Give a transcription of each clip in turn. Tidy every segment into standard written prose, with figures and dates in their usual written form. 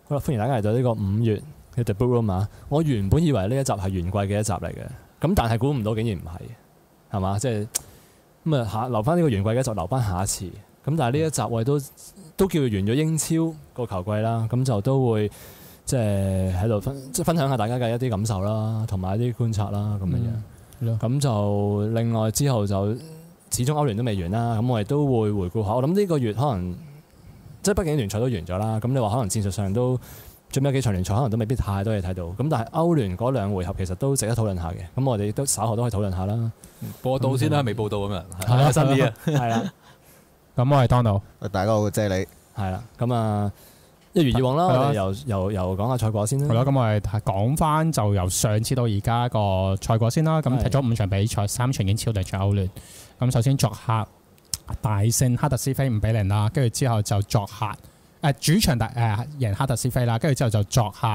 好啦，歡迎大家嚟到呢個5月嘅 The Book Room 啊！我原本以為呢一集係完季嘅一集嚟嘅，咁但係估唔到竟然唔係，係嘛？即係咁啊，留翻呢個完季嘅就留翻下一次。咁但係呢一集我哋都叫完咗英超個球季啦，咁就都會即係喺度分享下大家嘅一啲感受啦，同埋一啲觀察啦咁樣。咁就另外之後就始終歐聯都未完啦，咁我哋都會回顧下。我諗呢個月可能即係畢竟聯賽都完咗啦，咁你話可能戰術上都最尾幾場聯賽可能都未必太多嘢睇到。咁但係歐聯嗰2回合其實都值得討論下嘅。咁我哋都稍後都可以討論下啦。 報道先啦，未報道咁樣， 係新啲啊，係啦。 咁我係當道， 大家好，謝你係啦。咁啊，一如以往啦，我哋由講下賽果先啦。 係咯，咁我哋講翻就由上次到而家個賽果先啦。咁踢咗5場比賽，3場已經超2場歐聯。咁首先作客大勝哈特斯菲5-0啦，跟住之後就作客主場贏哈特斯菲啦，跟住之後就作客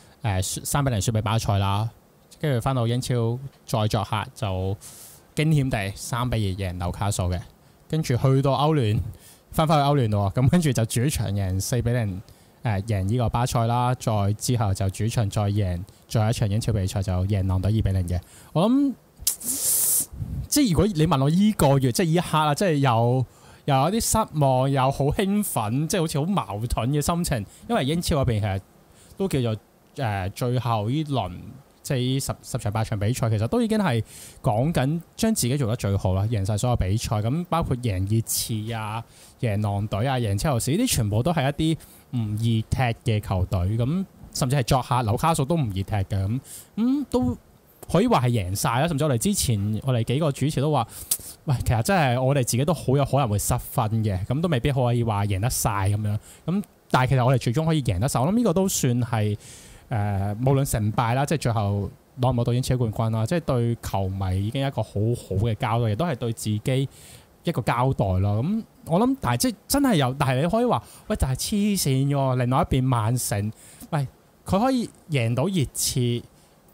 3-0輸俾巴塞啦，跟住翻到英超再作客就驚險地3-2贏紐卡素嘅，跟住去到歐聯翻去歐聯喎，咁跟住就主場贏4-0贏呢個巴塞啦，再之後就主場再贏最後一場英超比賽就贏狼隊2-0嘅。我諗即係如果你問我依個月即係依一刻啦，即係又有啲失望，又好興奮，即係好似好矛盾嘅心情。因為英超嗰邊其實都叫做最後呢輪即係呢十場8場比賽，其實都已經係講緊將自己做得最好啦，贏晒所有比賽。咁包括贏熱刺啊、贏狼隊啊、贏車路士，呢啲全部都係一啲唔易踢嘅球隊。咁甚至係作客紐卡素都唔易踢嘅。咁都可以話係贏晒啦，甚至我哋之前我哋幾個主持都話，喂，其實真係我哋自己都好有可能會失分嘅，咁都未必可以話贏得晒咁樣。咁但係其實我哋最終可以贏得晒，我諗呢個都算係無論成敗啦，即係最後攞唔攞到英超冠軍啦，即係對球迷已經一個好好嘅交代，亦都係對自己一個交代咯。咁我諗，但係即係真係有，但係你可以話，喂，但係黐線喎，另外一邊曼城，喂，佢可以贏到熱刺，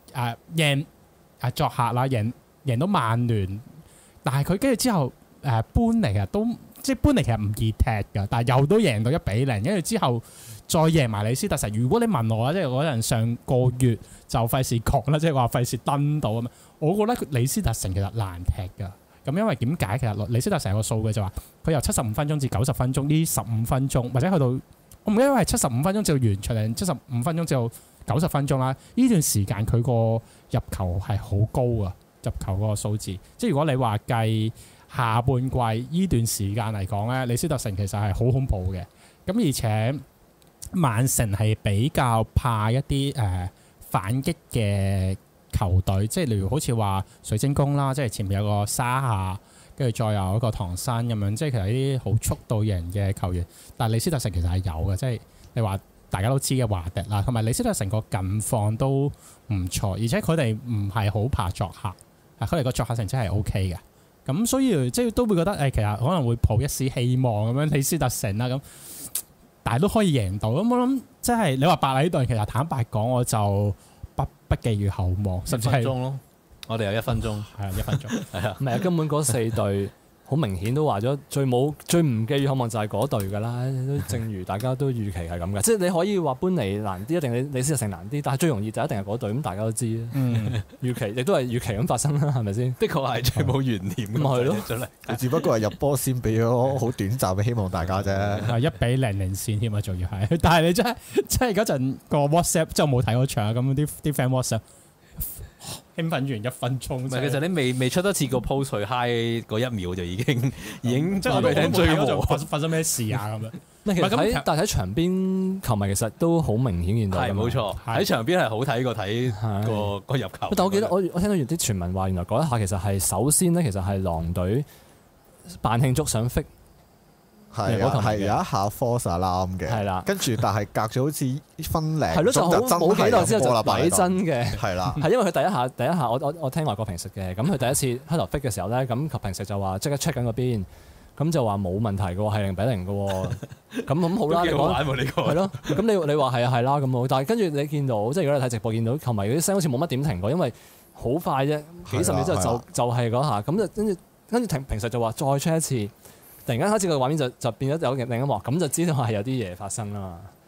作客啦，贏到曼聯，但係佢跟住之後搬嚟啊，都即係搬嚟其實唔易踢㗎，但係又都贏到1-0，跟住之後再贏埋李斯特城。如果你問我啦，即係嗰陣上個月就費事講啦，即係話費事登到啊嘛。我覺得李斯特城其實難踢㗎。咁因為點解其實李斯特城個數據就話佢由75分鐘至90分鐘呢15分鐘，或者去到我唔記得係75分鐘至到完場定75分鐘至到90分鐘啦，呢段時間佢個入球係好高啊！入球嗰個數字，即係如果你話計下半季呢段時間嚟講咧，李斯特城其實係好恐怖嘅。咁而且曼城係比較怕一啲反擊嘅球隊，即係例如好似話水晶宮啦，即係前面有個沙夏，跟住再有一個唐山咁樣，即係其實呢啲好速度型嘅球員。但係李斯特城其實係有嘅，即係你話大家都知嘅華迪啦，同埋李斯特城個近況都唔錯，而且佢哋唔係好怕作客，佢哋個作客成績係 OK 嘅。咁所以即係都會覺得其實可能會抱一絲希望咁樣李斯特城啦，咁但係都可以贏到。咁我諗即係你話白禮頓，其實坦白講我就不寄予厚望，甚至係1分鐘咯。我哋有1分鐘， 係啊，1分鐘， 係啊， 唔係啊，根本嗰4隊。好明顯都話咗最唔寄予厚望就係嗰隊㗎啦，都正如大家都預期係咁嘅，即係你可以話搬嚟難啲，一定李斯特城難啲，但係最容易就一定係嗰隊，咁大家都知啊。預期亦都係預期咁發生啦，係咪先？ 的確係最冇懸念咁係咯， 出嚟。 佢只不過係入波先俾咗好短暫嘅希望大家啫。 係1-0領先添啊，仲要係，但係你真係嗰陣個 WhatsApp 即係冇睇嗰場啊，咁啲 friend WhatsApp。興奮完1分鐘， 唔係其實你未出得次個 post 去 high 嗰1秒就已經即係我哋追和發生咩事啊咁樣。 其實但係喺場邊球迷其實都好明顯見到， 係冇錯，喺場邊係好睇過睇個入球。 但我記得我聽到啲傳聞話，原來嗰一下其實係首先咧，其實係狼隊扮慶祝想 fix。 係啊，係有一下 false alarm 嘅， 係啦， 跟住但係隔咗好似分零係咯，就冇幾耐之後就擺真嘅， 係啦， 係因為佢第一下我聽外國評述嘅，咁佢第一次開頭 fix 嘅時候咧，咁評述就話即刻 check 緊嗰邊，咁就話冇問題嘅喎，係0-0嘅喎，咁好啦，你講係咯，咁你話係啊係啦咁好，但係跟住你見到即係如果你睇直播見到球迷嗰啲聲好似冇乜點停過，因為好快啫，幾十秒之後就係嗰下，咁就跟住評述就話再 check 一次。突然間開始個畫面就變咗有另一幕，咁就知道係有啲嘢發生啦嘛。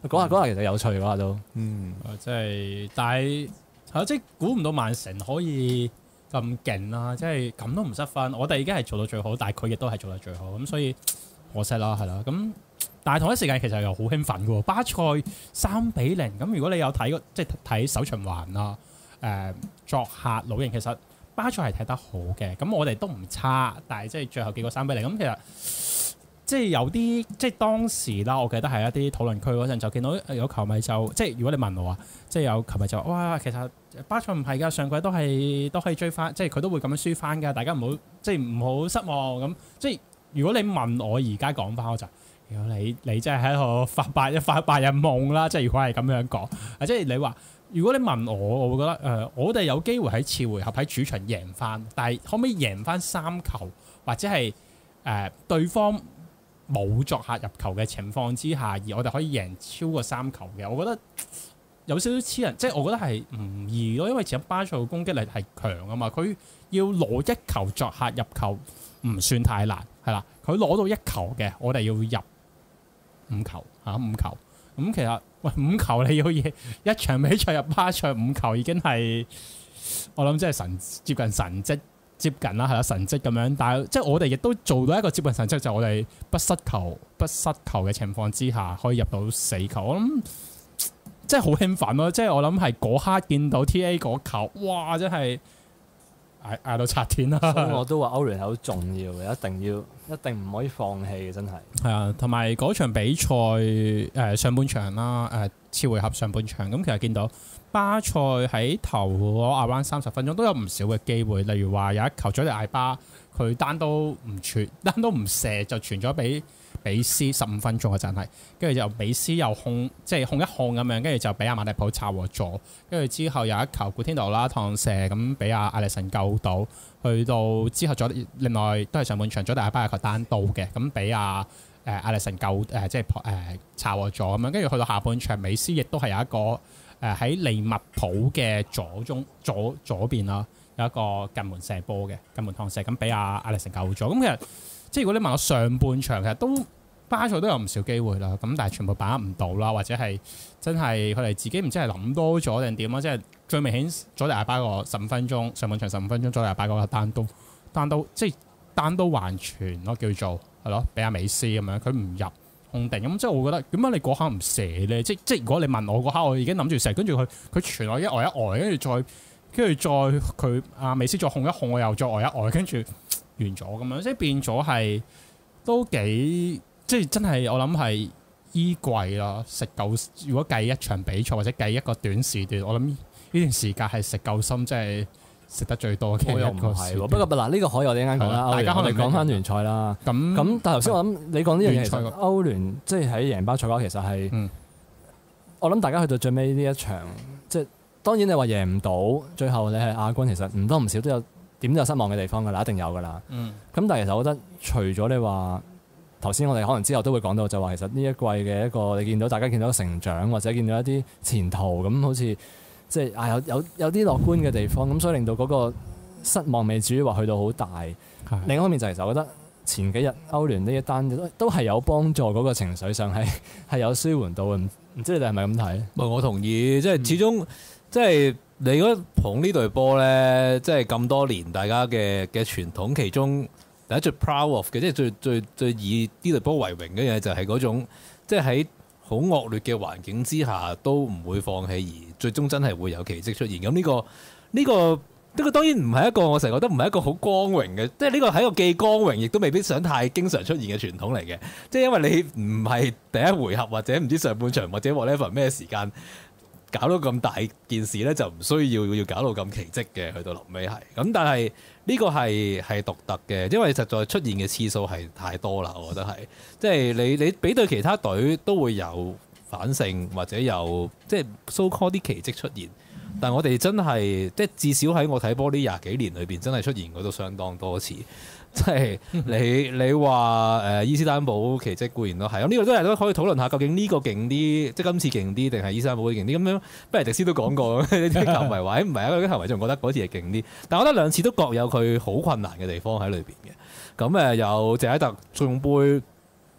嗰下其實有趣嗰下都。 即係，但係即係估唔到曼城可以咁勁啦，即係咁都唔失分。我哋已經係做到最好，但係佢亦都係做得最好，咁所以可惜啦，係啦。咁但係同一時間其實又好興奮嘅喎，巴塞3-0。咁如果你有睇即係睇首循環啊，作客老營，其實巴塞係睇得好嘅。咁我哋都唔差，但係即係最後結果3-0。咁其實即係有啲即係當時啦，我記得係一啲討論區嗰陣就見到有球迷就即係如果你問我啊，即係有球迷就話哇，其實巴塞唔係㗎，上季都可以追翻，即係佢都會咁樣輸翻㗎，大家唔好即係唔好失望咁。即係如果你問我而家講翻我就。如果你真係喺度發白日夢啦，即係如果係咁樣講，即係你話，如果你問我，我會覺得我哋有機會喺次回合喺主場贏翻，但係可唔可以贏翻3球，或者係對方冇作客入球嘅情況之下，而我哋可以贏超過3球嘅，我覺得有少少黐人，即係我覺得係唔易咯，因為始終巴塞嘅攻擊力係強啊嘛，佢要攞1球作客入球唔算太難，係啦，佢攞到1球嘅，我哋要入5球5球，咁其實喂5球你要贏一場比賽入巴塞5球已經係我諗即係接近神蹟接近啦，係啦神蹟咁樣，但係即係我哋亦都做到一個接近神蹟，就係我哋不失球嘅情況之下可以入到4球，我諗即係好興奮咯，即係我諗係嗰刻見到 TA 嗰球，哇真係嗌到拆天啦！ 所以我都話歐聯係好重要嘅，一定唔可以放棄嘅，真係。 係啊，同埋嗰場比賽上半場啦，次回合上半場咁，其實見到巴塞喺頭嗰around30分鐘都有唔少嘅機會，例如話有一球佐迪艾巴佢單刀唔射就傳咗俾比斯15分鐘嘅陣係，跟住就比斯又控一控咁樣，跟住就俾阿馬蒂普插和咗，跟住之後有一球古天奴啦趟射咁俾阿艾力神救到，去到之後另外都係上半場佐迪艾巴有球單刀嘅，咁俾阿艾力神救插和咗咁樣，跟住去到下半場美斯亦都係有一個喺利物浦嘅左邊啦，有一個近門射波嘅近門趟射，咁俾阿艾力神救咗，咁其實。即係如果你問我上半場其實都巴塞都有唔少機會啦，咁但係全部把握唔到啦，或者係真係佢哋自己唔知係諗多咗定點啊！即係最明顯佐迪亞巴個15分鐘上半場15分鐘佐迪亞巴嗰個單刀即係單刀還傳咯，叫做係咯，俾阿美斯咁樣佢唔入控定咁，即係我覺得點解你嗰刻唔射咧？即係如果你問我嗰刻，我已經諗住射，跟住佢傳我一呆，跟住再佢阿美斯再控一控，我又再呆一呆，跟住。完咗咁樣，即係變咗係都幾，即係真係我諗係衣櫃啦，食夠。如果計一場比賽或者計一個短時段，我諗呢段時間係食夠心，即係食得最多嘅一個。 不過嗱，呢個可以我哋一陣間講啦。大家可能講翻聯賽啦。咁但係頭先我諗你講呢樣嘢，其實歐聯即係喺贏巴塞嘅話，其實係我諗大家去到最尾呢一場，即係當然你話贏唔到，最後你係亞軍，其實唔多唔少都有。點都有失望嘅地方㗎啦，一定有㗎啦。咁但係其實我覺得，除咗你話頭先，我哋可能之後都會講到，就話其實呢一季嘅一個你見到大家見到成長，或者見到一啲前途咁，好似即係有啲樂觀嘅地方，咁所以令到嗰個失望未至於話去到好大。另一方面就係其實我覺得前幾日歐聯呢一單都係有幫助嗰個情緒上係有舒緩到嘅。唔知你哋係咪咁睇？ 我同意，即係始終即係。你如果捧呢隊波咧，即係咁多年大家嘅傳統，其中第一最 proud of 嘅，即係最以呢隊波為榮嘅嘢，就係嗰種即係喺好惡劣嘅環境之下都唔會放棄，而最終真係會有奇蹟出現。咁呢個當然唔係一個我成日覺得唔係一個好光榮嘅，即係呢個係一個既光榮亦都未必想太經常出現嘅傳統嚟嘅。即係因為你唔係第一回合或者唔知上半場或者 whatever 咩時間。搞到咁大件事咧，就唔需要搞到咁奇蹟嘅，去到臨尾係咁。但係呢個係獨特嘅，因為實在出現嘅次數係太多啦。我覺得係即係你比對其他隊都會有反勝或者有即係 so call 啲奇蹟出現，但係我哋真係即係至少喺我睇波呢20幾年裏邊，真係出現過都相當多次。即係你話伊斯丹堡奇蹟固然都係，咁呢個都可以討論下，究竟呢個勁啲，即係今次勁啲，定係伊斯丹堡勁啲？咁樣，不如迪斯都講過，啲球迷話唔係啊，啲球迷仲覺得嗰次係勁啲。但係我覺得兩次都各有佢好困難嘅地方喺裏邊嘅。咁有謝拉特足總杯，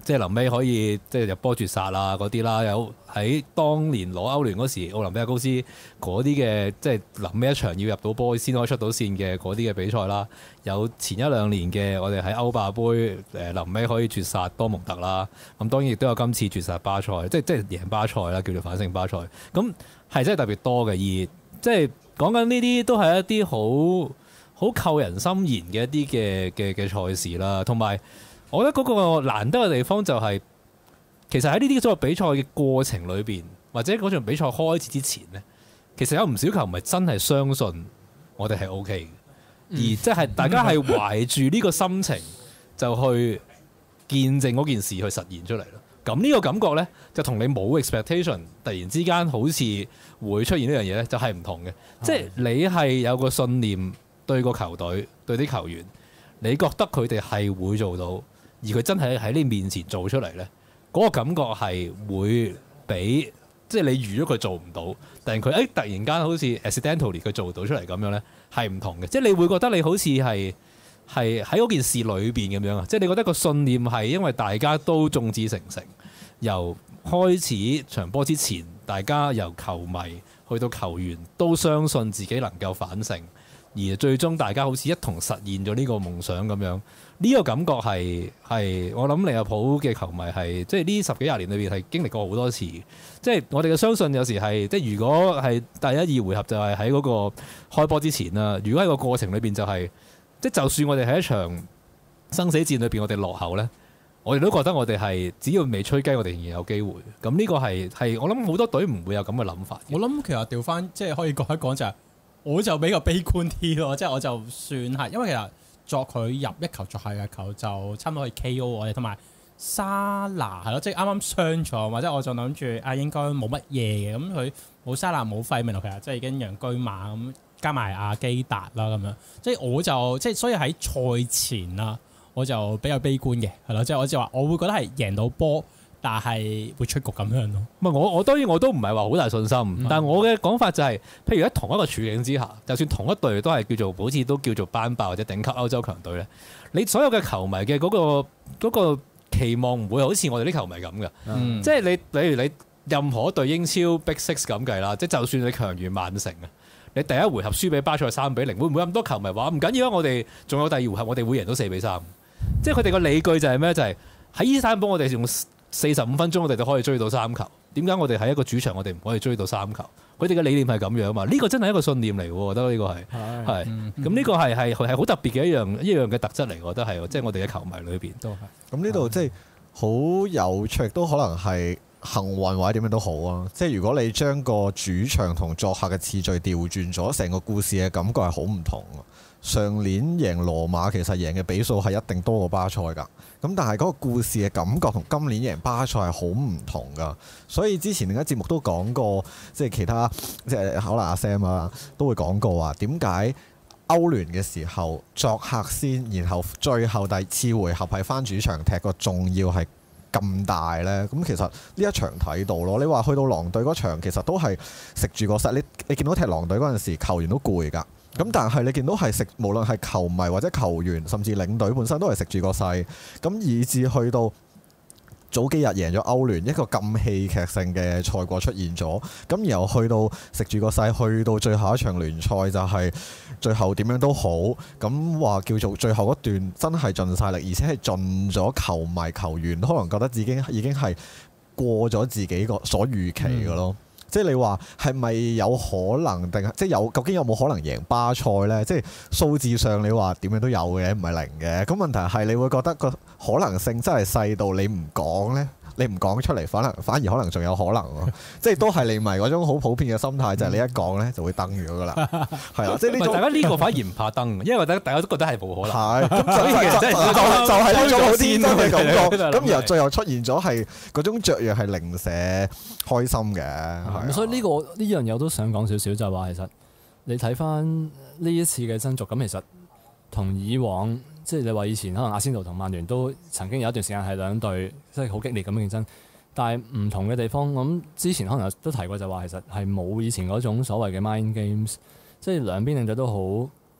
即係臨尾可以即係入波絕殺啊嗰啲啦，有喺當年攞歐聯嗰時，奧林比亞高斯嗰啲嘅即係臨尾一場要入到波先可以出到線嘅嗰啲嘅比賽啦，有前一兩年嘅我哋喺歐霸杯臨尾可以絕殺多蒙特啦，咁當然亦都有今次絕殺巴塞，即係贏巴塞啦，叫做反勝巴塞，咁係真係特別多嘅，而即係講緊呢啲都係一啲好扣人心弦嘅一啲嘅賽事啦，同埋我覺得嗰個難得嘅地方就係、其實喺呢啲所謂比賽嘅過程裏邊，或者嗰場比賽開始之前呢，其實有唔少球迷真係相信我哋係 OK 嘅，而即係大家係懷住呢個心情就去見證嗰件事去實現出嚟咯。咁呢個感覺呢，就同你冇 expectation 突然之間好似會出現呢樣嘢呢，就係唔同嘅。即係你係有個信念對個球隊對啲球員，你覺得佢哋係會做到。而佢真係喺你面前做出嚟呢，嗰個感覺係會比即係你預咗佢做唔到，但係佢突然間好似 accidentally 佢做到出嚟咁樣呢，係唔同嘅。即係你會覺得你好似係喺嗰件事裏邊咁樣啊！即係你覺得個信念係因為大家都眾志成城，由開始場波之前，大家由球迷去到球員都相信自己能夠反勝，而最終大家好似一同實現咗呢個夢想咁樣。呢個感覺係我諗利物浦嘅球迷係即係呢10幾20年裏邊係經歷過好多次。即係我哋嘅相信有時係即係如果係第1、2回合就係喺嗰個開波之前啦。如果喺個過程裏邊就係即係就算我哋喺一場生死戰裏邊我哋落後呢，我哋都覺得我哋係只要未吹雞，我哋仍然有機會。咁呢個係我諗好多隊唔會有咁嘅諗法。 我諗其實調翻即係可以講一講就係，我就比較悲觀啲咯。即係我就算係因為其實。作佢入一球作下嘅球就差唔多可以 K.O. 我哋，同埋沙拿係咯，即係啱啱傷咗，或者我就諗住應該冇乜嘢嘅，咁佢冇沙拿冇費明，其實即係已經洋居馬咁，加埋阿基達啦咁樣，即係我就即係所以喺賽前啊，我就比較悲觀嘅係咯，即係我就話我會覺得係贏到波。但係會出局咁樣咯。唔係我當然我都唔係話好大信心，但係我嘅講法就係，譬如喺同一個處境之下，就算同一隊都係叫做好似都叫做班霸或者頂級歐洲強隊咧，你所有嘅球迷嘅嗰個期望唔會好似我哋啲球迷咁嘅。即係你例如你任何一隊英超 Big Six 咁計啦，即係就算你強如曼城啊，你第一回合輸俾巴塞3-0，會唔會咁多球迷話唔緊要啊？我哋仲有第二回合，我哋會贏到4-3。即係佢哋個理據就係咩？就係喺伊斯坦堡我哋用45分鐘我哋就可以追到3球，點解我哋喺一個主場我哋唔可以追到3球？佢哋嘅理念係咁樣嘛？呢個真係一個信念嚟，我覺得呢個係咁呢個係好特別嘅一樣嘅特質嚟，我覺得係即係我哋嘅球迷裏邊都係。 咁呢度即係好有趣，都可能係幸運或者點樣都好啊！即係如果你將個主場同作客嘅次序調轉咗，成個故事嘅感覺係好唔同啊！上年贏羅馬其實贏嘅比數係一定多過巴塞㗎，咁但係嗰個故事嘅感覺同今年贏巴塞係好唔同㗎，所以之前另一節目都講過，即係其他即係可能阿 Sam 啊都會講過話點解歐聯嘅時候作客先，然後最後第次回合係返主場踢個重要係咁大呢？咁其實呢一場睇到咯，你話去到狼隊嗰場其實都係食住個勢，你見到踢狼隊嗰陣時球員都攰㗎。咁但係你見到係食，無論係球迷或者球員，甚至領隊本身都係食住個勢，咁以至去到早幾日贏咗歐聯，一個咁戲劇性嘅賽果出現咗，咁然後去到食住個勢，去到最後一場聯賽就係最後點樣都好，咁話叫做最後嗰段真係盡晒力，而且係盡咗球迷球員可能覺得已經係過咗自己個所預期嘅咯。即係你話係咪有可能定即係究竟有冇可能贏巴塞呢？即係數字上你話點樣都有嘅，唔係零嘅。咁問題係你會覺得個可能性真係細到你唔講呢？你唔講出嚟，反而可能仲有可能喎。即係都係你迷嗰種好普遍嘅心態，就係你一講呢就會登咗㗎啦。係啊，即係呢種大家呢個反而唔怕登，因為大家都覺得係冇可能。 係，咁所以其實就係呢種好天真嘅感覺。咁然後最後出現咗係嗰種雀躍係零舍開心嘅。 所以呢樣嘢我都想講少少，就係話其實你睇翻呢一次嘅爭逐，咁其實同以往。即係你話以前可能阿仙奴同曼聯都曾經有一段時間係兩隊即係好激烈咁競爭，但係唔同嘅地方，我諗之前可能都提過就話其實係冇以前嗰種所謂嘅 mind games，即係兩邊領隊都好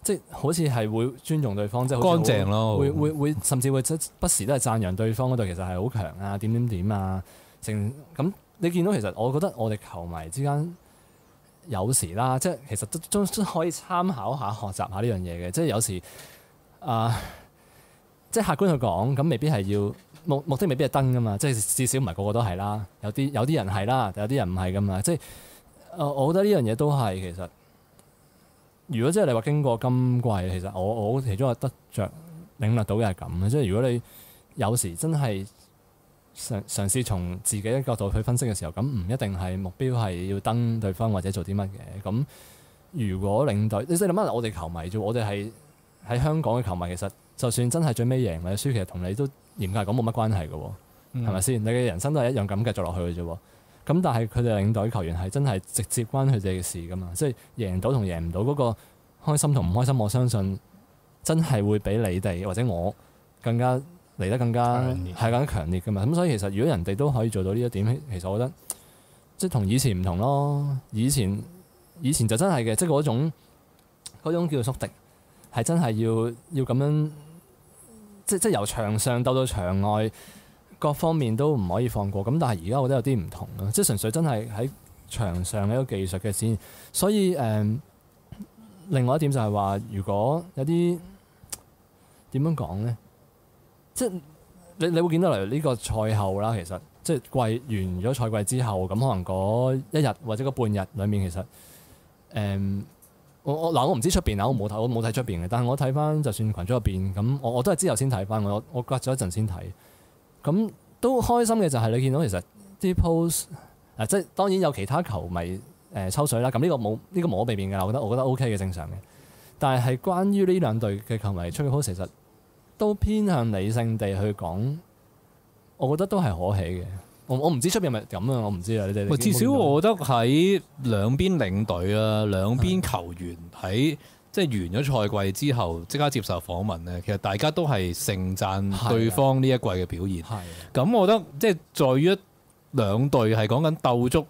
即係好似係會尊重對方，即係乾淨咯， 會甚至會不時都係讚揚對方嗰度其實係好強啊，點啊，咁你見到其實我覺得我哋球迷之間有時啦，即係其實都可以參考下、學習下呢樣嘢嘅，即係有時即係客觀去講，咁未必係要目的未必係登噶嘛，即係至少唔係個個都係啦，有啲人係啦，有啲人唔係噶嘛，即係我覺得呢樣嘢都係其實。如果即係你話經過今季，其實我其中一個得着領略到嘅係咁嘅，即係如果你有時真係嘗試從自己嘅角度去分析嘅時候，咁唔一定係目標係要登對方或者做啲乜嘅。咁如果領隊，你諗下我哋球迷啫，我哋係喺香港嘅球迷，其實就算真係最尾贏或者輸，其實同你都嚴格嚟講冇乜關係嘅喎，係咪先？你嘅人生都係一樣咁繼續落去嘅啫喎。咁但係佢哋領隊球員係真係直接關佢哋嘅事噶嘛，即係贏到同贏唔到嗰個開心同唔開心，我相信真係會比你哋或者我更加嚟得更加強烈噶嘛。咁所以其實如果人哋都可以做到呢一點，其實我覺得即係同以前唔同咯。以前就真係嘅，即係嗰種叫做宿敵，係真係要咁樣，即係由場上鬥到場外。各方面都唔可以放過，咁但係而家我覺得有啲唔同咯，即係純粹真係喺場上嘅一個技術嘅先，所以另外一點就係話，如果有啲點樣講咧，即係你會見到嚟呢個賽後啦，其實即係季完咗賽季之後，咁可能嗰一日或者嗰半日裡面，其實我唔知出邊啊，我冇睇出邊嘅，但係我睇翻就算群組入邊，咁我都係之後先睇翻，我隔咗一陣先睇。咁都開心嘅就係你見到其實啲 post 即係當然有其他球迷抽水啦。咁呢個冇可避免嘅，我覺得 OK 嘅，正常嘅。但係關於呢兩隊嘅球迷出嘅 post，其實都偏向理性地去講，我覺得都係可喜嘅。我唔知出邊係咪咁啊，我唔知啊。你哋至少我覺得喺兩邊領隊啊，兩邊球員喺。即係完咗賽季之後，即刻接受訪問咧，其實大家都係盛讚對方呢一季嘅表現。咁我覺得即係在於兩隊係講緊鬥足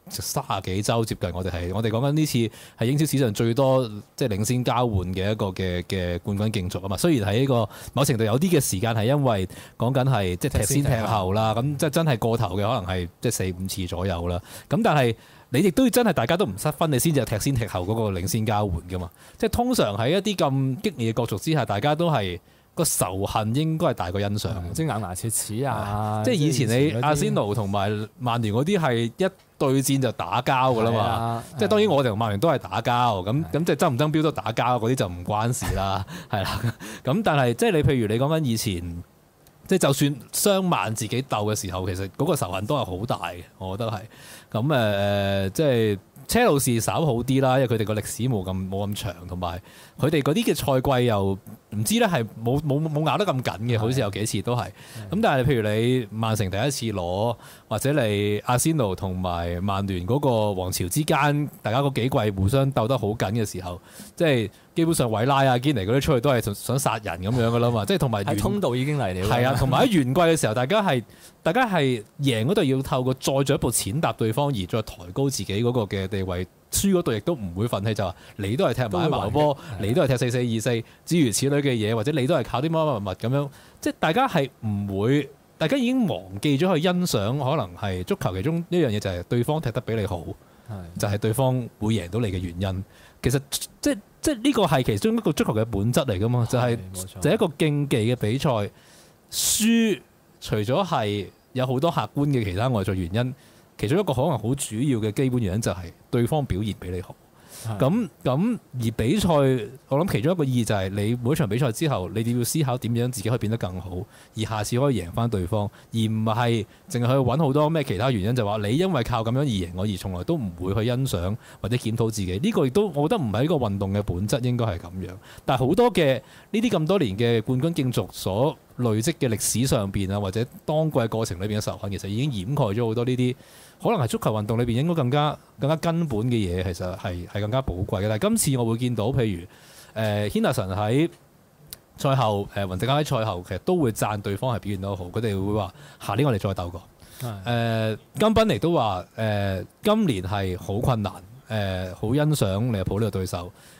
30幾週，接近我哋講緊呢次係英超史上最多即係領先交換嘅一個嘅冠軍競逐啊嘛。雖然喺呢個某程度有啲嘅時間係因為講緊係即係踢先踢後啦，咁即係真係過頭嘅可能係即係4-5次左右啦。咁但係你亦都真係大家都唔失分，你先至有踢先踢後嗰個領先交換噶嘛。即係通常喺一啲咁激烈嘅角逐之下，大家都係個仇恨應該係大過欣賞， 即係咬牙切齒啊！ 即係以前你阿仙奴同埋曼聯嗰啲係一對戰就打交噶啦嘛。即係當然我哋同曼聯都係打交，咁即係爭唔爭標都打交，嗰啲就唔關事啦，係啦。咁但係即係你譬如你講緊以前。即係就算雙曼自己鬥嘅時候，其實嗰個仇恨都係好大嘅，我覺得係。咁即係車路士稍好啲啦，因為佢哋個歷史冇咁長，同埋佢哋嗰啲嘅賽季又唔知咧係冇咬得咁緊嘅，好似有幾次都係。咁但係譬如你曼城第一次攞，或者你阿仙奴同埋曼聯嗰個王朝之間，大家嗰幾季互相鬥得好緊嘅時候，即係。基本上韋拉啊、堅尼嗰啲出去都係想殺人咁樣噶啦嘛，即係同埋通道已經嚟了。 係啊，同埋喺完季嘅時候，大家係贏嗰隊要透過再進一步踐踏對方而再抬高自己嗰個嘅地位，輸嗰隊亦都唔會憤氣，就話你都係踢埋矛波，你都係踢4-4-2-4，諸如此類嘅嘢，或者你都係靠啲乜乜物咁樣，即係大家係唔會，大家已經忘記咗去欣賞，可能係足球其中一樣嘢就係對方踢得比你好，就係對方會贏到你嘅原因。其實即係呢個係其中一個足球嘅本質嚟噶嘛，就係一個競技嘅比賽，輸除咗係有好多客觀嘅其他外在原因，其中一個可能好主要嘅基本原因就係對方表現比你好。咁而比賽，我諗其中一個意義就係你每一場比賽之後，你哋要思考點樣自己可以變得更好，而下次可以贏翻對方，而唔係淨係去揾好多咩其他原因，就話你因為靠咁樣而贏我，而從來都唔會去欣賞或者檢討自己。呢個亦都我覺得唔係一個運動嘅本質，應該係咁樣。但係好多嘅呢啲咁多年嘅冠軍競逐所累積嘅歷史上邊啊，或者當季過程裏邊嘅仇恨，其實已經掩蓋咗好多呢啲。可能係足球運動裏邊應該更加根本嘅嘢，其實係更加寶貴嘅。但係今次我會見到，譬如軒達臣喺賽後，雲迪加喺賽後其實都會讚對方係表現得好，佢哋會話下年我哋再鬥過。金賓尼都話今年係好困難，好欣賞利物浦呢個對手。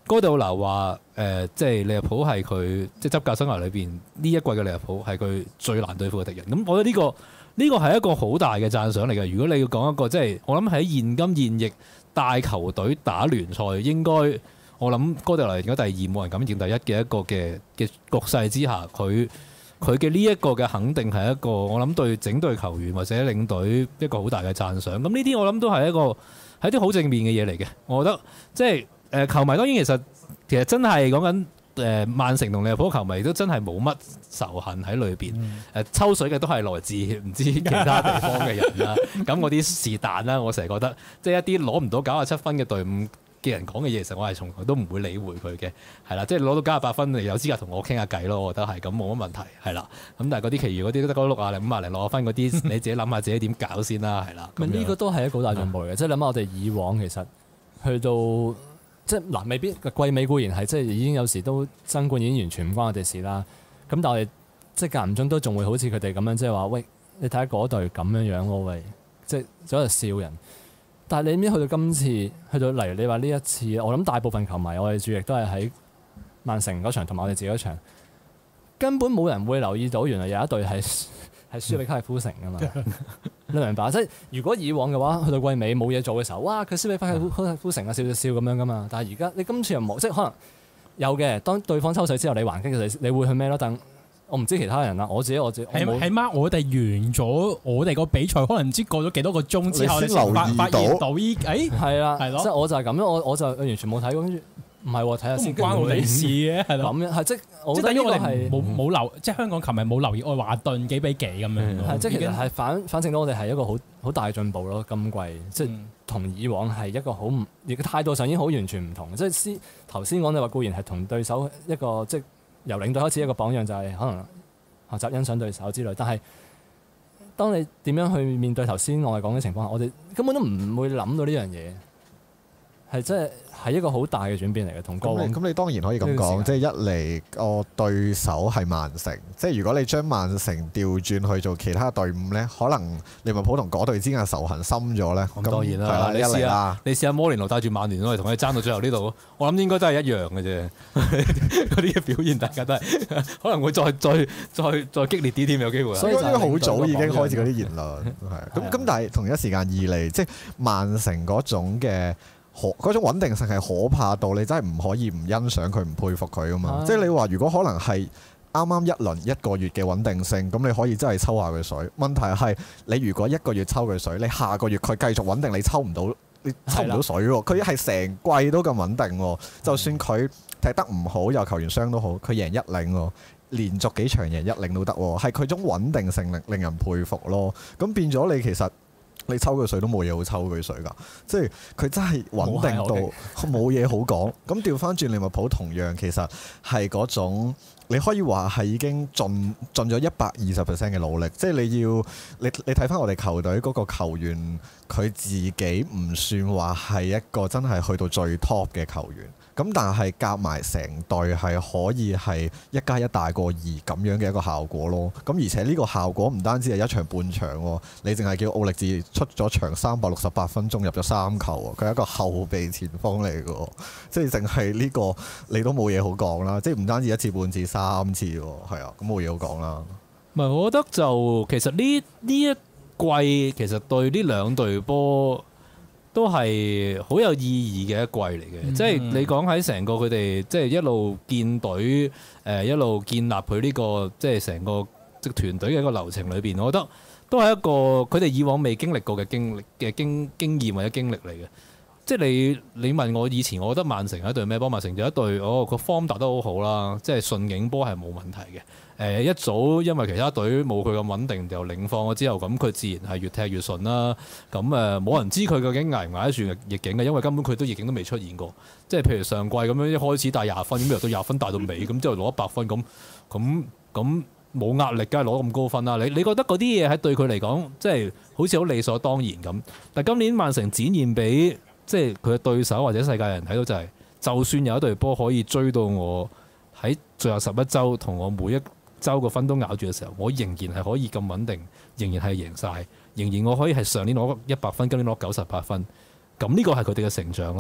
哥迪奧拿話即係利物浦係佢即係執教生涯裏邊呢一季嘅利物浦係佢最難對付嘅敵人。咁我覺得呢個係一個好大嘅讚賞嚟嘅。如果你要講一個即係我諗喺現今現役大球隊打聯賽，應該我諗哥迪奧拿而家第二，冇人敢佔第一嘅一個嘅局勢之下，佢嘅呢一個嘅肯定係一個我諗對整隊球員或者領隊一個好大嘅讚賞。咁呢啲我諗都係一啲好正面嘅嘢嚟嘅。我覺得即係球迷當然其實真係講緊。曼城同利物浦球迷都真係冇乜仇恨喺裏邊，抽水嘅都係來自唔知其他地方嘅人啦。咁嗰啲是但啦，我成日覺得即係一啲攞唔到97分嘅隊伍嘅人講嘅嘢，其實我係從來都唔會理會佢嘅，係啦。即係攞到98分，你有資格同我傾下偈咯。我覺得係咁冇乜問題，係啦。咁但係嗰啲其餘嗰啲得嗰60零50零60分嗰啲，你自己諗下自己點搞先啦，係啦。 呢個都係一個好大進步嘅，即係諗下我哋以往其實去到。即係嗱，未必季尾固然係即係已經有時都爭冠已經完全唔關我哋事啦。咁但係我哋即係間唔中都仲會好似佢哋咁樣，即係話喂，你睇下嗰隊咁樣樣喎，喂，即係喺度笑人。但係你知去到今次，去到例如你話呢一次，我諗大部分球迷我哋注意力都係喺曼城嗰場同埋我哋自己嗰場，根本冇人會留意到原來有一隊係輸俾卡利夫城㗎嘛。你明白？即係如果以往嘅話，去到季尾冇嘢做嘅時候，哇！佢輸俾卡利夫城啊，笑笑咁樣㗎嘛。但係而家你今次又冇，即係可能有嘅。當對方抽水之後，你還擊嘅時候，你會去咩咯？但我唔知其他人啦。我自己起碼我哋完咗我哋個比賽，可能唔知過咗幾多個鐘之後，你先發現到係啦，係咯。即係我就係咁樣，我就完全冇睇過。跟住唔係喎，睇下先。關我哋事嘅係咯。咁樣係即係我覺得呢個係冇留，即係香港琴日冇留意愛華頓幾比幾咁樣。 係即係其實係反證到我哋係一個好大嘅進步咯。今季即係同以往係一個好唔，亦態度上已經好完全唔同。即係頭先講你話固然係同對手一個即係由領隊開始一個榜樣，就係可能學習欣賞對手之類。但係當你點樣去面對頭先我哋講嘅情況下，我哋根本都唔會諗到呢樣嘢。係即係一個好大嘅轉變嚟嘅，同過往。 咁你當然可以咁講，即係一嚟個對手係曼城，即係如果你將曼城調轉去做其他隊伍咧，可能利物浦同嗰隊之間嘅仇恨深咗咧。 咁當然啦，你試下摩連奴帶住曼聯，我哋同佢爭到最後呢度，我諗應該都係一樣嘅啫。嗰啲嘅表現，大家都係可能會再激烈啲添，有機會。 所以應該好早已經開始嗰啲言論係。咁但係同一時間二嚟，即係曼城嗰種嘅。嗰種穩定性係可怕到你真係唔可以唔欣賞佢、唔佩服佢噶嘛？即係你話如果可能係啱啱一個月嘅穩定性，咁你可以真係抽下佢水。問題係你如果一個月抽佢水，你下個月佢繼續穩定，你抽唔到水喎。佢係成季都咁穩定喎。就算佢踢得唔好，有球員傷都好，佢贏1-0喎，連續幾場贏1-0都得喎。係佢種穩定性令人佩服咯。咁變咗你其實。你抽佢水都冇嘢好抽佢水㗎，即係佢真係穩定到冇嘢好講。咁調翻轉利物浦同樣其實係嗰種，你可以話係已經盡咗120% 嘅努力。即係你睇翻我哋球隊嗰個球員，佢自己唔算話係一個真係去到最 top 嘅球員。咁但係夾埋成隊係可以係1+1大過2咁樣嘅一個效果咯。咁而且呢個效果唔單止係一場半場喎，你淨係叫奧力治出咗場368分鐘入咗3球喎，佢係一個後備前鋒嚟嘅，即係淨係呢個你都冇嘢好講啦。即係唔單止1次半次3次喎，係啊，咁冇嘢好講啦。 唔係，我覺得就其實呢一季其實對呢兩隊波。都係好有意義嘅一季嚟嘅，即係你講喺成個佢哋即係一路建隊，一路建立佢呢個即係成個即係團隊嘅一個流程裏邊，我覺得都係一個佢哋以往未經歷過嘅經驗或者經歷嚟嘅。即係你問我以前，我覺得曼城係一隊咩波？曼城就一隊個 form 打得好好啦，即係順境波係冇問題嘅。一早因為其他隊冇佢咁穩定，就領放咗之後，咁佢自然係越踢越順啦。咁冇人知佢究竟捱唔捱得住逆境嘅，因為根本佢都逆境都未出現過。即係譬如上季咁樣一開始帶20分，咁由到20分帶到尾，咁之後攞100分，咁冇壓力，梗係攞咁高分啦。你覺得嗰啲嘢喺對佢嚟講，即係好似好理所當然咁。但係今年曼城展現俾即係佢嘅對手或者世界人睇到就係，就算有一隊波可以追到我喺最後11週同我每一週個分都咬住嘅時候，我仍然係可以咁穩定，仍然係贏晒，仍然我可以係上年攞100分，今年攞98分。咁呢個係佢哋嘅成長咯。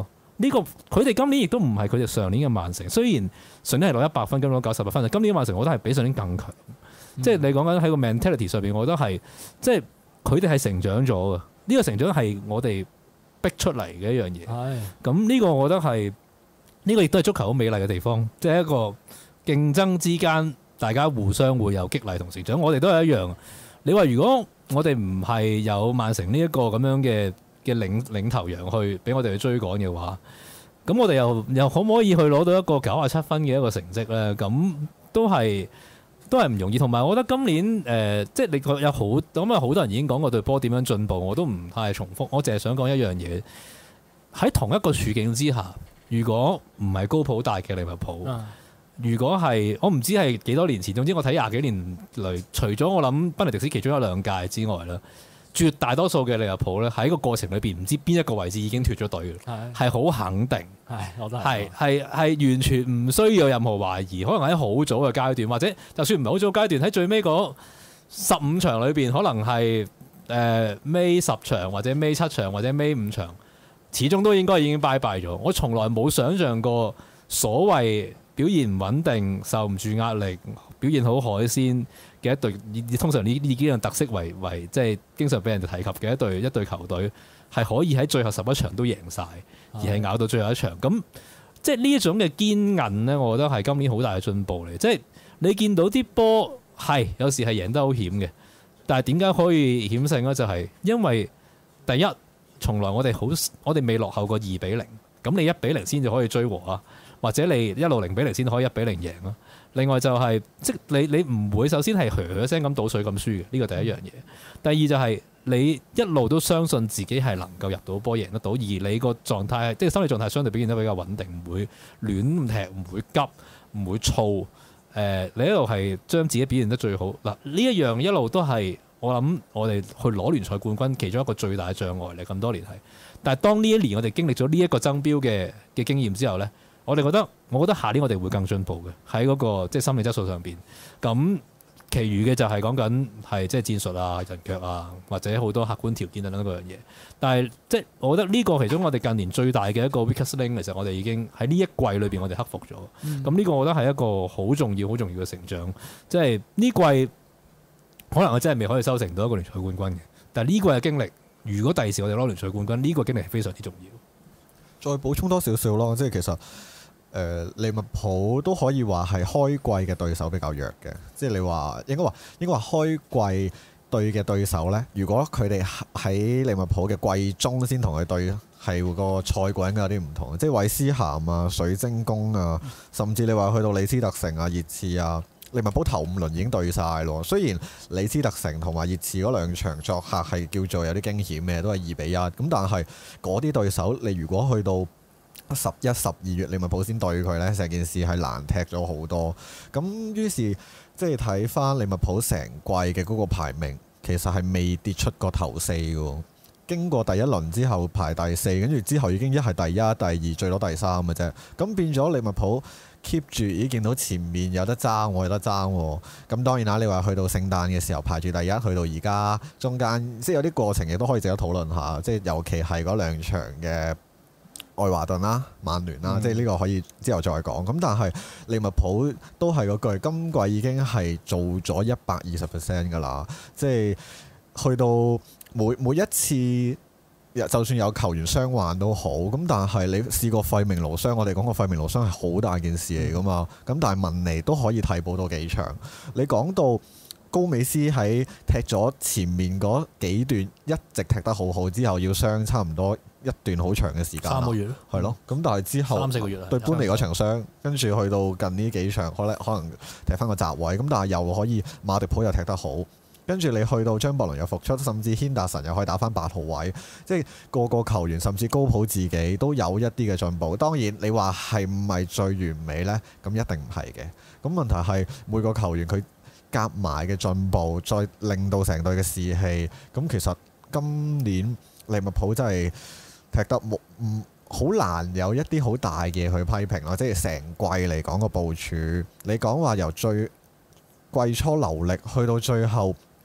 呢個佢哋今年亦都唔係佢哋上年嘅曼城，雖然上年係攞100分，今年攞98分，今年嘅曼城我覺得係比上年更強。即係你講緊喺個 mentality 上邊，我覺得係即係佢哋係成長咗嘅。呢個成長係我哋逼出嚟嘅一樣嘢。咁呢個我覺得係呢個亦都係足球好美麗嘅地方，即係一個競爭之間，大家互相會有激勵同成長。我哋都係一樣。你話如果我哋唔係有曼城呢一個咁樣嘅領頭羊去俾我哋去追趕嘅話，咁我哋又可唔可以去攞到一個97分嘅一個成績咧？咁都係唔容易。同埋我覺得今年即係你有好多人已經講過對波點樣進步，我都唔太重複。我淨係想講一樣嘢，喺同一個處境之下，如果唔係高普帶嘅利物浦。如果係我唔知係幾多年前，總之我睇20幾年嚟，除咗我諗賓尼迪斯其中一兩屆之外啦，絕大多數嘅利物浦咧喺個過程裏邊，唔知邊一個位置已經脫咗隊嘅，係好肯定， 我都係完全唔需要有任何懷疑。可能喺好早嘅階段，或者就算唔係好早階段，喺最尾嗰15場裏邊，可能係尾10場或者尾7場或者尾5場，始終都應該已經拜拜咗。我從來冇想像過所謂表現唔穩定、受唔住壓力、表現好海鮮嘅一隊，通常呢幾樣特色為即係經常俾人哋提及嘅一隊球隊，係可以喺最後11場都贏晒，而係咬到最後一場。咁即係呢一種嘅堅韌呢，我覺得係今年好大嘅進步嚟。即係你見到啲波係有時係贏得好險嘅，但係點解可以險勝呢？就係因為第一，從來我哋未落後過2-0，咁你1-0先至可以追和啊。或者你一路0-0先可以1-0贏咯。另外就係即你唔會首先係噓聲咁倒水咁輸嘅，呢個第一樣嘢。第二就係你一路都相信自己係能夠入到波贏得到，而你個狀態即係心理狀態相對表現得比較穩定，唔會亂踢，唔會急，唔會燥。你一路係將自己表現得最好嗱，呢一樣一路都係我諗我哋去攞聯賽冠軍其中一個最大嘅障礙嚟咁多年係。但係當呢一年我哋經歷咗呢一個爭標嘅經驗之後呢。我覺得下年我哋會更進步嘅喺嗰個即係心理質素上邊。咁，其餘嘅就係講緊係即係戰術啊、人腳啊，或者好多客觀條件等等嗰樣嘢。但係即係我覺得呢個其中我哋近年最大嘅一個 weakest link，其實我哋已經喺呢一季裏邊我哋克服咗。咁呢個我覺得係一個好重要嘅成長。即係呢季可能我真係未可以收成到一個聯賽冠軍嘅，但係呢季嘅經歷，如果第時我哋攞聯賽冠軍，呢個經歷係非常之重要。 再補充多少少咯，即係其實利物浦都可以話係開季嘅對手比較弱嘅，即係你話應該話開季對嘅對手呢，如果佢哋喺利物浦嘅季中先同佢對，係個賽季應該有啲唔同，即係韋斯咸啊、水晶宮啊，甚至你話去到李斯特城啊、熱刺啊，利物浦頭5輪已經對晒咯。雖然李斯特城同埋熱刺嗰兩場作客係叫做有啲驚險嘅，都係2-1，咁但係嗰啲對手，你如果去到11、12月利物浦先對佢呢，成件事係難踢咗好多。咁於是即係睇翻利物浦成季嘅嗰個排名，其實係未跌出過頭4嘅。經過第一輪之後排第4，跟住之後已經一係第1、第2，最多第3嘅啫。咁變咗利物浦 keep 住已經見到前面有得爭，有得爭。咁當然啦，你話去到聖誕嘅時候排住第1，去到而家中間，即係有啲過程亦都可以值得討論下。即係尤其係嗰2場嘅愛華頓啦、曼聯啦，即係呢個可以之後再講。咁但係利物浦都係嗰句，今季已經係做咗120% 㗎啦。即係去到每一次，就算有球員傷患都好，咁但係你試過費明奴傷，我哋講過費明奴傷係好大件事嚟㗎嘛。咁但係文尼都可以替補到幾場。你講到高美斯喺踢咗前面嗰幾段一直踢得好好之後，要傷差唔多一段好長嘅時間 3個月咯， 係咯。咁但係之後 3-4個月對般尼嗰場傷，跟住去到近呢幾場，可能踢翻個閘位，咁但係又可以馬迪普又踢得好。跟住你去到張伯倫又復出，甚至軒達臣又可以打翻8號位，即係個個球員，甚至高普自己都有一啲嘅進步。當然你話係唔係最完美呢？咁一定唔係嘅。咁問題係每個球員佢夾埋嘅進步，再令到成隊嘅士氣。咁其實今年利物浦真係踢得好難有一啲好大嘅嘢去批評咯。即係成季嚟講個部署，你講話由最季初流力去到最後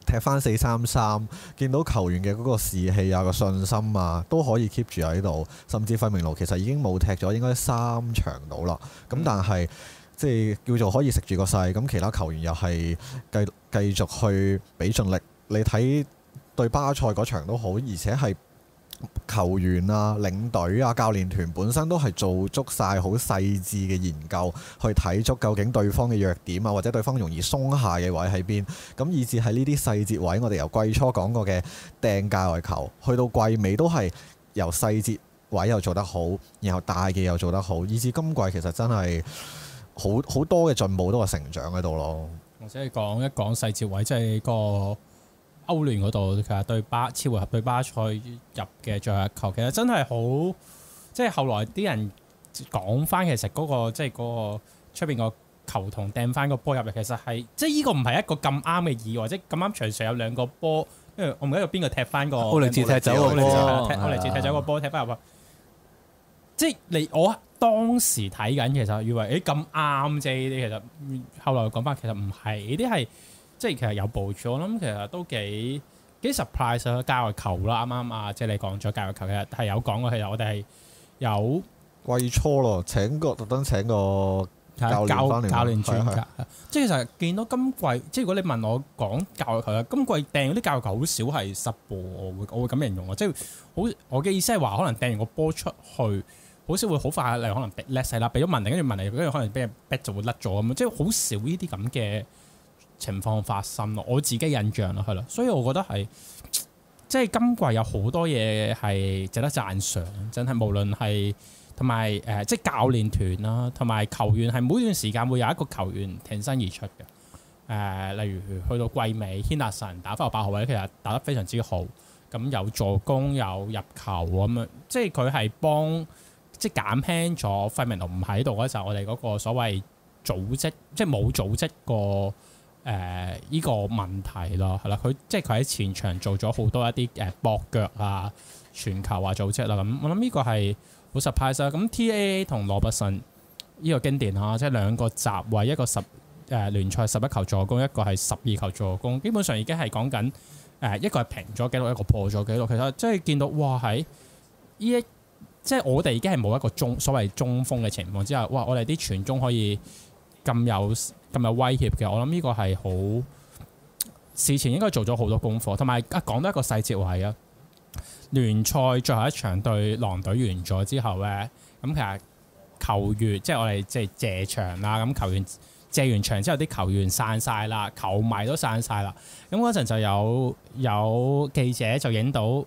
踢翻4-3-3，見到球員嘅嗰個士氣啊、個信心啊，都可以 keep 住喺度。甚至費明奴其實已經冇踢咗應該3場到啦。咁但係即係叫做可以食住個勢，咁其他球員又係繼續去俾盡力。你睇對巴塞嗰場都好，而且係球員啊、領隊啊、教練團本身都係做足晒好細緻嘅研究，去睇足究竟對方嘅弱點啊，或者對方容易鬆懈嘅位喺邊。咁以至喺呢啲細節位，我哋由季初講過嘅掟界外球，去到季尾都係由細節位又做得好，然後大嘅又做得好，以至今季其實真係好多嘅進步，都係成長喺度咯。 或者講一講細節位，即係個歐聯嗰度，其實對次回合對巴塞入嘅最後一球，其實真係好，即係後來啲人講翻，其實嗰個即係嗰個出邊個球童掟翻個波入嚟，其實係即係呢個唔係一個咁啱嘅意外，即係咁啱場上有兩個波，因為我唔記得邊個踢翻個奧利治踢走個波， 奧利治踢走個波踢翻入去。即係我當時睇緊，其實以為咁啱啫，呢啲其實後來講翻，其實唔係，呢啲係。即係其實有部署，我諗其實都幾 surprise 啊！界外球啦，啱啱啊，即係你講咗界外球，其實係有講過，其實我哋係有季初咯，特登請個教練專家。即係其實見到今季，即係如果你問我講界外球咧，今季掟嗰啲界外球好少係失波，我會咁形容啊！即係好，我嘅意思係話，可能掟完個波出去，好少會好快，例如可能叻細啦，俾咗文定，跟住文定，跟住可能俾人逼就會甩咗咁樣，即係好少呢啲咁嘅情況發生咯，我自己印象咯，係咯，所以我覺得係即係今季有好多嘢係值得讚賞，真係無論係同埋即係教練團啦，同埋球員係每段時間會有一個球員挺身而出嘅，例如去到季尾，軒達臣打翻個8號位，其實打得非常之好，咁有助攻有入球咁樣，即係佢係幫即係減輕咗費明奴唔喺度嗰陣，我哋嗰個所謂組織即係冇組織過。依個問題咯，係啦，佢即係佢喺前場做咗好多一啲駁腳啊、傳球啊、組織啦，咁我諗呢個係好 surprise 啦。咁 TAA 同羅伯遜呢個經典嚇，即係兩個閘位，一個聯賽11球助攻，一個係12球助攻，基本上已經係講緊一個係平咗紀錄，一個破咗紀錄。其實即係見到哇喺呢即係我哋已經係冇一個所謂中鋒嘅情況之下，哇！我哋啲傳中可以咁有威脅嘅，我諗呢個係好事前應該做咗好多功課，同埋講到一個細節位啊，聯賽最後一場對狼隊完咗之後咧，咁其實球員即係我哋即係謝場啦，咁球員謝完場之後，啲球員散晒啦，球迷都散晒啦，咁嗰陣就有記者就影到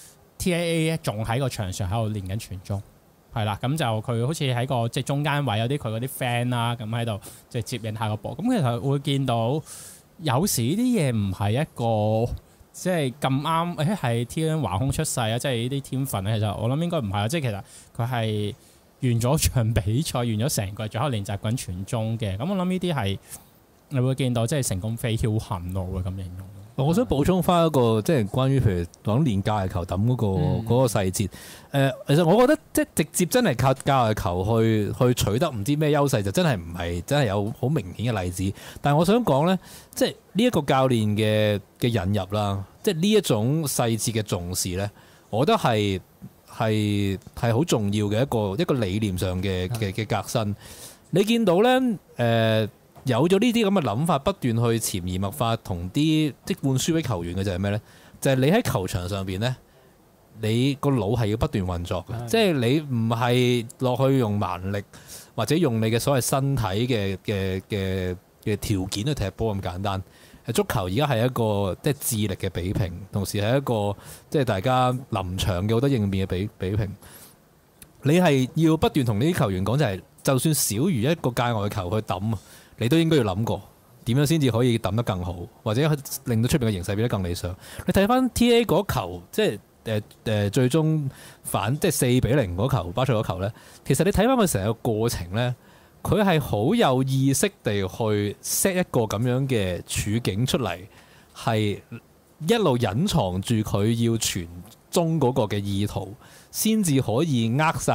TAA 仲喺個場上喺度練緊傳中。係啦，咁就佢好似喺個即係中間位有啲佢嗰啲 fan 啦，咁喺度即係接應下個波。咁其實會見到有時呢啲嘢唔係一個即係咁啱，係天橫空出世啊！即係呢啲天分咧，其實我諗應該唔係啊。即係其實佢係完咗場比賽，完咗成個最後練習緊傳中嘅。咁我諗呢啲係你會見到即係成功非僥倖咯，會咁形容。 我想補充翻一個即係關於譬如講練界外球抌嗰個細節。其實我覺得即係直接真係靠界外球去取得唔知咩優勢，就真係唔係真係有好明顯嘅例子。但係我想講咧，即係呢一個教練嘅引入啦，即係呢一種細節嘅重視咧，我覺得係好重要嘅一個理念上嘅革新。你見到咧有咗呢啲咁嘅諗法，不斷去潛移默化同啲即灌輸俾球員嘅就係咩呢？就係你喺球場上邊呢，你個腦係要不斷運作嘅，即係你唔係落去用蠻力或者用你嘅所謂身體嘅條件去踢波咁簡單。足球而家係一個即係智力嘅比拼，同時係一個即係大家臨場嘅好多應變嘅比拼。你係要不斷同呢啲球員講，就算小如一個界外球去抌，你都應該要諗過點樣先至可以抌得更好，或者令到出邊嘅形勢變得更理想。你睇翻 TA 嗰球，即係最終即係4-0嗰球，巴塞嗰球咧，其實你睇翻佢成個過程咧，佢係好有意識地去 set 一個咁樣嘅處境出嚟，係一路隱藏住佢要傳中嗰個嘅意圖，先至可以呃晒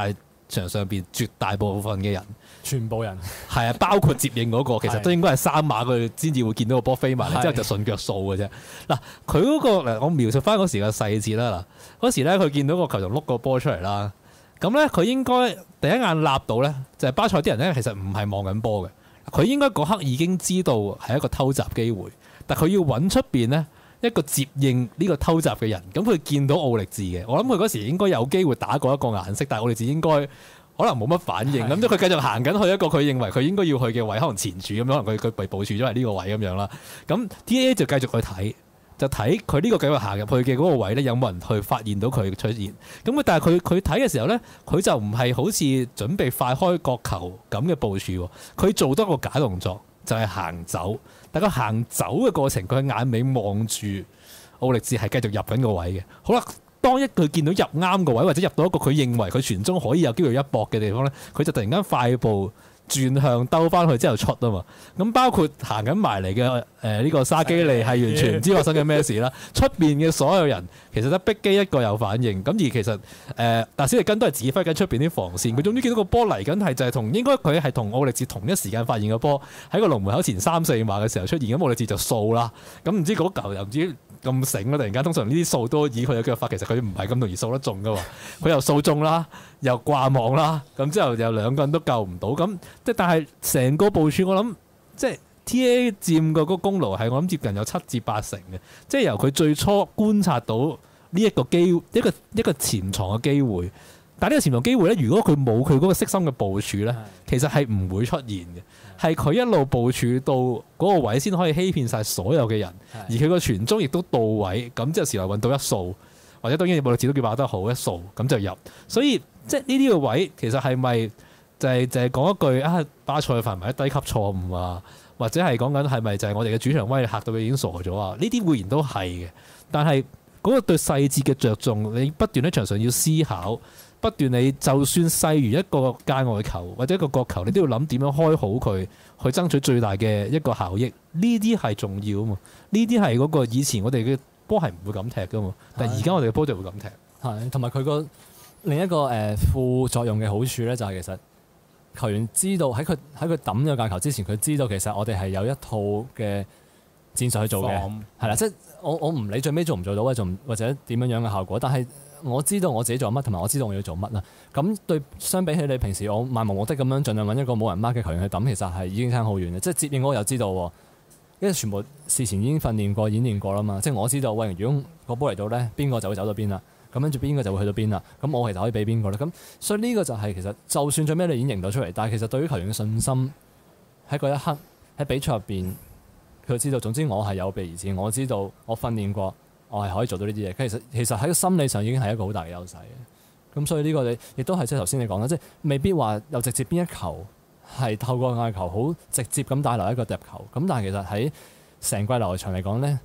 場上邊絕大部分嘅人， 全部人係啊，包括接應嗰、個，其實都應該係3碼佢先至會見到個波飛埋嚟， 係之後就順腳掃嘅啫。嗱，佢嗰個嗱，我描述翻嗰時嘅細節啦。嗱，嗰時咧佢見到個球就碌個波出嚟啦。咁咧佢應該第一眼立到咧，就係巴塞啲人咧其實唔係望緊波嘅，佢應該嗰刻已經知道係一個偷襲機會，但佢要揾出邊咧一個接應呢個偷襲嘅人。咁佢見到奧力治嘅，我諗佢嗰時應該有機會打過一個顏色，但係奧力治應該可能冇乜反應。咁即係佢繼續行緊去一個佢認為佢應該要去嘅位，可能前柱咁樣，可能佢被部署咗喺呢個位咁樣啦。咁 TAA 就繼續去睇。就睇佢呢個計劃行入去嘅嗰個位咧，有冇人去發現到佢出現？咁但係佢睇嘅時候咧，佢就唔係好似準備快開角球咁嘅部署喎。佢做多個假動作，就係行走。但佢行走嘅過程，佢眼尾望住奧力治係繼續入緊個位嘅。好啦，當佢見到入啱個位，或者入到一個佢認為佢傳中可以有機會一搏嘅地方咧，佢就突然間快步轉向兜翻去之後出啊嘛，咁包括行緊埋嚟嘅呢個沙基利係完全唔知發生緊咩事啦。出邊嘅所有人其實得碧基一個有反應，咁而其實達斯利根都係指揮緊出邊啲防線。佢總之見到個波嚟緊係就係應該佢係同奧力治同一時間發現個波喺個龍門口前3-4碼嘅時候出現，咁奧力治就掃啦。咁唔知嗰球又唔知咁醒啦，突然間通常呢啲掃都以佢嘅腳法，其實佢唔係咁容易掃得中噶嘛。佢又掃中啦，又掛網啦，咁之後又2個人都救唔到，咁即係但係成個部署我諗即係 TA 佔個嗰個功勞係我諗接近有7至8成嘅，即係由佢最初觀察到呢一個機一個潛藏嘅機會。但係呢個潛藏機會咧，如果佢冇佢嗰個悉心嘅部署咧，其實係唔會出現嘅。係佢一路部署到嗰個位先可以欺騙晒所有嘅人，而佢個傳中亦都到位，咁之後時來運到一掃，或者當然奧力治都叫把得好一掃，咁就入。所以即係呢啲個位其實係咪就係講一句啊？巴塞犯埋啲低級錯誤啊，或者係講緊係咪就係我哋嘅主場威力嚇到佢已經傻咗啊？呢啲固然都係嘅，但係嗰個對細節嘅着重，你不斷喺場上要思考。不斷你就算細如一個界外球或者一個角球，你都要諗點樣開好佢，去爭取最大嘅一個效益。呢啲係重要啊嘛！呢啲係嗰個以前我哋嘅波係唔會咁踢噶嘛，但係而家我哋嘅波就會咁踢。係，同埋佢個另一個副作用嘅好處咧，就係其實球員知道喺佢抌咗個界球之前，佢知道其實我哋係有一套嘅戰術去做嘅，係啦，即係我唔理最尾做唔做到或者點樣嘅效果，但係我知道我自己做乜，同埋我知道我要做乜啦。咁對相比起你平時我漫無目的咁樣盡量揾一個冇人 mark 嘅球員去抌，其實係已經差好遠嘅。即係接應我又知道，因為全部事前已經訓練過、演練過啦嘛。即係我知道，喂，如果個波嚟到咧，邊個就會走到邊啦。咁跟住邊個就會去到邊啦。咁我其實可以俾邊個咧？咁所以呢個就係其實就算最尾你演繹到出嚟，但係其實對於球員嘅信心喺嗰一刻喺比賽入邊，佢知道總之我係有備而戰，我知道我訓練過。我係可以做到呢啲嘢，其實喺個心理上已經係一個好大嘅優勢嘅。咁所以呢個你亦都係即係頭先你講啦，即係未必話有直接邊一球係透過嗌球好直接咁帶來一個入球。咁但係其實喺成季流場嚟講咧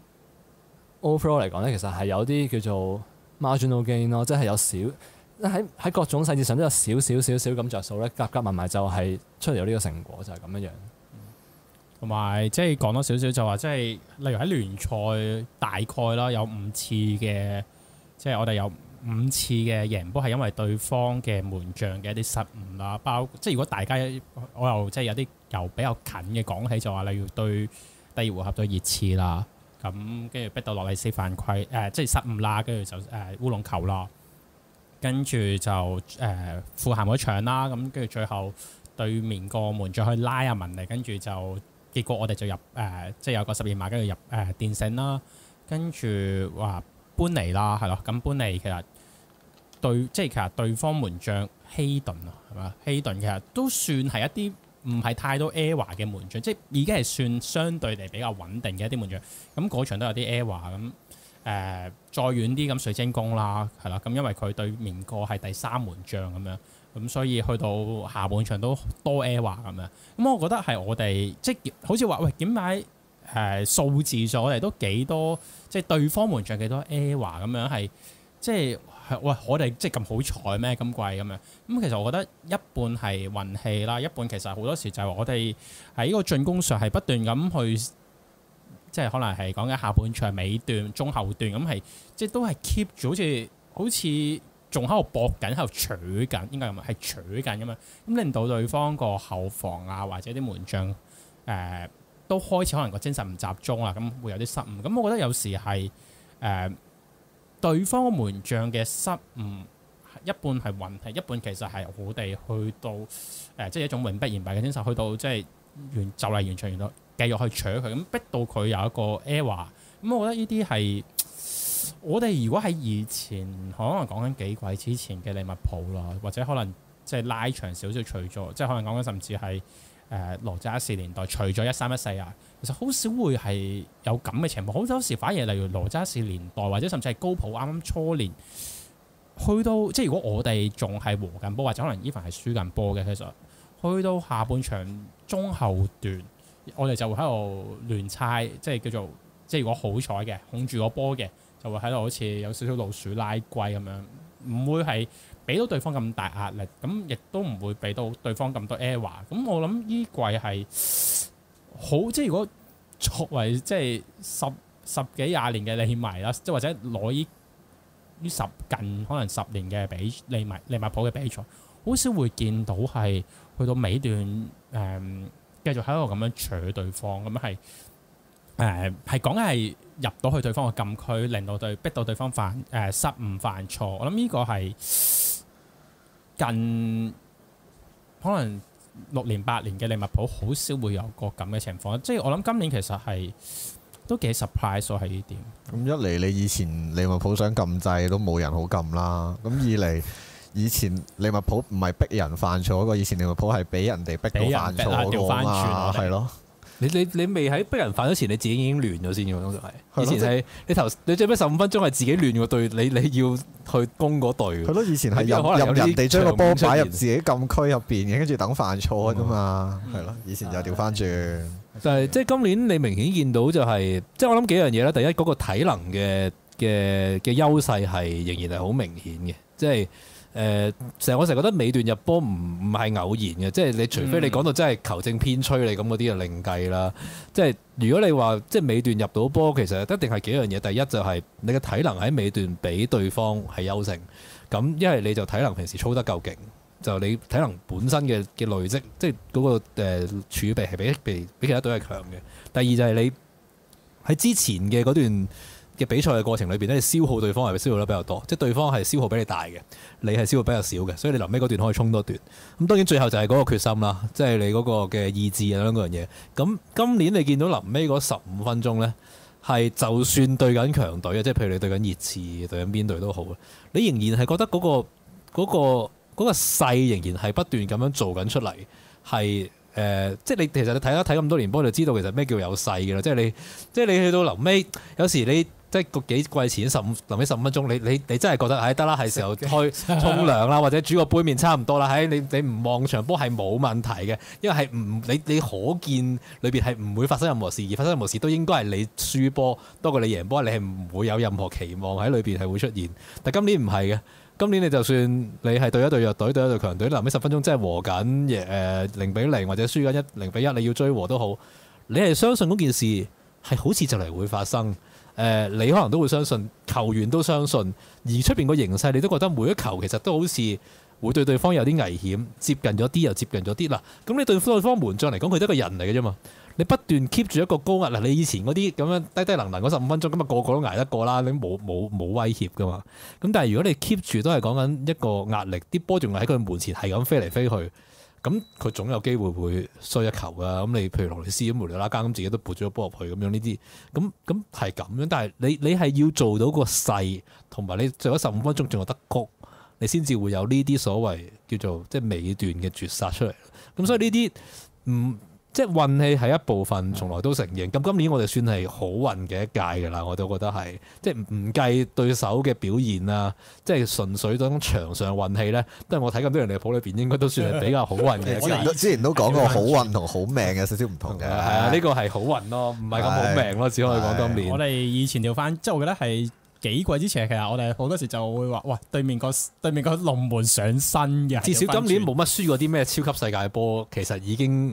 overall 嚟講咧，其實係有啲叫做 marginal gain 咯，即係有少喺各種細節上都有少咁着數咧，夾埋就係出嚟有呢個成果就係咁樣樣。 同埋即係講多少少就話，即係例如喺聯賽大概啦，有5次嘅，即係我哋有5次嘅贏波係因為對方嘅門將嘅一啲失誤啦。即係如果大家我又即係有啲由比較近嘅講起，就話例如對第2回合對熱刺啦，咁跟住逼到落嚟4犯規，即係失誤啦，跟住就烏龍球啦，跟住就富咸嗰場啦，咁跟住最後對面個門將去拉阿文嚟，跟住就。結果我哋就入即係有個12碼，跟住入電繩啦，跟住話搬嚟啦，係咯，咁搬嚟其實其實對方門將希頓啊，係嘛？希頓其實都算係一啲唔係太多 error 嘅門將，即係已經係算相對地比較穩定嘅一啲門將。咁嗰場都有啲 error 咁再遠啲咁水晶宮啦，係啦，咁因為佢對面個係第3門將咁樣。咁所以去到下半場都多 error 咁樣，咁我覺得係我哋即係好似話喂，點解數字上我哋都幾多，即係對方門將幾多 error 咁樣係，即係喂我哋即係咁好彩咩咁貴咁樣？咁其實我覺得一半係運氣啦，一半其實好多時就係我哋喺呢個進攻上係不斷咁去，即係可能係講緊下半場尾段、中後段咁係，即係都係 keep 住好似仲喺度搏緊，喺度取緊，應該係取緊咁樣，咁令到對方個後防啊或者啲門將都開始可能個精神唔集中啦，咁會有啲失誤。咁我覺得有時係對方個門將嘅失誤。一半係運氣，一半其實係我哋去到即係一種永不言敗嘅精神，去到即係就嚟完場，然後繼續去搶佢，咁逼到佢有一個 error。咁我覺得呢啲係我哋如果喺以前可能講緊幾季之前嘅利物浦啦，或者可能即係拉長少少，除咗即係可能講緊甚至係羅渣士年代，除咗1314啊，其實好少會係有咁嘅情況。好多時反而例如羅渣士年代，或者甚至係高普啱啱初年。去到即係如果我哋仲係和緊波，或者可能 even 係輸緊波嘅，其實去到下半場中後段，我哋就會喺度亂猜，即係叫做即係如果好彩嘅控住個波嘅，就會喺度好似有少少老鼠拉龜咁樣，唔會係俾到對方咁大壓力，咁亦都唔會俾到對方咁多 error。咁我諗呢季係好，即係如果作為即係十幾廿年嘅利迷啦，即係或者攞呢近可能10年嘅利物浦嘅比賽，好少會見到係去到尾段繼續喺度咁樣取對方，咁樣係講緊係入到去對方嘅禁區，令到逼到對方失誤犯錯。我諗呢個係近可能6年8年嘅利物浦好少會有個咁嘅情況。即係我諗今年其實係。都幾 surprise 喎喺呢點。 咁一嚟你以前利物浦想禁制都冇人好禁啦。咁二嚟以前利物浦唔係逼人犯錯嗰個，以前利物浦係俾人哋逼到犯錯嗰個嘛，係咯。 你未喺逼人犯咗前，你自己已經亂咗先嘅，通常係。以前係你最尾15分鐘係自己亂個隊，你要去攻嗰隊。 係咯，以前係任人哋將個波擺入自己禁區入邊嘅，跟住等犯錯啫嘛。係咯，以前就調翻轉。 但係即係今年你明顯見到就係，即係我諗幾樣嘢啦。第一嗰個體能嘅優勢係仍然係好明顯嘅，即係我成日覺得尾段入波唔係偶然嘅，即係你除非你講到真係球證偏吹你咁嗰啲就另計啦。即係如果你話即係尾段入到波，其實一定係幾樣嘢。第一就係你嘅體能喺尾段比對方係優勝，咁一係你就體能平時操得夠勁。就你體能本身嘅累積，即係嗰個儲備係比其他隊係強嘅。第二就係你喺之前嘅嗰段嘅比賽嘅過程裏邊咧，你消耗對方係消耗得比較多，即係對方係消耗比你大嘅，你係消耗比較少嘅，所以你臨尾嗰段可以衝多段。咁當然最後就係嗰個決心啦，即係你嗰個嘅意志啊，嗰樣嘢。咁今年你見到臨尾嗰15分鐘咧，係就算對緊強隊啊，即係譬如你對緊熱刺、對緊邊隊都好，你仍然係覺得嗰個勢仍然係不斷咁樣做緊出嚟，係即係你其實你睇咁多年波，就知道其實咩叫有勢嘅啦。即係你去到臨尾，有時你即係個幾季前臨尾15分鐘，你真係覺得得啦，係時候開沖涼啦，或者煮個杯麵差唔多啦。你唔望場波係冇問題嘅，因為係你可見裏邊係唔會發生任何事，而發生任何事都應該係你輸波多過你贏波，你係唔會有任何期望喺裏邊係會出現。但今年唔係嘅。今年你就算你係對一隊弱隊，對一隊強隊，臨尾10分鐘真係和緊0-0或者輸緊0-1，你要追和都好，你係相信嗰件事係好似就嚟會發生。你可能都會相信，球員都相信，而出邊個形勢你都覺得每一球其實都好似會對對方有啲危險，接近咗啲又接近咗啲啦。咁你對方門將嚟講，佢都係一個人嚟嘅啫嘛。你不斷 keep 住一個高壓，你以前嗰啲咁樣低低能嗰15分鐘，咁啊個個都捱得過啦，你冇威脅噶嘛。咁但係如果你 keep 住都係講緊一個壓力，啲波仲係喺佢門前係咁飛嚟飛去，咁佢總有機會會衰一球噶。咁你譬如羅里斯咁無厘啦更咁自己都撥咗個波入去咁樣呢啲，咁係咁樣。但係你係要做到個勢，同埋你做咗15分鐘仲有得谷，你先至會有呢啲所謂叫做即係尾段嘅絕殺出嚟。咁所以呢啲即係運氣係一部分，從來都承認。咁今年我哋算係好運嘅一屆㗎啦，我都覺得係，即係唔計對手嘅表現啊，即係純粹當場上運氣咧，都係我睇咁多人利物浦裏邊應該都算係比較好運嘅。 之前都講過好運同好命有少少唔同嘅。係啊，呢個係好運咯，唔係咁好命咯，只可以講今年。 我哋以前調翻，即係我覺得係幾季之前，其實我哋好多時就會話，哇，對面個龍門上身嘅。 至少今年冇乜輸過啲咩超級世界波，其實已經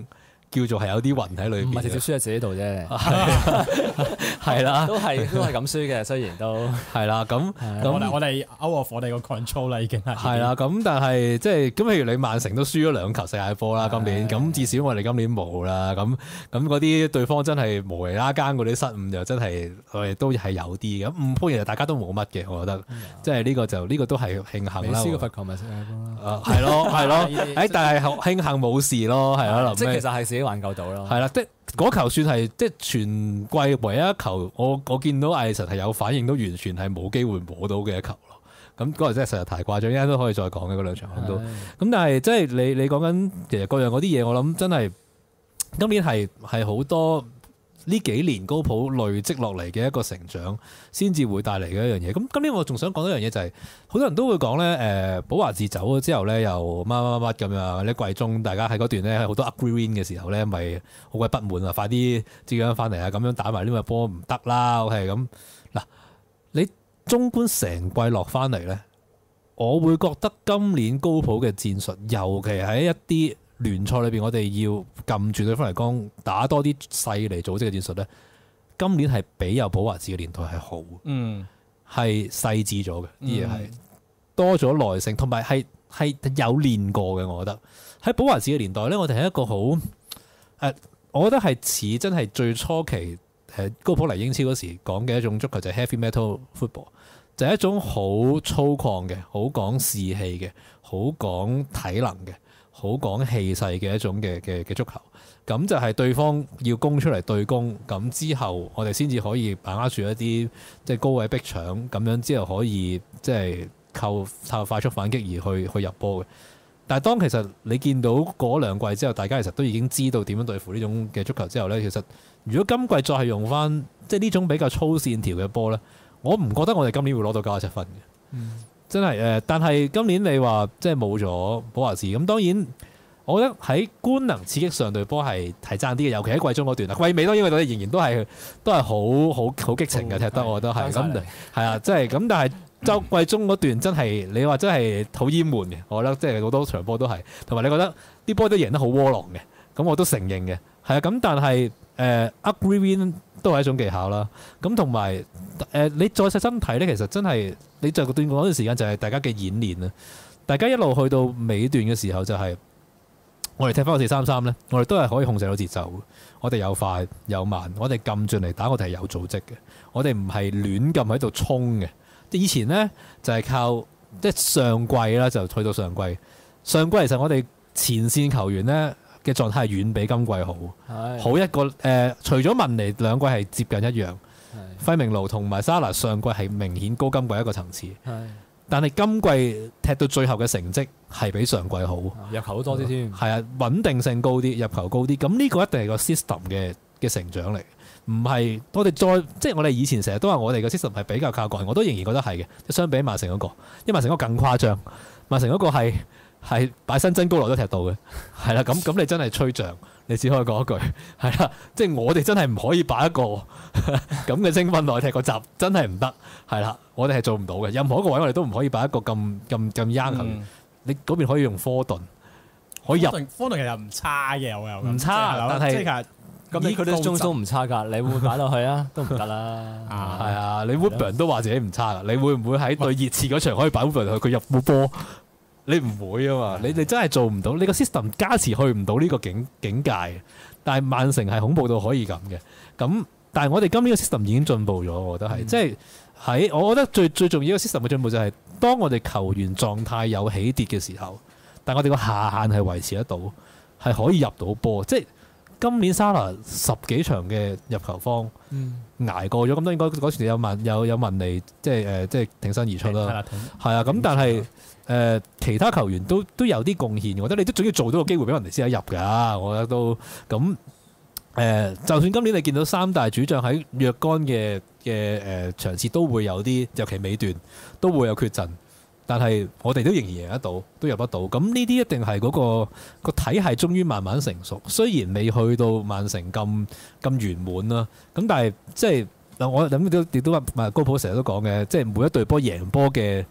叫做係有啲雲喺裏邊嘅， 唔係直接輸喺自己度啫， 係啦， 都係咁輸嘅，雖然都係啦，咁我哋 out of 我哋個 control 啦，已經係。 係啦，咁但係即係咁，譬如你曼城都輸咗2球世界波啦，今年咁至少我哋今年冇啦，咁嗰啲對方真係無厘啦更嗰啲失誤就真係我哋都係有啲嘅，5波其實大家都冇乜嘅，我覺得即係呢個都係慶幸啦。 美斯個罰球咪世界波啦， 係咯，但係慶幸冇事咯，係咯， 即係其實係自己挽救到咯。 係啦，即係嗰球算係即係全季唯一一球，我見到艾神係有反應，都完全係冇機會摸到嘅一球咯。咁嗰日真係實在太誇張，一陣都可以再講嘅嗰兩場都。咁但係即係你講緊其實各樣嗰啲嘢，我諗真係今年係好多呢幾年高普累積落嚟嘅一個成長，先至會帶嚟嘅一樣嘢。咁今年我仲想講一樣嘢就係，好多人都會講咧，保華治走咗之後咧，又乜咁樣。呢季中大家喺嗰段咧好多 agree win 嘅時候咧，咪好鬼不滿啊！快啲接樣翻嚟啊！咁樣打埋呢個波唔得啦，OK 咁嗱，你綜觀成季落翻嚟咧，我會覺得今年高普嘅戰術，尤其喺一啲聯賽裏邊，我哋要撳住對方嚟講，打多啲細嚟組織嘅戰術咧，今年係比有保華治嘅年代係好，係細緻咗嘅啲嘢，係多咗耐性，同埋係有練過嘅。我覺得喺保華治嘅年代咧，我哋係一個好我覺得係似真係最初期高普嚟英超嗰時講嘅一種足球，就係 heavy metal football，就係一種好粗獷嘅、好講士氣嘅、好講體能嘅、好講氣勢嘅一種嘅足球。咁就係對方要攻出嚟對攻，咁之後我哋先至可以把握住一啲即係高位逼搶，咁樣之後可以即係靠快速反擊而去入波嘅。但係當其實你見到嗰2季之後，大家其實都已經知道點樣對付呢種嘅足球之後咧，其實如果今季再係用翻即係呢種比較粗線條嘅波咧，我唔覺得我哋今年會攞到97分嘅。真係但係今年你話即係冇咗保華治，咁當然我覺得喺官能刺激上對波係爭啲嘅，尤其喺季中嗰段啦。季尾當然我哋仍然都係好激情嘅踢得，我覺得係咁係啊，即係咁。但係周季中嗰段真係你話真係好厭悶嘅，我覺得即係好多場波都係，同埋你覺得啲波都贏得好窩囊嘅，咁我都承認嘅。係啊，咁但係agree win 都係一種技巧啦。咁同埋你再細心睇咧，其實真係你就段嗰段時間就係大家嘅演練啦。大家一路去到尾段嘅時候就係、我哋踢翻個4-3-3咧，我哋都係可以控制到節奏。我哋有快有慢，我哋撳進嚟打，我哋係有組織嘅。我哋唔係亂撳喺度衝嘅。即以前咧就係靠即上季啦，就去到上季。上季其實我哋前線球員咧嘅狀態係遠比今季好。好一個除咗文尼2季係接近一樣，費明奴同埋沙拿上季係明顯高今季一個層次。但係今季踢到最後嘅成績係比上季好， 入球都多啲添。 係啊，穩定性高啲，入球高啲。咁呢個一定係個 system 嘅成長嚟，唔係我哋即係我哋以前成日都話我哋嘅 system 係比較靠個人，我都仍然覺得係嘅。相比曼城嗰個，因為曼城嗰個更誇張，曼城嗰個係擺新增高樓都踢到嘅，係啦。咁你真係吹脹，你只可以講一句係啦。即係我哋真係唔可以擺一個咁嘅精分內踢個閘，真係唔得，係啦。我哋係做唔到嘅，任何一個位我哋都唔可以擺一個咁 young。你嗰邊可以用科頓，可以入科頓其實唔差嘅，我又唔差，但係咁佢啲中鋒唔差㗎，你會唔會擺落去啊？都唔得啦。 係啊，你 Woodburn 都話自己唔差㗎，你會唔會喺對熱刺嗰場可以擺 Woodburn 去佢入波？你唔會啊嘛，你真係做唔到，你個 system 加持去唔到呢個境界。但係曼城係恐怖到可以咁嘅，咁但係我哋今年個 system 已經進步咗，我覺得係，即係喺我覺得最重要嘅 system 嘅進步就係當我哋球員狀態有起跌嘅時候，但係我哋個下限係維持得到，係可以入到波。即係今年沙拿10幾場嘅入球荒，捱過咗，咁當然嗰時有文尼即係挺身而出啦，係啊，咁但係。其他球員都有啲貢獻，我覺得你都總要做到個機會俾人哋先得入㗎，我覺得都咁就算今年你見到3大主將喺若干嘅場次都會有啲，尤其尾段都會有缺陣，但係我哋都仍然贏得到，都入得到。咁呢啲一定係嗰個體系終於慢慢成熟，雖然未去到曼城咁圓滿啦，咁但係即係我諗亦都話高普成日都講嘅，即係每一隊波贏波嘅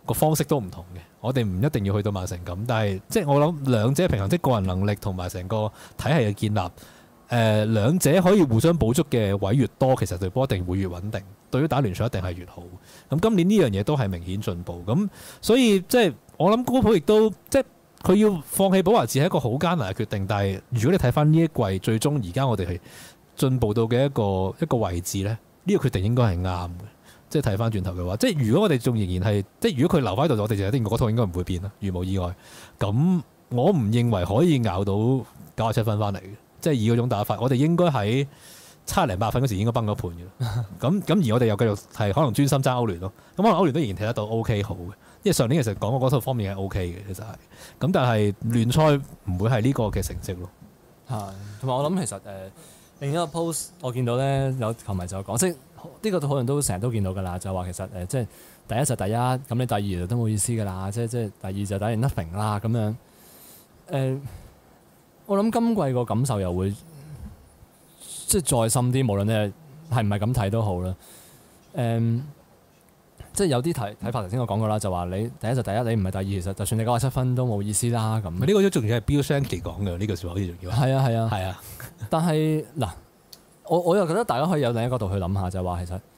個方式都唔同嘅。我哋唔一定要去到曼城咁，但係即係我諗兩者平衡，即係個人能力同埋成個體系嘅建立。兩者可以互相補足嘅位越多，其實隊波一定會越穩定。對於打聯賽一定係越好。咁今年呢樣嘢都係明顯進步。咁所以即係我諗高普亦都即係佢要放棄保華治係一個好艱難嘅決定。但係如果你睇翻呢一季最終而家我哋係進步到嘅一個位置咧，呢個決定應該係啱嘅。即係睇翻轉頭嘅話，即係如果我哋仲仍然係即係如果佢留翻喺度，我哋就一定嗰套應該唔會變啦。如無意外，咁我唔認為可以咬到97分翻嚟嘅。即係以嗰種打法，我哋應該喺70-80分嗰時應該崩咗盤嘅。咁而我哋又繼續係可能專心爭歐聯咯。咁可能歐聯都仍然踢得到 OK 好嘅，因為上年其實講嗰套方面係 OK 嘅，其實係。咁但係聯賽唔會係呢個嘅成績咯。 係，同埋我諗其實另一個 post 我見到咧有球迷就講，即係呢個討論都成日都見到㗎啦，就話其實即係第一就第一，咁你第二都冇意思㗎啦，即係第二就等於 nothing 啦咁樣。我諗今季個感受又會即係再深啲，無論你係唔係咁睇都好啦。即係有啲睇法頭先我講過啦，就話你第一就第一，你唔係第二，其實就算你97分都冇意思啦咁。 呢個都仲要係 Bill Shankly 講嘅呢句説話，好似仲要係啊係啊係啊。 但係嗱，我又覺得大家可以有另一個角度去諗下，就係話其實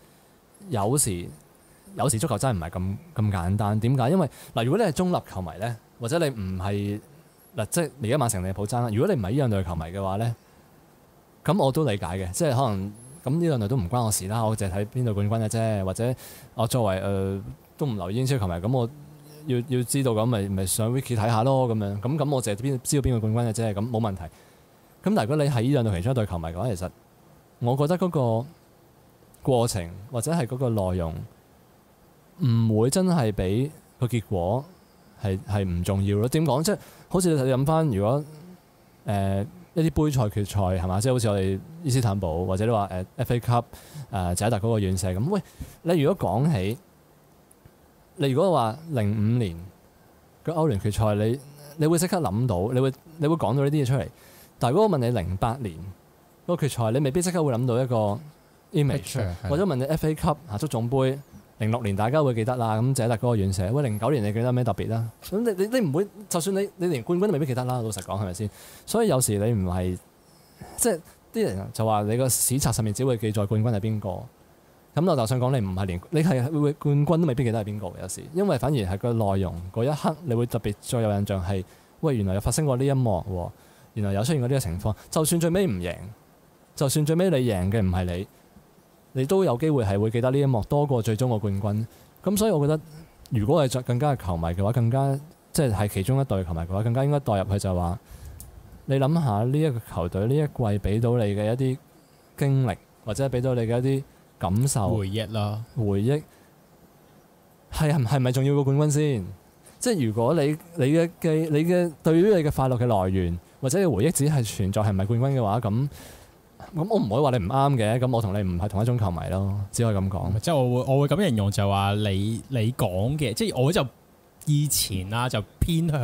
有時足球真係唔係咁簡單。點解？因為嗱，如果你係中立球迷咧，或者你唔係。嗱，即係而家曼城利物浦爭啦。如果你唔係呢兩隊球迷嘅話咧，咁我都理解嘅。即係可能咁呢兩隊都唔關我事啦，我淨係睇邊隊冠軍嘅啫。或者我作為都唔留意英超球迷，咁我要知道咁咪上 Wiki 睇下咯咁樣。咁我淨係知道邊個冠軍嘅啫，咁冇問題。咁但係如果你係呢兩隊其中一隊球迷嘅話，其實我覺得嗰個過程或者係嗰個內容唔會真係比個結果係唔重要咯。點講？即係好似你諗翻，如果一啲杯賽決賽係嘛，即係好似我哋伊斯坦堡或者你話FA Cup 謝達嗰個遠射咁。喂，你如果講起，你如果話05年個歐聯決賽，你會即刻諗到，你會講到呢啲嘢出嚟。但係如果我問你08年嗰個決賽，你未必即刻會諗到一個 image， 或者問你 FA Cup 足總杯。06年大家會記得啦，咁謝達嗰個遠射。喂，09年你記得咩特別啦？咁你唔會，就算你連冠軍都未必記得啦。老實講係咪先？所以有時你唔係，即係啲人就話你個史冊上面只會記載冠軍係邊個。咁我就想講你唔係連你係會冠軍都未必記得係邊個嘅有時，因為反而係個內容嗰一刻你會特別再有印象係，喂，原來有發生過呢一幕喎，原來有出現過呢個情況。就算最尾唔贏，就算最尾你贏嘅唔係你都有機會係會記得呢一幕多過最終個冠軍。咁所以我覺得，如果係更加係球迷嘅話，更加即係其中一隊球迷嘅話，更加應該代入去就係話，你諗下呢一個球隊呢一季俾到你嘅一啲經歷，或者俾到你嘅一啲感受、 回憶啦， 回憶係咪重要過冠軍先？即係如果你嘅對於你嘅快樂嘅來源或者嘅回憶只係存在係唔係冠軍嘅話，咁我唔可以話你唔啱嘅。咁我同你唔係同一種球迷咯，只可以咁講。 即係我會咁形容就係話你講嘅，即係我就以前啦就偏向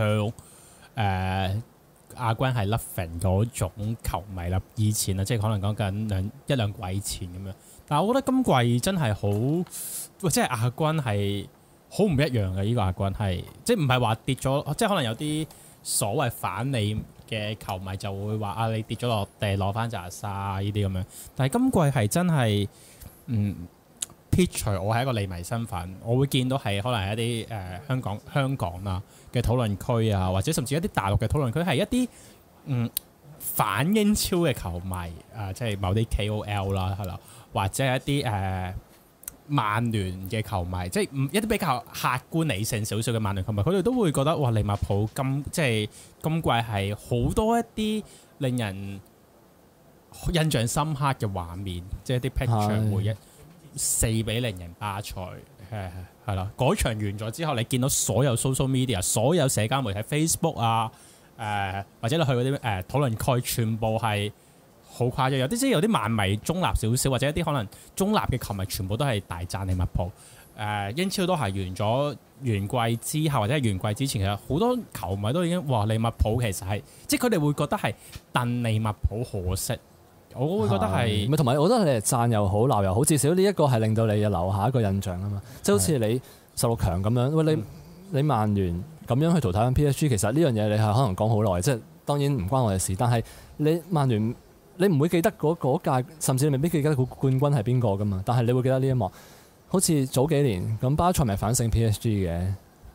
亞軍係 Loving 嗰種球迷啦。以前啊，即係可能講緊一兩季前咁樣。但係我覺得今季真係好，即係亞軍係好唔一樣嘅。呢個亞軍係即係唔係話跌咗，即係可能有啲所謂反你嘅球迷就會話啊，你跌咗落地攞翻扎沙呢啲咁樣。但係今季係真係撇除我係一個利迷身份，我會見到係可能係一啲香港啊嘅討論區啊，或者甚至一啲大陸嘅討論區係一啲反英超嘅球迷即係某啲 KOL 啦，係啦，或者係一啲曼聯嘅球迷，即係一啲比較客觀理性少少嘅曼聯球迷，佢哋都會覺得哇，利物浦今季係好多一啲令人印象深刻嘅畫面，即係一啲 picture 回憶。4-0贏巴塞，係啦，嗰場完咗之後，你見到所有 social media、所有社交媒體 Facebook 啊，或者你去嗰啲討論區，全部係好誇張。有啲即係有啲曼迷中立少少，或者一啲可能中立嘅球迷，全部都係大讚利物浦。英超都係完季之後或者係完季之前，其實好多球迷都已經話利物浦其實係，即係佢哋會覺得係戥利物浦可惜。我會覺得係， 同埋我覺得你係讚又好鬧又好，至少呢一個係令到你留下一個印象啊嘛。即係好似你 16強咁樣，喂你曼聯咁樣去淘汰緊 PSG，其實呢樣嘢你係可能講好耐，即係當然唔關我哋事，但係你曼聯你唔會記得嗰屆，甚至你未必記得個冠軍係邊個噶嘛，但係你會記得呢一幕，好似早幾年咁巴塞咪反勝 PSG 嘅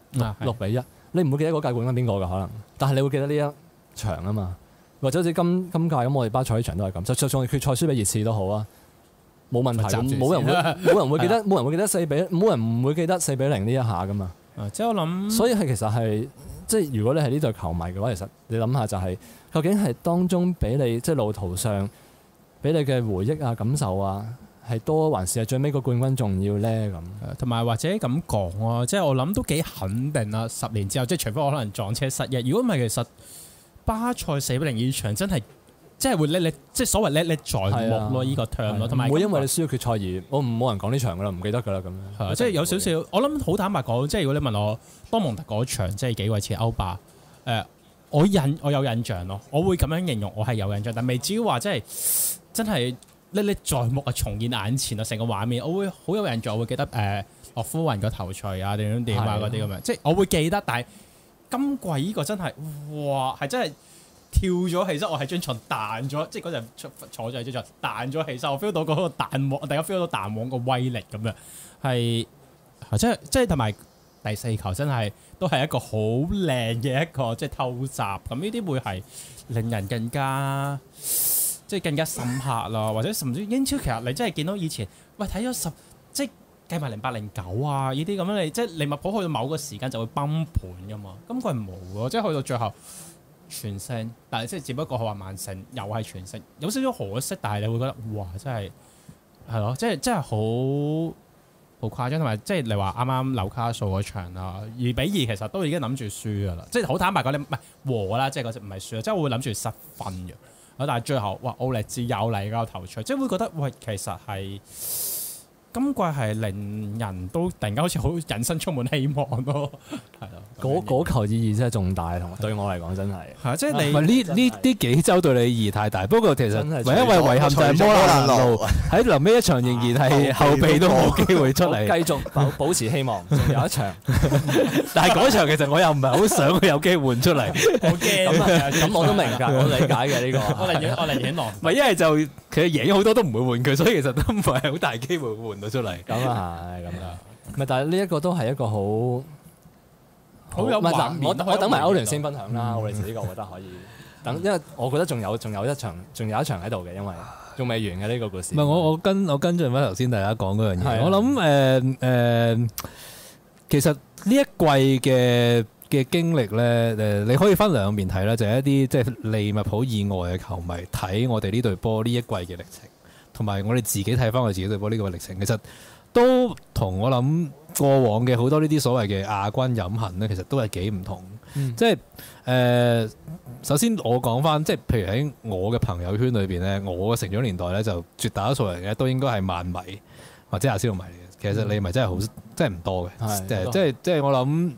6-1，你唔會記得嗰屆冠軍邊個㗎可能，但係你會記得呢一場啊嘛，或者好似今屆咁，我哋巴塞呢場都係咁，就算決賽輸俾熱刺都好啊。冇問題，冇人會記得，冇人會記得冇人唔會記得4-0呢一下噶嘛。 即係我諗， 所以係其實係即係如果你係呢隊球迷嘅話，其實你諗下就係、究竟係當中俾你即係路途上俾你嘅回憶啊感受啊係多，還是係最尾個冠軍重要咧咁？ 同埋或者咁講喎，即係我諗都幾肯定啦。10年之後，即係除非我可能撞車失憶，如果唔係，其實巴塞4-0呢場真係。即係會歷即係所謂歷在目咯，依個 term 咯，同埋唔會因為你輸咗決賽而我冇人講呢場噶啦，唔記得噶啦咁樣。 即係有少少，我諗好坦白講，即係如果你問我多蒙特嗰場，即係幾位似歐霸，我有印象咯，我會咁樣形容，我係有印象，但未至於話即係真係歷在目啊，重現眼前啊，成個畫面，我會好有印象，我會記得洛夫雲個頭槌啊，點啊嗰啲咁樣，即係我會記得，但係今季呢個真係哇，係真係。跳咗起身，我係張床彈咗，即係嗰陣坐咗喺張床彈咗起身，我 feel 到嗰個彈網，大家 feel 到彈網個威力咁樣，係即係同埋第4球真係都係一個好靚嘅一個即係偷襲，咁呢啲會係令人更加即係更加深刻啦，或者甚至英超其實你真係見到以前喂睇咗即係計埋0809啊呢啲咁樣，你即係利物浦去到某個時間就會崩盤噶嘛，咁佢係冇喎，即係去到最後。全勝，但係即係只不過係話曼城又係全勝，有少少可惜，但係你會覺得哇，真係係咯，即係真係好誇張，同埋即係你話啱啱紐卡素嗰場啦，2-2其實都已經諗住輸噶啦，即係好坦白講，你唔係和啦，即係嗰隻唔係輸，即係我會諗住失分嘅，但係最後哇奧力治有嚟嗰個頭槌，即係會覺得喂，其實係。今季係令人都突然間好似好人生充滿希望咯，係咯。 嗰球意義真係重大，同埋對我嚟講真係。 係即係你呢幾週對你意義太大。不過其實唯一遺憾就係摩蘭路喺臨尾一場仍然係後備都冇機會出嚟， 繼續保持希望。仲有一場， 但係嗰場其實我又唔係好想佢有機會換出嚟。 好驚咁我都明㗎，我理解嘅呢個。 我寧願唔係，因為就其實贏咗好多都唔會換佢，所以其實都唔係好大機會換到出嚟。 咁啊係咁啊，咪但係呢一個都係一個好有畫面。 我等埋歐聯先分享啦，我哋呢個我覺得可以等，因為我覺得仲有一場喺度嘅，因為仲未完嘅呢個故事。 唔係我跟進翻頭先大家講嗰樣嘢，我諗其實呢一季嘅經歷咧，你可以分兩面睇啦，就係一啲即係利物浦以外嘅球迷睇我哋呢隊波呢一季嘅歷程。同埋我哋自己睇翻我自己隊波呢個歷程，其實都同我諗過往嘅好多呢啲所謂嘅亞軍飲恨咧，其實都係幾唔同。即係首先我講翻，即係譬如喺我嘅朋友圈裏邊咧，我嘅成長年代咧，就絕大多數人嘅都應該係曼迷或者阿仙奴迷嚟嘅。其實利迷真係好真係唔多嘅，即係我諗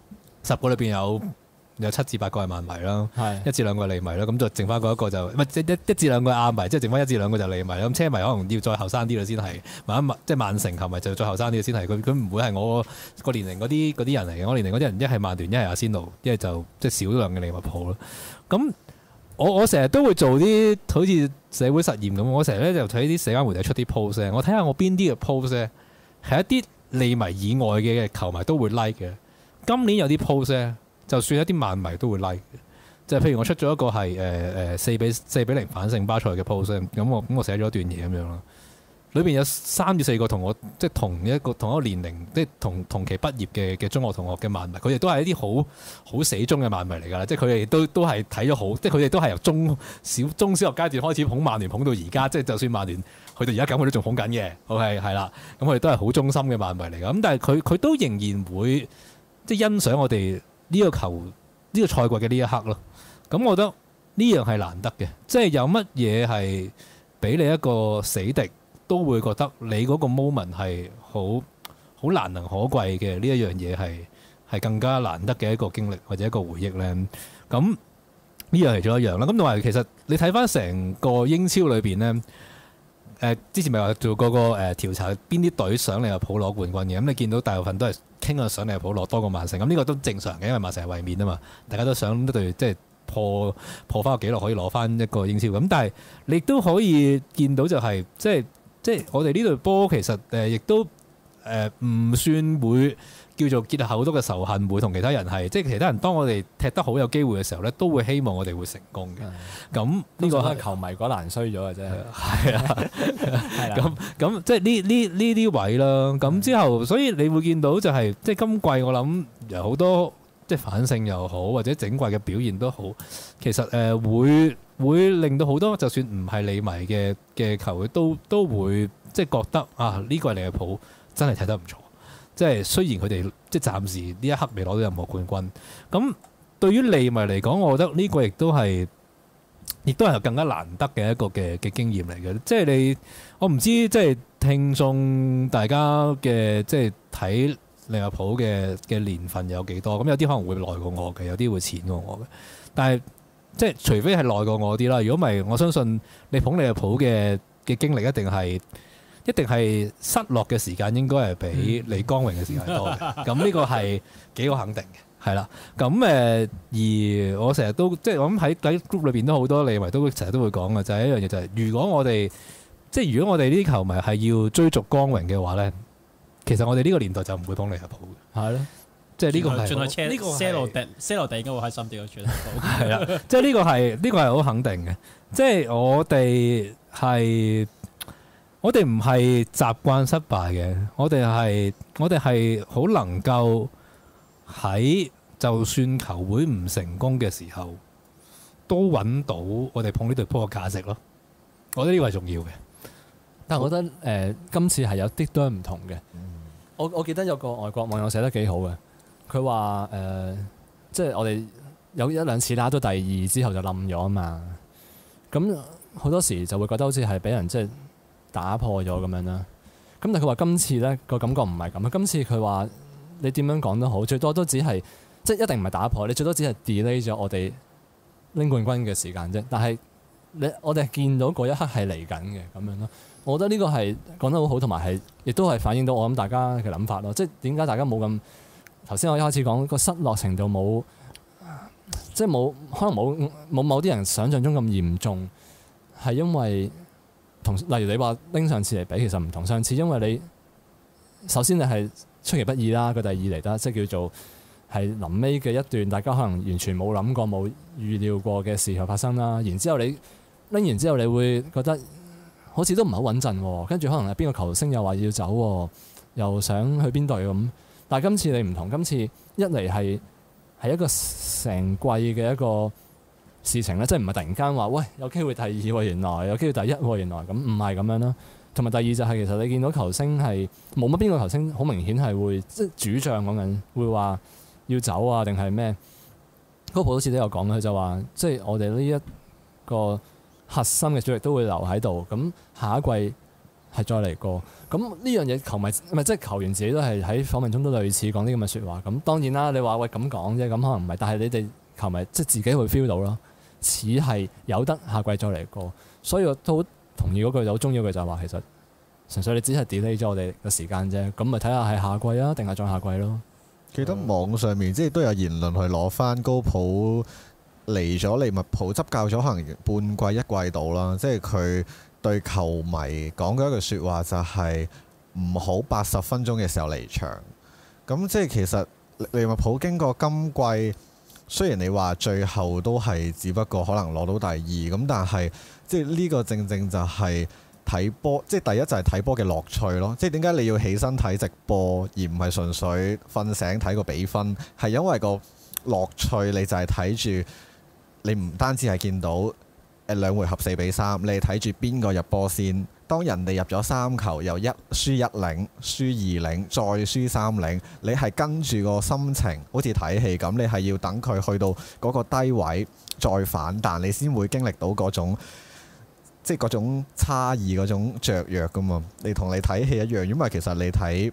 10個裏邊有7至8個係曼迷啦，1至2個係利迷啦，咁就剩翻嗰一個就唔係1至2個亞迷，即係剩翻1至2個就利迷。咁車迷可能要再後生啲啦先係，即係曼城球迷就再後生啲先係。佢唔會係我個年齡嗰啲人嚟嘅。我年齡嗰啲人一係曼聯，一係阿仙奴，一係就即係少量嘅利物浦咯。咁我成日都會做啲好似社會實驗咁，我成日咧就睇啲社交媒體出啲 post， 我睇下我邊啲嘅 post 係一啲利迷以外嘅球迷都會 like 嘅。今年有啲 post就算一啲曼迷都會 like 嘅，即係譬如我出咗一個係4-0反勝巴塞嘅 post， 咁我寫咗一段嘢咁樣啦。裏邊有3至4個同我即係同一個年齡，即係同期畢業嘅中學同學嘅曼迷，佢哋都係一啲好死忠嘅曼迷嚟㗎啦。即係佢哋都係睇咗好，即係佢哋都係由中小學階段開始捧曼聯，捧到而家，即係就算曼聯去到而家咁，佢都仲捧緊嘅。OK 係啦，咁佢哋都係好忠心嘅曼迷嚟㗎。咁但係佢都仍然會即係欣賞我哋呢個賽季嘅呢一刻咯，咁我覺得呢樣係難得嘅，即係有乜嘢係俾你一個死敵都會覺得你嗰個 moment 係好難能可貴嘅呢一樣嘢係更加難得嘅一個經歷或者一個回憶咧。咁呢樣係其中一樣啦。咁同埋其實你睇翻成個英超裏邊咧， 之前咪話做過個調查，邊啲隊想利物浦攞冠軍嘅？咁你見到大部分都係傾向想利物浦攞多過曼城。咁呢個都正常嘅，因為曼城係衛冕啊嘛，大家都想一隊即係破翻個紀錄，可以攞翻一個英超。咁但係你都可以見到就係、即係我哋呢隊波其實亦都唔算會叫做結好多嘅仇恨，會同其他人係即係其他人當我哋踢得好有機會嘅時候咧，都會希望我哋會成功嘅。咁呢個係球迷嗰欄衰咗嘅啫。 係啊，咁即係呢啲位啦。咁之後，所以你會見到就係、即係今季我諗有好多即係反勝又好，或者整季嘅表現都好，其實會令到好多就算唔係利迷嘅球會都會即係覺得啊呢個利物浦真係踢得唔錯。即係雖然佢哋即係暫時呢一刻未攞到任何冠軍，咁對於利迷嚟講，我覺得呢個亦都係更加難得嘅一個嘅經驗嚟嘅。即係我唔知即係聽眾大家嘅即係睇利物浦嘅年份有幾多？咁有啲可能會耐過我嘅，有啲會淺過我嘅。但係即係除非係耐過我啲啦，如果唔係，我相信你捧利物浦嘅經歷一定係失落嘅時間應該係比你光榮嘅時間多嘅，咁呢個係幾個肯定嘅，係啦。咁而我成日都即係我諗喺 group 裏邊都好多利迷都成日都會講嘅，就係一樣嘢就係如果我哋呢啲球迷係要追逐光榮嘅話咧，其實我哋呢個年代就唔會捧利物浦嘅，係咯。即係呢個係轉去呢個些路地應該會開心啲嘅轉去。 係啦，即係呢個係好肯定嘅，即係我哋唔係習慣失敗嘅，我哋係好能夠喺就算球會唔成功嘅時候，都揾到我哋捧呢隊波嘅價值咯。我覺得呢個係重要嘅。 但係我覺得今次係有啲都係唔同嘅。我記得有個外國網友寫得幾好嘅，佢話即係我哋有一兩次啦，都第二之後就冧咗啊嘛。咁好多時就會覺得好似係俾人即係打破咗咁樣啦，咁但係佢話今次咧個感覺唔係咁啊！今次佢話你點樣講都好，最多都只係即係一定唔係打破，你最多只係 delay 咗我哋拎冠軍嘅時間啫。但係我哋見到嗰一刻係嚟緊嘅咁樣咯。我覺得呢個係講得好好，同埋係亦都係反映到我諗大家嘅諗法咯。即係點解大家冇咁頭先我一開始講個失落程度冇，即係冇可能冇某啲人想象中咁嚴重，係因為。例如你話拎上次嚟比，其實唔同上次，因為你首先你係出其不意啦，佢第二嚟得，即係叫做係臨尾嘅一段，大家可能完全冇諗過、冇預料過嘅事後發生啦。然之後你拎完之後，你會覺得好似都唔係好穩陣喎。跟住可能係邊個球星又話要走，又想去邊隊咁。但係今次你唔同，今次一嚟係一個成季嘅一個事情咧，即係唔係突然間話喂有機會第二喎，原來有機會第一喎，原來咁唔係咁樣啦。同埋第二就係其實你見到球星係冇乜邊個球星好明顯係會即係主將講緊會話要走啊定係咩？高普好似都有講，佢就話即係我哋呢一個核心嘅主力都會留喺度，咁下一季係再嚟過。咁呢樣嘢球迷唔係即係球員自己都係喺訪問中都類似講啲咁嘅説話。咁當然啦，你話喂咁講啫，咁可能唔係，但係你哋球迷即係自己會 feel 到咯。似係有得下季再嚟過，所以我都好同意嗰句，好中意嗰句就係話，其實純粹你只係 delay 咗我哋嘅時間啫，咁咪睇下係下季啊，定係再下季咯。記得網上面即係都有言論去攞翻高普嚟咗利物浦執教咗可能半季一季度啦，即係佢對球迷講嘅一句説話就係唔好80分鐘嘅時候離場。咁即係其實利物浦經過今季。雖然你話最後都係只不過可能攞到第二咁，但係即係呢個正正就係睇波，即係第一就係睇波嘅樂趣咯。即係點解你要起身睇直播而唔係純粹瞓醒睇個比分？係因為個樂趣，你就係睇住你唔單止係見到兩回合4-3，你係睇住邊個入波先。當人哋入咗3球，由輸1-0、輸2-0，再輸3-0，你係跟住個心情，好似睇戲咁，你係要等佢去到嗰個低位再反彈，你先會經歷到嗰種即係嗰種差異、嗰種雀躍噶嘛。你同你睇戲一樣，因為其實你睇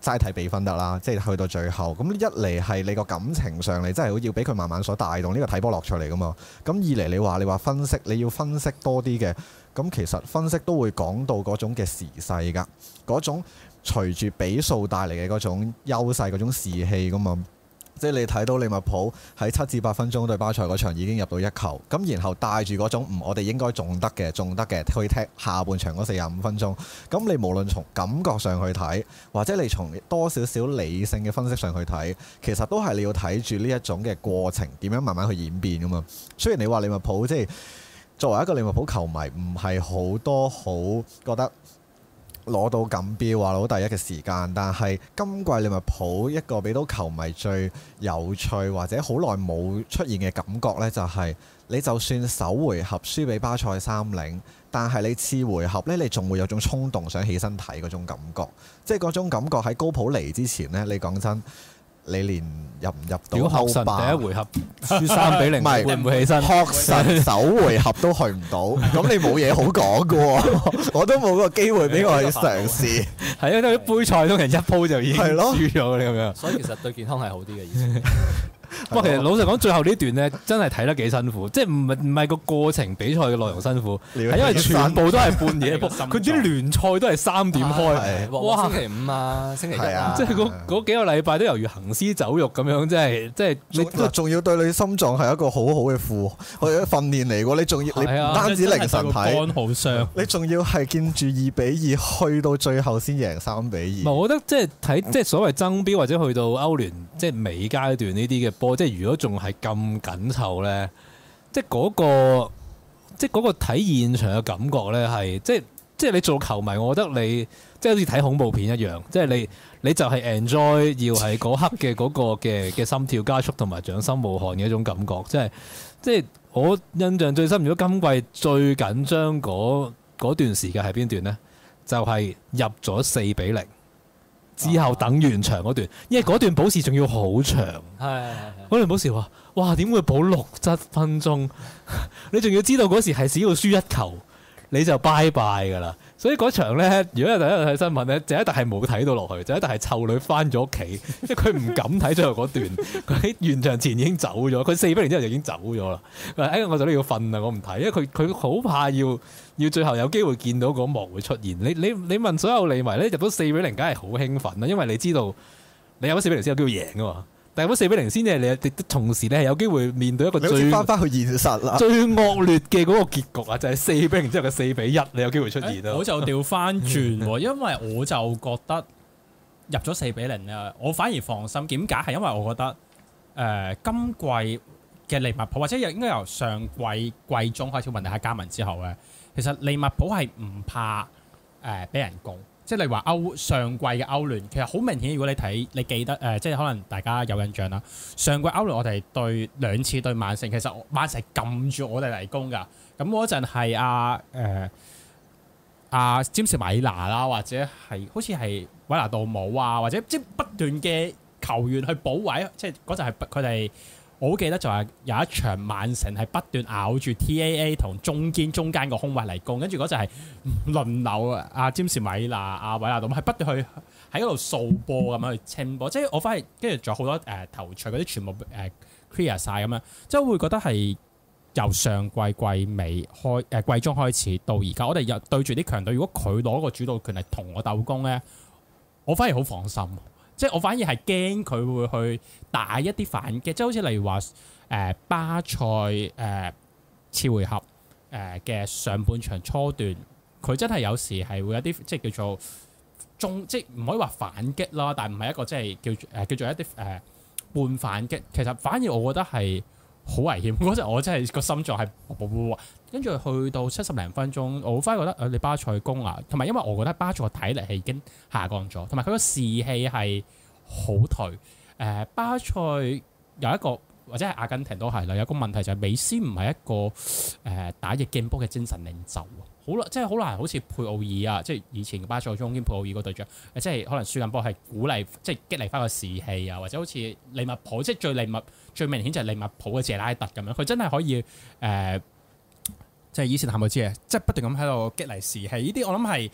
齋睇比分得啦，即係去到最後咁一嚟係你個感情上你真係要俾佢慢慢所帶動呢個睇波樂趣嚟噶嘛。咁二嚟你話分析你要分析多啲嘅，咁其實分析都會講到嗰種嘅時勢㗎，嗰種隨住比數帶嚟嘅嗰種優勢嗰種士氣噶嘛。即係你睇到利物浦喺7至8分鐘對巴塞嗰場已經入到1球，咁然後帶住嗰種我哋應該仲得嘅去踢下半場嗰45分鐘。咁你無論從感覺上去睇，或者你從多少少理性嘅分析上去睇，其實都係你要睇住呢一種嘅過程點樣慢慢去演變噶嘛。雖然你話利物浦即係作為一個利物浦球迷，唔係好多好覺得攞到錦標啊攞第一嘅時間，但係今季利物浦一個俾到球迷最有趣或者好耐冇出現嘅感覺呢，就係你就算首回合輸俾巴塞3-0，但係你次回合呢，你仲會有種衝動想起身睇嗰種感覺，即係嗰種感覺喺高普嚟之前呢，你講真。你連入唔入到歐霸第一回合輸3-0，會唔會起身？ 確實首回合都去唔到，咁你冇嘢好講嘅喎，我都冇個機會俾我去嘗試。 係啊，因為杯賽通常一鋪就已經輸咗你咁樣。 所以其實對健康係好啲嘅意思。 不過其實老實講，最後呢段咧真係睇得幾辛苦，即係唔係個過程比賽嘅內容辛苦，係因為全部都係半夜播，佢啲聯賽都係3點開， 哇！星期五啊，星期日啊， 即係嗰幾個禮拜都猶如行屍走肉咁樣，即係你仲要對你心臟係一個好好嘅訓練嚟喎，你仲要你唔單止凌晨睇， 肝好傷， 你仲要係見住2-2去到最後先贏3-2。 我覺得即係睇即係所謂爭標或者去到歐聯即係尾階段呢啲嘅波，即係如果仲係咁緊湊咧，即係嗰個睇現場嘅感覺咧，係即係你做球迷，我覺得你即係好似睇恐怖片一樣，即係你就係 enjoy 要係嗰刻嘅嗰個嘅心跳加速同埋掌心冒汗嘅一種感覺，即係我印象最深，如果今季最緊張嗰段時間係邊段咧？就係入咗4-0。之後等完場嗰段，因為嗰段補時仲要好長，嗰段補時話：哇，點會補6-7分鐘？你仲要知道嗰時係只要輸1球，你就拜拜㗎啦。所以嗰場咧，如果有第一日睇新聞咧，就一定係冇睇到落去，就一定係湊女翻咗屋企，因為佢唔敢睇最後嗰段。佢喺完場前已經走咗，佢4-0之後就已經走咗啦。我就都要瞓啦，我唔睇，因為佢好怕要最後有機會見到嗰幕會出現。你問所有利迷咧，入到4-0梗係好興奮啦，因為你知道你入咗4-0先有機會贏㗎嘛。但係入咗4-0先至你同時你係有機會面對一個最翻返去現實啦， 最惡劣嘅嗰個結局啊，就係4-0之後嘅4-1，你有機會出現咯。 我就調翻轉喎，因為我就覺得入咗4-0啊，我反而放心。點解？係因為我覺得今季嘅利物浦或者應該由上季季中開始雲迪克加盟之後咧，其實利物浦係唔怕俾人攻。即係例如話上季嘅歐聯，其實好明顯。如果你記得即係可能大家有印象啦。上季歐聯我哋對2次對曼城，其實曼城撳住我哋嚟攻㗎。咁嗰陣係阿詹士米拿啦，或者係好似係維拿杜姆啊，或者即係不斷嘅球員去補位。即係嗰陣係佢哋，我好記得就係有一場曼城係不斷咬住 TAA 同中間個空位嚟攻，跟住嗰陣係輪流阿詹士米拿、阿維拿杜姆係不斷去喺嗰度掃波咁樣去清波，即係我反而跟住仲有好多頭槌嗰啲全部clear 晒咁樣，即係會覺得係由上季尾季中開始到而家，我哋又對住啲強隊，如果佢攞個主導權嚟同我鬥攻咧，我反而好放心。即係我反而係驚佢會去打一啲反擊，即係好似例如話巴塞次回合嘅上半場初段，佢真係有時係會有啲即係叫做即係唔可以話反擊啦，但係唔係一個即係叫做一啲半反擊。其實反而我覺得係好危險。嗰陣我真係個心臟係跟住去到70零分鐘，我反而覺得你巴塞攻啊，同埋因為我覺得巴塞嘅體力係已經下降咗，同埋佢個士氣係好頹。巴塞有一個或者係阿根廷都係啦，有一個問題就係美斯唔係一個打逆境波嘅精神領袖。即係好難，好似佩奧爾啊，即係以前巴塞中堅佩奧爾個隊長，即係可能輸緊波係鼓勵，即係激勵翻個士氣啊，或者好似利物浦，即係最明顯就係利物浦嘅謝拉特咁樣，佢真係可以即係以前譚慕知嘅，即係不斷咁喺度激勵士氣。呢啲我諗係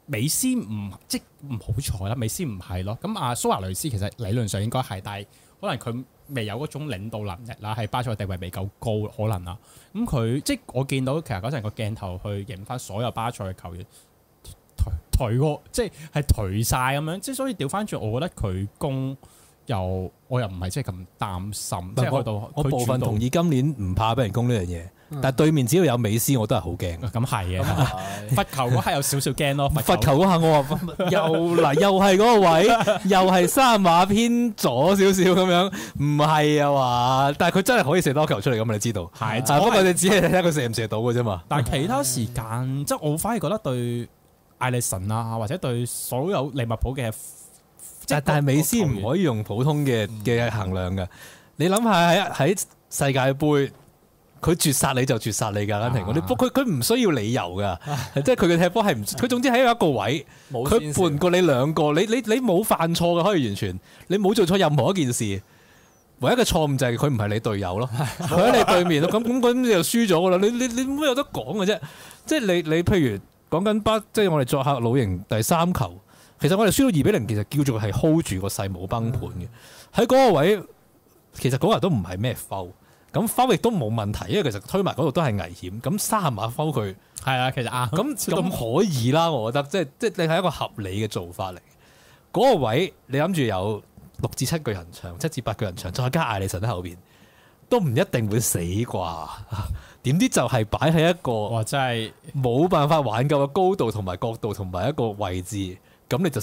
美斯即唔好彩啦，美斯唔係咯。咁蘇亞雷斯其實理論上應該係，但係可能佢未有嗰種領導能力啦，係巴塞地位未夠高可能啦。咁佢即係我見到其實嗰陣個鏡頭去影翻所有巴塞嘅球員頹過，即係頹晒咁樣。即係所以調翻轉，我覺得佢攻我又唔係即係咁擔心。即係我部分同意今年唔怕俾人攻呢樣嘢。但係對面只要有美斯，我都係好驚。 咁係嘅，罰球嗰下有少少驚咯。 罰球嗰下我話又係嗰個位，又係三碼偏左少少咁樣，唔係啊嘛。但係佢真係可以射多球出嚟咁，你知道？係，不過你只係睇佢射唔射到嘅啫嘛。 但係其他時間，即係我反而覺得對艾力神啊，或者對所有利物浦嘅， 但係美斯唔可以用普通嘅衡量嘅。你諗下喺世界盃。佢絕殺你就絕殺你㗎，阿根廷嗰啲，佢唔需要理由㗎，即係佢嘅踢波係唔，佢總之喺一個位，佢盤過你兩個，你冇犯錯嘅，可以完全，你冇做錯任何一件事，唯一嘅錯誤就係佢唔係你隊友咯，佢喺你對面咯，咁你就輸咗㗎啦，你冇有得講嘅啫，即係你譬如講緊即係我哋作客老營第3球，其實我哋輸到2-0，其實叫做係 hold 住個勢冇崩盤嘅，喺嗰個位，其實嗰個都唔係咩 foul。咁 foul 亦都冇問題，因為其實推埋嗰度都係危險。咁30碼 foul 佢係啊，其實咁可以啦，我覺得即係你係一個合理嘅做法嚟。嗰個位你諗住有6至7個人場，7至8個人場，再加艾利臣喺後邊，都唔一定會死啩。點知就係擺喺一個真係冇辦法挽救嘅高度同埋角度同埋一個位置，咁你就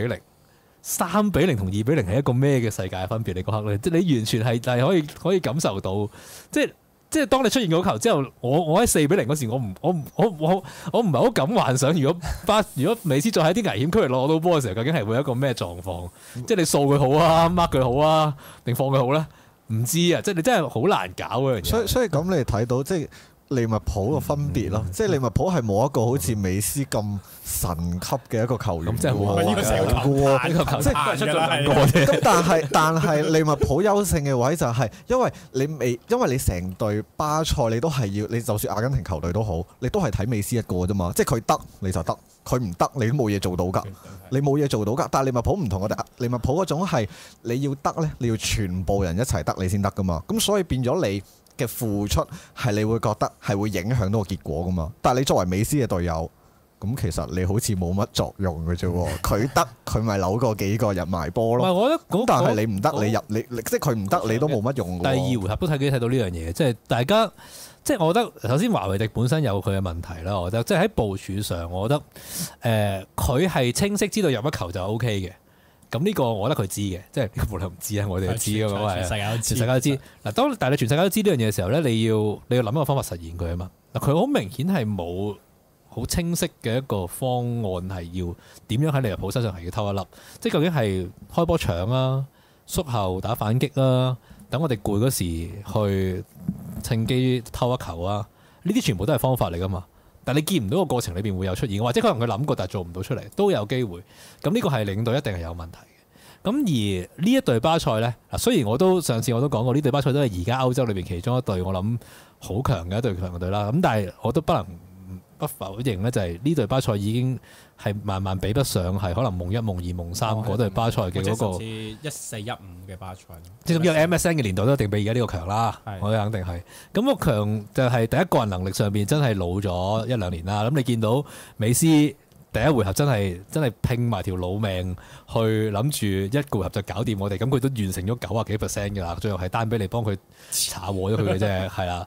3-0。3-0同2-0係一個咩嘅世界分別？你嗰刻咧，即係你完全係可以感受到，即係當你出現嗰球之後，我喺4-0嗰時，我唔係好敢幻想，如果美斯再喺啲危險區域攞到波嘅時候，究竟係會有一個咩狀況？即係你掃佢好啊，mark 佢好啊，定放佢好咧？唔知啊！即係你真係好難搞嗰樣嘢。 所以咁你睇到即係利物浦個分別咯，即係利物浦係冇一個好似美斯咁神級嘅一個球員， 咁即係冇呢個成個球即係出咗兩個啫。咁但係利物浦優勝嘅位就係因為你成隊巴塞你都係要，你就算阿根廷球隊都好，你都係睇美斯一個啫嘛。即係佢得你就得，佢唔得你都冇嘢做到㗎。你冇嘢做到㗎。但係利物浦唔同，我哋利物浦嗰種係你要得咧，你要全部人一齊得你先得㗎嘛。咁所以變咗你嘅付出係你會覺得係會影響到個結果噶嘛？但係你作為美斯嘅隊友，咁其實你好似冇乜作用嘅啫喎。佢得佢咪扭過幾個入埋波咯。 我覺得咁，但係你唔得，你入你即係佢唔得，你都冇乜用。 第2回合都睇到呢樣嘢，即係大家即係我覺得首先華為迪本身有佢嘅問題啦。我覺得即係喺部署上，我覺得佢係清晰知道入一球就 OK 嘅。咁呢個我覺得佢知嘅，即係無論唔知啊，我哋都知㗎嘛，全世界都知。嗱，但係你全世界都知呢樣嘢嘅時候咧，你要諗一個方法實現佢啊嘛。嗱，佢好明顯係冇好清晰嘅一個方案係要點樣喺利物浦身上係要偷一粒，即係究竟係開波搶啊、縮後打反擊啊，等我哋攰嗰時去趁機偷一球啊，呢啲全部都係方法嚟噶嘛。但係你見唔到個過程裏邊會有出現，或者可能佢諗過但係做唔到出嚟，都有機會。咁呢個係領隊一定係有問題嘅。咁而呢一隊巴塞呢，嗱，雖然上次我都講過呢隊巴塞都係而家歐洲裏邊其中一隊我諗好強嘅一隊強隊啦。咁但係我都不否認呢，就係呢隊巴塞已經係慢慢比不上係可能夢1、夢2、夢3嗰隊巴塞嘅嗰個 14-15嘅巴塞。 即係咁有 MSN 嘅年代都一定比而家呢個強啦，我肯定係。咁個強就係第一個人能力上邊真係老咗1-2年啦。咁你見到美斯第一回合真係拼埋條老命去諗住一個回合就搞掂我哋，咁佢都完成咗90幾% 㗎啦。最後係丹比利幫佢查獲咗佢嘅啫，係啦。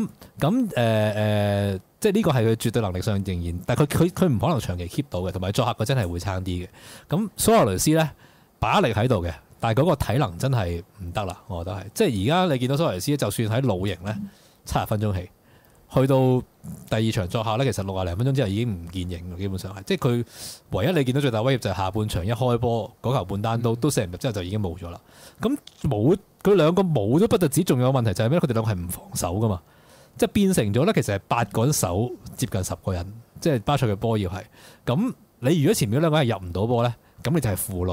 即係呢個係佢絕對能力上仍然，但係佢唔可能長期 keep 到嘅，同埋作客佢真係會差啲嘅。咁蘇亞雷斯咧把力喺度嘅，但係嗰個體能真係唔得啦，我覺得係。即係而家你見到蘇亞雷斯，就算喺老營咧70分鐘起，去到第2場作客咧，其實60零分鐘之後已經唔見影，基本上係。即係佢唯一你見到最大威脅就係下半場一開波嗰球半單都射唔入之後就已經冇咗啦。咁佢兩個冇咗不特止，仲有問題就係咩？佢哋兩個係唔防守噶嘛。即係變成咗咧，其實係8個人守接近10個人，即係巴塞嘅波要係咁。你如果前面嗰兩個係入唔到波咧，咁你就係負累。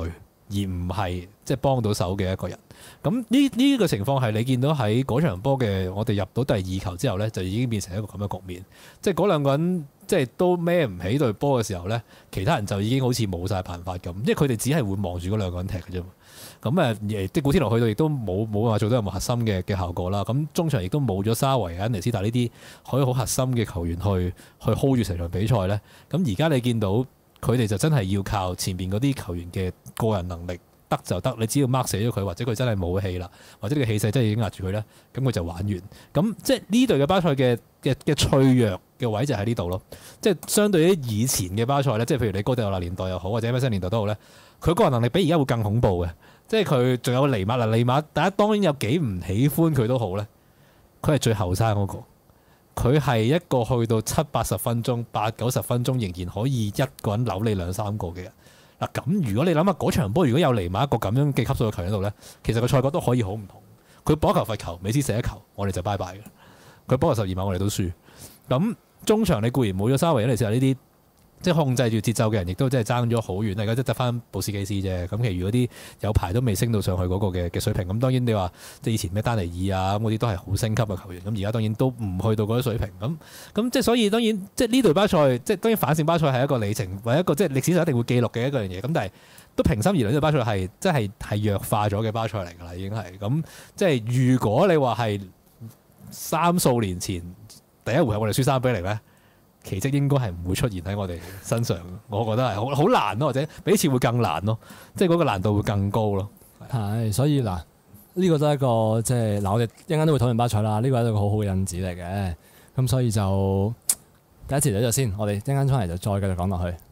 而唔係即係幫到手嘅一個人。咁呢個情況係你見到喺嗰場波嘅，我哋入到第二球之後呢，就已經變成一個咁嘅局面。即係嗰兩個人即係都孭唔起隊波嘅時候呢，其他人就已經好似冇晒辦法咁，因為佢哋只係會望住嗰兩個人踢嘅啫嘛。咁即係古天樂去到亦都冇話做到任何核心嘅效果啦。咁中場亦都冇咗沙維啊、尼斯達呢啲可以好核心嘅球員去 hold 住成場比賽呢。咁而家你見到佢哋就真係要靠前邊嗰啲球員嘅個人能力。得就得，你只要 mark 死咗佢，或者佢真係冇氣啦，或者呢個氣勢真係已經壓住佢咧，咁佢就玩完。咁即係呢隊嘅巴塞嘅脆弱嘅位就喺呢度咯。即係相對於以前嘅巴塞咧，即係譬如你高迪奧拿年代又好，或者咩新年代都好咧，佢個人能力比而家會更恐怖嘅。即係佢仲有尼馬啦，尼馬大家當然有幾唔喜歡佢都好咧，佢係最後生嗰個，佢係一個去到70-80分鐘、80-90分鐘仍然可以一個人扭你2-3個嘅人。嗱咁，如果你諗下嗰場波，如果有尼馬一個咁樣嘅級數嘅球員喺度咧，其實個賽果都可以好唔同。佢波球罰球，美斯射一球，我哋就拜拜嘅。佢波球12碼，我哋都輸。咁中場你固然冇咗沙維尼斯呢啲，即係控制住節奏嘅人，亦都真係爭咗好遠。而家即係得翻布斯基斯啫。咁其餘嗰啲有排都未升到上去嗰個嘅水平。咁當然你話即係以前咩丹尼爾啊咁嗰啲都係好升級嘅球員。咁而家當然都唔去到嗰啲水平。咁即係所以當然即係呢隊巴塞，即係當然反勝巴塞係一個里程，或者一個即係歷史上一定會記錄嘅一個樣嘢。咁但係都平心而論，呢隊巴塞係即係弱化咗嘅巴塞嚟㗎啦，已經係咁。即係如果你話係3數年前第一回合我哋輸3-0咧。奇蹟應該係唔會出現喺我哋身上，我覺得係好難咯，或者比次會更難咯，即係嗰個難度會更高咯。 係，所以嗱，呢個都係一個即係嗱，我哋一陣間都會討論巴塞啦，呢個係一個好好嘅引子嚟嘅。咁所以就第一節嚟咗先，我哋一陣間翻嚟就再繼續講落去。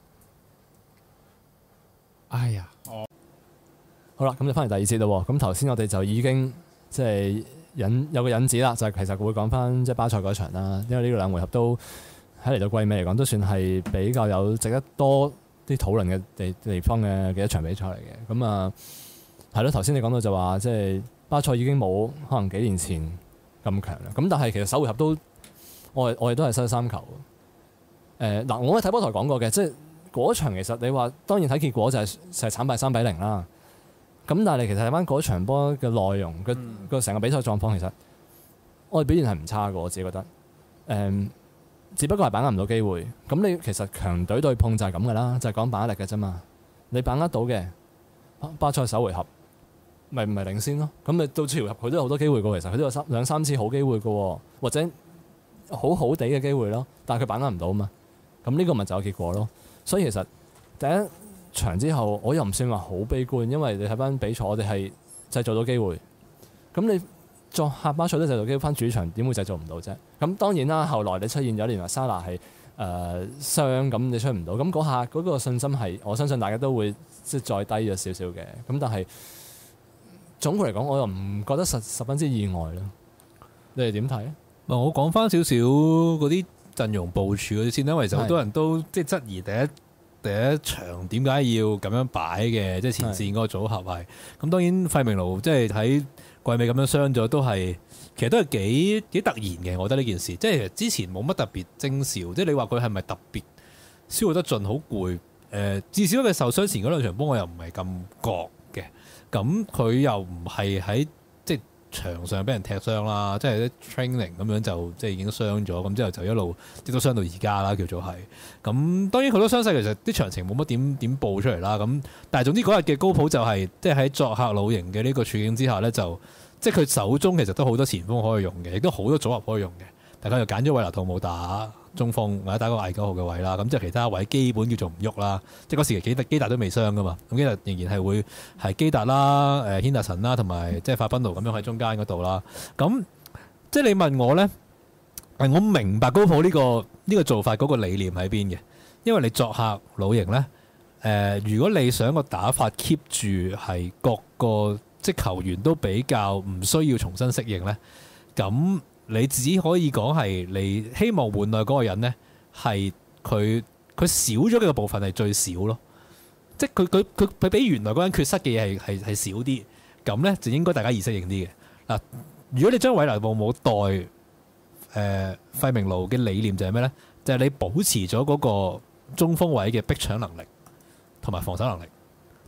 哎呀， 好啦，咁就翻嚟第二節咯。咁頭先我哋就已經即係有個引子啦，就係其實會講翻即係巴塞嗰場啦，因為呢個兩回合都。喺嚟到季尾嚟講，都算係比較有值得多啲討論嘅地方嘅一場比賽嚟嘅。咁啊，係咯，頭先你講到就話，即係巴塞已經冇可能幾年前咁強啦。咁但係其實首回合都我哋都係失咗3球。嗱，我喺睇波台講過嘅，即係嗰場其實你話當然睇結果就係慘敗3-0啦。咁但係你其實睇翻嗰場波嘅內容，個成個比賽狀況，其實我哋表現係唔差嘅，我自己覺得。只不過係把握唔到機會，咁你其實強隊對碰就係咁嘅啦，就係講把握力嘅啫嘛。你把握到嘅巴塞首回合，咪唔係領先咯。咁你到次回合佢都有好多機會嘅，其實佢都有2-3次好機會嘅，或者好好地嘅機會咯。但係佢把握唔到嘛。咁呢個咪就有結果咯。所以其實第一場之後，我又唔算話好悲觀，因為你睇翻比賽，我哋係製造到機會。咁你作客巴塞都製造機會，翻主場點會製造唔到啫？咁當然啦，後來你出現咗連埋沙拿係傷，咁你出唔到，咁嗰下嗰個信心係我相信大家都會即係再低咗少少嘅。咁但係總括嚟講，我又唔覺得十分之意外咯。你哋點睇咧？ 我講翻少少嗰啲陣容部署嗰啲先，因為就好多人都即係質疑第一場點解要咁樣擺嘅，即係前線嗰個組合係。咁當然費明奴即係喺季尾咁樣傷咗，其實都係幾突然嘅。我覺得呢件事，即係之前冇乜特別徵兆，即係你話佢係咪特別消耗得盡好攰？至少佢受傷前嗰兩場波我又唔係咁覺嘅。咁佢又唔係喺即係場上俾人踢傷啦，即係啲 training 咁樣就即係已經傷咗，咁之後就一路直到傷到而家啦，叫做係。咁當然佢都傷勢，其實啲詳情冇乜點報出嚟啦。咁但係總之嗰日嘅高普就係即係喺作客老營嘅呢個處境之下咧，就即係佢手中其實都好多前鋒可以用嘅，亦都好多組合可以用嘅。大家就揀咗韋拿杜姆打中鋒或者打個偽9號嘅位啦。咁即係其他位基本叫做唔喐啦。即係嗰時期基達都未傷噶嘛，咁基達仍然係會係基達啦、軒達臣啦，同埋即係法賓奴咁樣喺中間嗰度啦。咁即係你問我咧，我明白高普呢個做法嗰個理念喺邊嘅，因為你作客老營咧，如果你想個打法 keep 住係各個即係球員都比較唔需要重新適應咧，咁你只可以講係你希望換來嗰個人咧係佢少咗嘅部分係最少咯，即係佢比原來嗰人缺失嘅嘢係少啲，咁咧就應該大家易適應啲嘅嗱。如果你將韋拿杜姆代費明奴嘅理念就係咩咧？就係你保持咗嗰個中鋒位嘅逼搶能力同埋防守能力，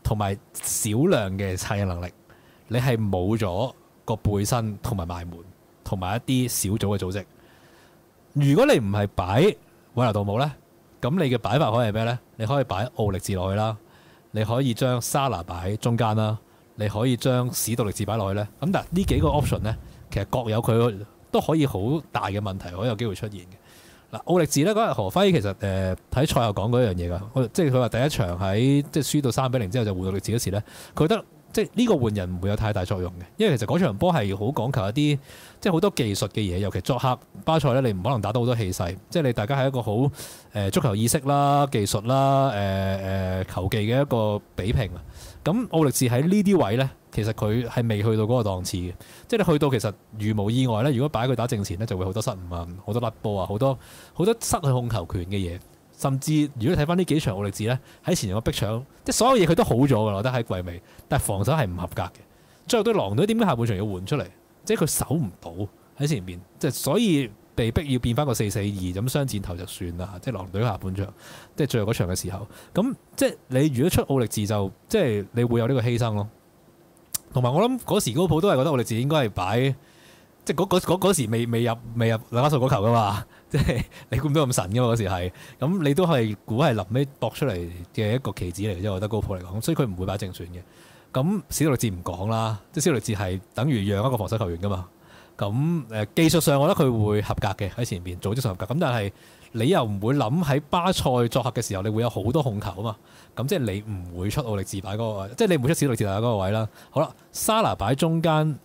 同埋少量嘅策應能力，你係冇咗個背身同埋埋門，同埋一啲小組嘅組織。如果你唔係擺韋拿杜姆咧，咁你嘅擺法可以係咩咧？你可以擺奧力治落去啦，你可以將沙拿擺中間啦，你可以將史杜力治擺落去咧。咁但係呢幾個 option 咧，其實各有佢都可以好大嘅問題，可以有機會出現嘅。嗱，奧力治咧嗰日何輝其實喺賽後講過一樣嘢㗎，即係佢話第一場喺即係輸到3-0之後就換奧力治嗰時咧，佢覺得即係呢個換人唔會有太大作用嘅，因為其實嗰場波係好講求一啲即係好多技術嘅嘢，尤其作客巴塞咧，你唔可能打到好多氣勢，即係你大家係一個好足球意識啦、技術啦、球技嘅一個比拼啊。咁奧力治喺呢啲位咧，其實佢係未去到嗰個檔次嘅，即係你去到其實如無意外咧，如果擺佢打正前咧，就會好多失誤啊，好多甩波啊，好多失去控球權嘅嘢。甚至如果你睇翻呢幾場奧力治咧，喺前場個逼搶，即係所有嘢佢都好咗㗎啦，我覺得喺季尾，但係防守係唔合格嘅。最後對狼隊點解下半場要換出嚟？即係佢守唔到喺前面，即係所以被逼要變翻個4-4-2咁雙箭頭就算啦。即係狼隊下半場，即係最後嗰場嘅時候，咁即係你如果出奧力治就即係你會有呢個犧牲咯。同埋我諗嗰時高普都係覺得奧力治應該係擺。即係嗰時未入兩家數嗰球噶嘛，即係你估唔到咁神噶嘛嗰時係，咁你都係估係臨尾搏出嚟嘅一個棋子嚟嘅啫，我覺得高普嚟講，所以佢唔會擺正選嘅。咁史杜力治唔講啦，即係史杜力治係等於讓一個防守球員噶嘛。咁技術上我覺得佢會合格嘅喺前邊，組織上合格。咁但係你又唔會諗喺巴塞作客嘅時候，你會有好多控球啊嘛。咁即係你唔會出奧力治擺嗰個位，即係你唔會出史杜力治擺嗰個位啦。好啦，沙拿擺中間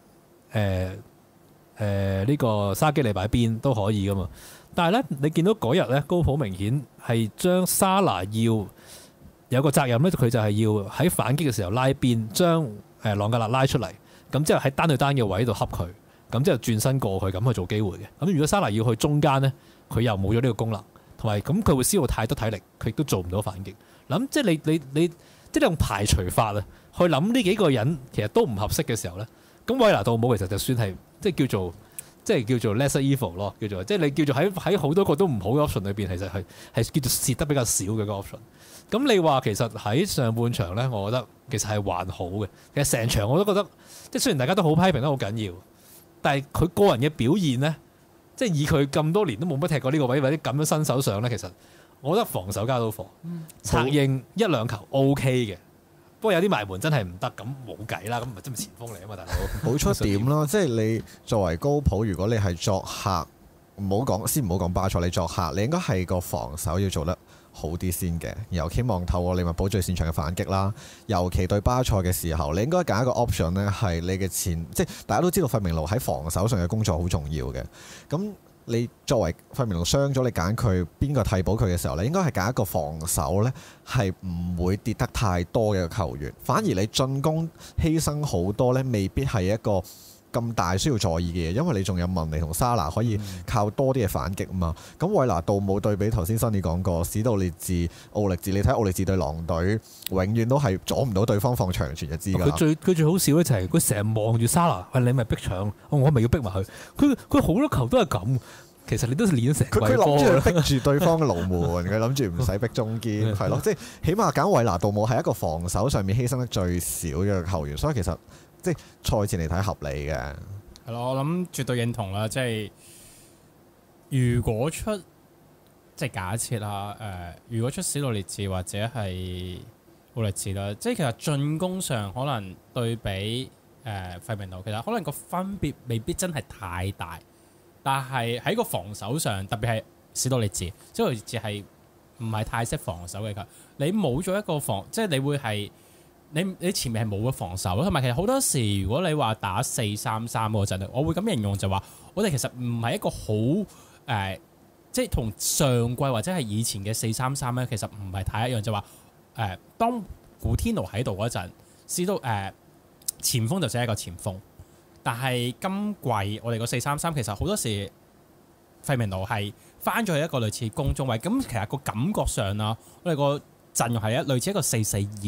呢個沙基利擺邊都可以噶嘛，但係咧你見到嗰日咧高普明顯係將沙拿要有個責任咧，佢就係要喺反擊嘅時候拉邊，將朗格勒拉出嚟，咁之後喺單對單嘅位度恰佢，咁之後轉身過去咁去做機會嘅。咁如果沙拿要去中間咧，佢又冇咗呢個功能，同埋咁佢會消耗太多體力，佢亦都做唔到反擊。諗即係你即係用排除法啊，去諗呢幾個人其實都唔合適嘅時候咧，咁韋拿杜姆其實就算係。即係叫做 lesser evil 咯，叫做即係你叫做喺好多個都唔好嘅 option 裏邊，其實係叫做蝕得比較少嘅個 option。咁你話其實喺上半場咧，我覺得其實係還好嘅。其實成場我都覺得，即係雖然大家都好批評得好緊要，但係佢個人嘅表現咧，即係以佢咁多年都冇乜踢過呢個位，或者咁樣新手上咧，其實我覺得防守交到貨，策應一兩球 OK 嘅。不過有啲埋門真係唔得，咁冇計啦，咁咪真係前鋒嚟啊嘛，大佬。好出點咯，即係你作為高普，如果你係作客，唔好講巴塞，你作客，你應該係個防守要做得好啲先嘅，然後希望透過利物浦最擅長嘅反擊啦。尤其對巴塞嘅時候，你應該揀一個 option 呢，係你嘅前，即係大家都知道費明路喺防守上嘅工作好重要嘅，咁。你作為費明路傷咗，你揀佢邊個替補佢嘅時候，你應該係揀一個防守呢係唔會跌得太多嘅球員，反而你進攻犧牲好多呢，未必係一個咁大需要在意嘅嘢，因為你仲有文尼同沙拿可以靠多啲嘅反擊啊嘛。咁韋拿杜姆對比頭先新你講過史杜列治、奧力治，你睇奧力治對狼隊，永遠都係阻唔到對方放長傳就知㗎。 佢最好笑咧就係佢成日望住沙拿，喂你咪逼搶，我咪要逼埋佢。佢好多球都係咁。其實你都練咗成季波，佢諗住逼住對方嘅龍門，佢諗住唔使逼中堅，係咯，即係起碼揀韋拿杜姆係一個防守上面犧牲得最少嘅球員，所以其實即係賽前嚟睇合理嘅。 係咯，我諗絕對認同啦，即係如果出即係假設啦，如果出史杜列治或者係奧力治啦，即係其實進攻上可能對比費明路，其實可能個分別未必真係太大。但係喺個防守上，特別係史杜列治，史杜列治係唔係太識防守嘅球？你冇咗一個防，即係你會係你前面係冇咗防守咯。同埋其實好多時，如果你話打4-3-3嗰陣，我會咁形容就話，我哋其實唔係一個好即係同上季或者係以前嘅4-3-3咧，其實唔係太一樣。就話當古天奴喺度嗰陣，史杜前鋒就只係一個前鋒。但係今季我哋個4-3-3其實好多時費明路係翻咗去一個類似攻中位，咁其實個感覺上啦，我哋個陣容係類似一個4-4-2，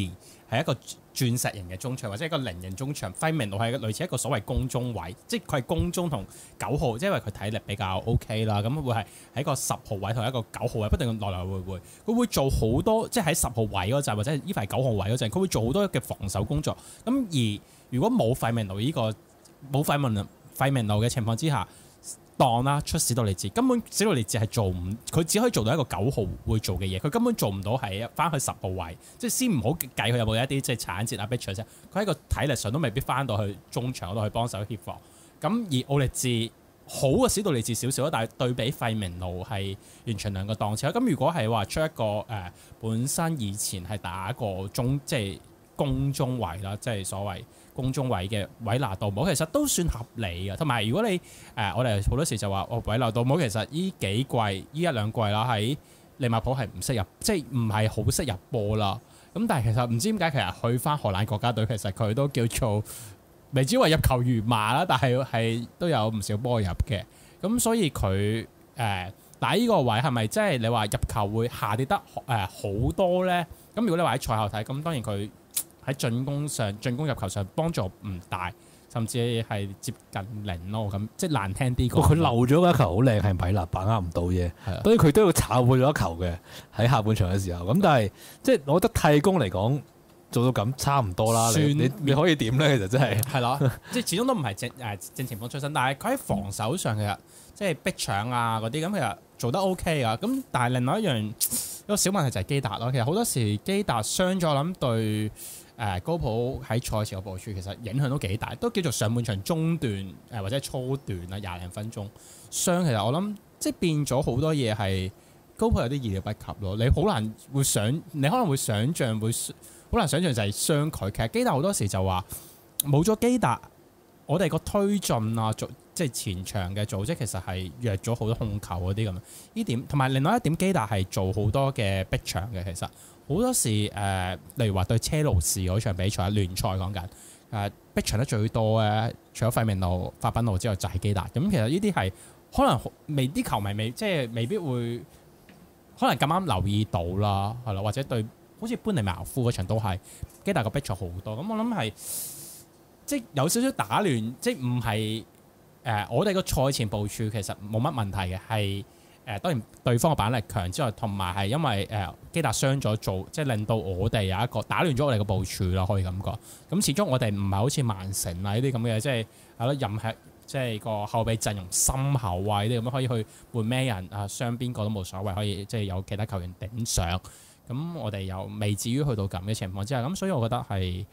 係一個鑽石型嘅中場，或者一個菱形中場。費明路係類似一個所謂攻中位，即係佢係攻中同9號，即係因為佢體力比較 OK 啦，咁會係喺個10號位同一個9號位不斷來來回回，佢會做好多，即係喺10號位嗰陣或者係呢塊9號位嗰陣，佢會做好多嘅防守工作。咁而如果冇費明路呢個冇費明路嘅情況之下，當啦出史杜列治，根本史杜列治係做唔，佢只可以做到一個9號會做嘅嘢，佢根本做唔到係翻去10號位，即係先唔好計佢有冇一啲即係鏟截啊、逼搶啫，佢喺個體力上都未必翻到去中場嗰度去幫手協防。咁而奧列治好嘅史杜列治少少，但係對比費明路係完全兩個檔次。咁如果係話出一個本身以前係打過中即係攻中位啦，即係所謂攻中位嘅韋拿杜姆，其實都算合理嘅。同埋如果你我哋好多時就話韋拿杜姆其實依幾季依一兩季啦，喺利物浦係唔識入，即係唔係好識入波啦。咁但係其實唔知點解其實去翻荷蘭國家隊，其實佢都叫做未至於話入球如麻啦，但係都有唔少波入嘅。咁所以佢打呢個位係咪即係你話入球會下跌得好多咧？咁如果你話喺賽後睇，咁當然佢喺進攻入球上幫助唔大，甚至係接近0咯。咁即係難聽啲講， 佢漏咗一球好靚，係米納把握唔到啫。所以佢都要炒換咗一球嘅喺下半場嘅時候。咁但係即係我覺得替攻嚟講做到咁差唔多啦。你可以點咧？其實真係係咯，即係始終都唔係正前鋒出身，但係佢喺防守上其實即係逼搶啊嗰啲咁，其實做得 OK 啊。咁但係另外一個小問題就係基達咯。其實好多時基達傷咗，我諗對高普喺賽前嘅部署其實影響都幾大，都叫做上半場中段或者初段啊20零分鐘傷。其實我諗即係變咗好多嘢係高普有啲意料不及咯。你可能會想像好難想像就係傷佢。其實基達好多時就話冇咗基達，我哋個推進啊，即係前場嘅組織其實係弱咗好多控球嗰啲咁。呢點同埋另外一點，基達係做好多嘅逼搶嘅。其實好多時例如話對車路士嗰場比賽聯賽講緊逼搶得最多嘅，除咗費明路、法賓路之外，就係基達。咁其實呢啲係可能啲球迷即係未必會可能咁啱留意到啦，係啦，或者對。好似班尼茅夫嗰場都係基達個逼咗好多，咁我諗係即係有少少打亂，即係唔係我哋個賽前部署其實冇乜問題嘅，係當然對方嘅板力強之外，同埋係因為基達傷咗即係令到我哋有一個打亂咗我哋嘅部署啦，可以咁講。咁始終我哋唔係好似曼城啊呢啲咁嘅，即係係咯任吃即係個後備陣容深厚啊呢啲咁樣可以去換咩人啊，傷邊個都冇所謂，可以即係有其他球員頂上。咁我哋又未至於去到咁嘅情況之下，咁所以我覺得係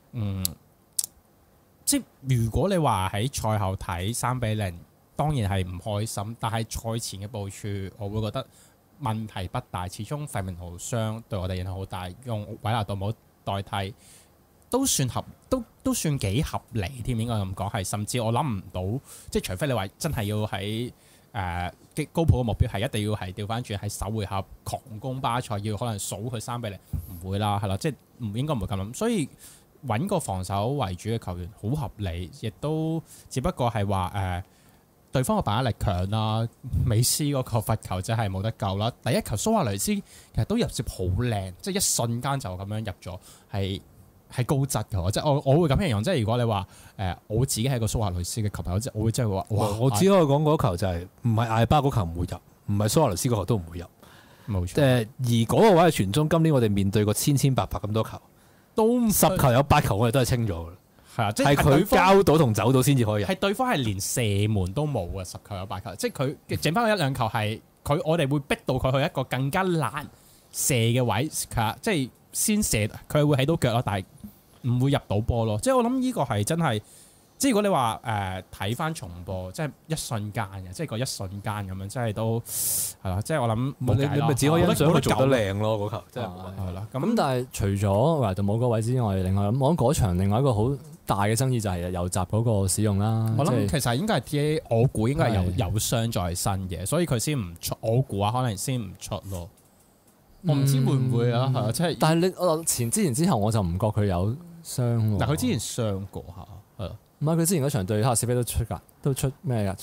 即係如果你話喺賽後睇3-0，當然係唔開心。但係賽前嘅部署，我會覺得問題不大。始終費明路傷對我哋影響好大，用韋拿杜姆代替都算幾合理添，應該咁講。係甚至我諗唔到，即係除非你話真係要喺高普嘅目標係一定要係調翻轉喺首回合狂攻巴塞，要可能數佢3-0，唔會啦，係啦，即係唔應該唔會咁諗。所以揾個防守為主嘅球員好合理，亦都只不過係話對方嘅把握力強啦。美斯嗰個罰球真係冇得救啦。第一球蘇亞雷斯其實都入接好靚，即係一瞬間就咁樣入咗，係高質嘅。即係我會咁形容，即係如果你話我自己係個蘇亞雷斯嘅球迷，我會真係話哇！ 我只可以講嗰球就係唔係艾巴嗰球唔會入，唔係蘇亞雷斯嗰球都唔會入。 冇錯。 而嗰個位係傳中，今年我哋面對過千百咁多球，都10球有8球我哋都係清咗嘅。係啊，即係佢交到同走到先至可以入。係對方係連射門都冇嘅，10球有8球，即係佢剩翻嗰1-2球係我哋會逼到佢去一個更加難射嘅位，即係先射佢會起到腳咯，但係唔會入到波咯。即係我諗呢個係真係，即係如果你話睇翻重播，即係一瞬間嘅，即係個一瞬間咁樣，即係都係啦。即係我諗你咪只可以欣賞佢做得靚咯，嗰球真係係啦。咁但係除咗韋拿杜姆嗰位之外，另外我諗嗰場另外一個好大嘅爭議就係右閘嗰個使用啦。我諗其實應該係 TA，我估應該係有傷在身嘅，所以佢先唔出。我估可能先唔出咯。我唔知會唔會啊，係啊，即係。但係你之前之後我就唔覺佢有傷喎。但佢之前傷過下，係咯。唔係佢之前嗰場對哈士菲都出㗎，都出咩㗎？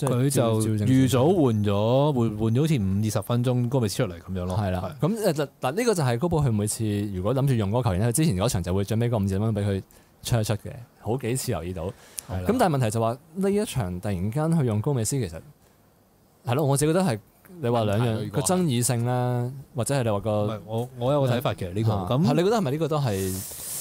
即係佢就預早換咗好似5至10分鐘，高美斯出嚟咁樣咯。 係啦，咁嗱呢個就係高普佢每次如果諗住用嗰個球員，佢之前嗰場就會準備個5至10分鐘俾佢出一出嘅，好幾次留意到。咁但係問題就話呢一場突然間去用高美斯，其實係咯，我自己覺得係你話兩樣個爭議性啦，或者係你話個我有個睇法嘅呢個。咁你覺得係咪呢個都係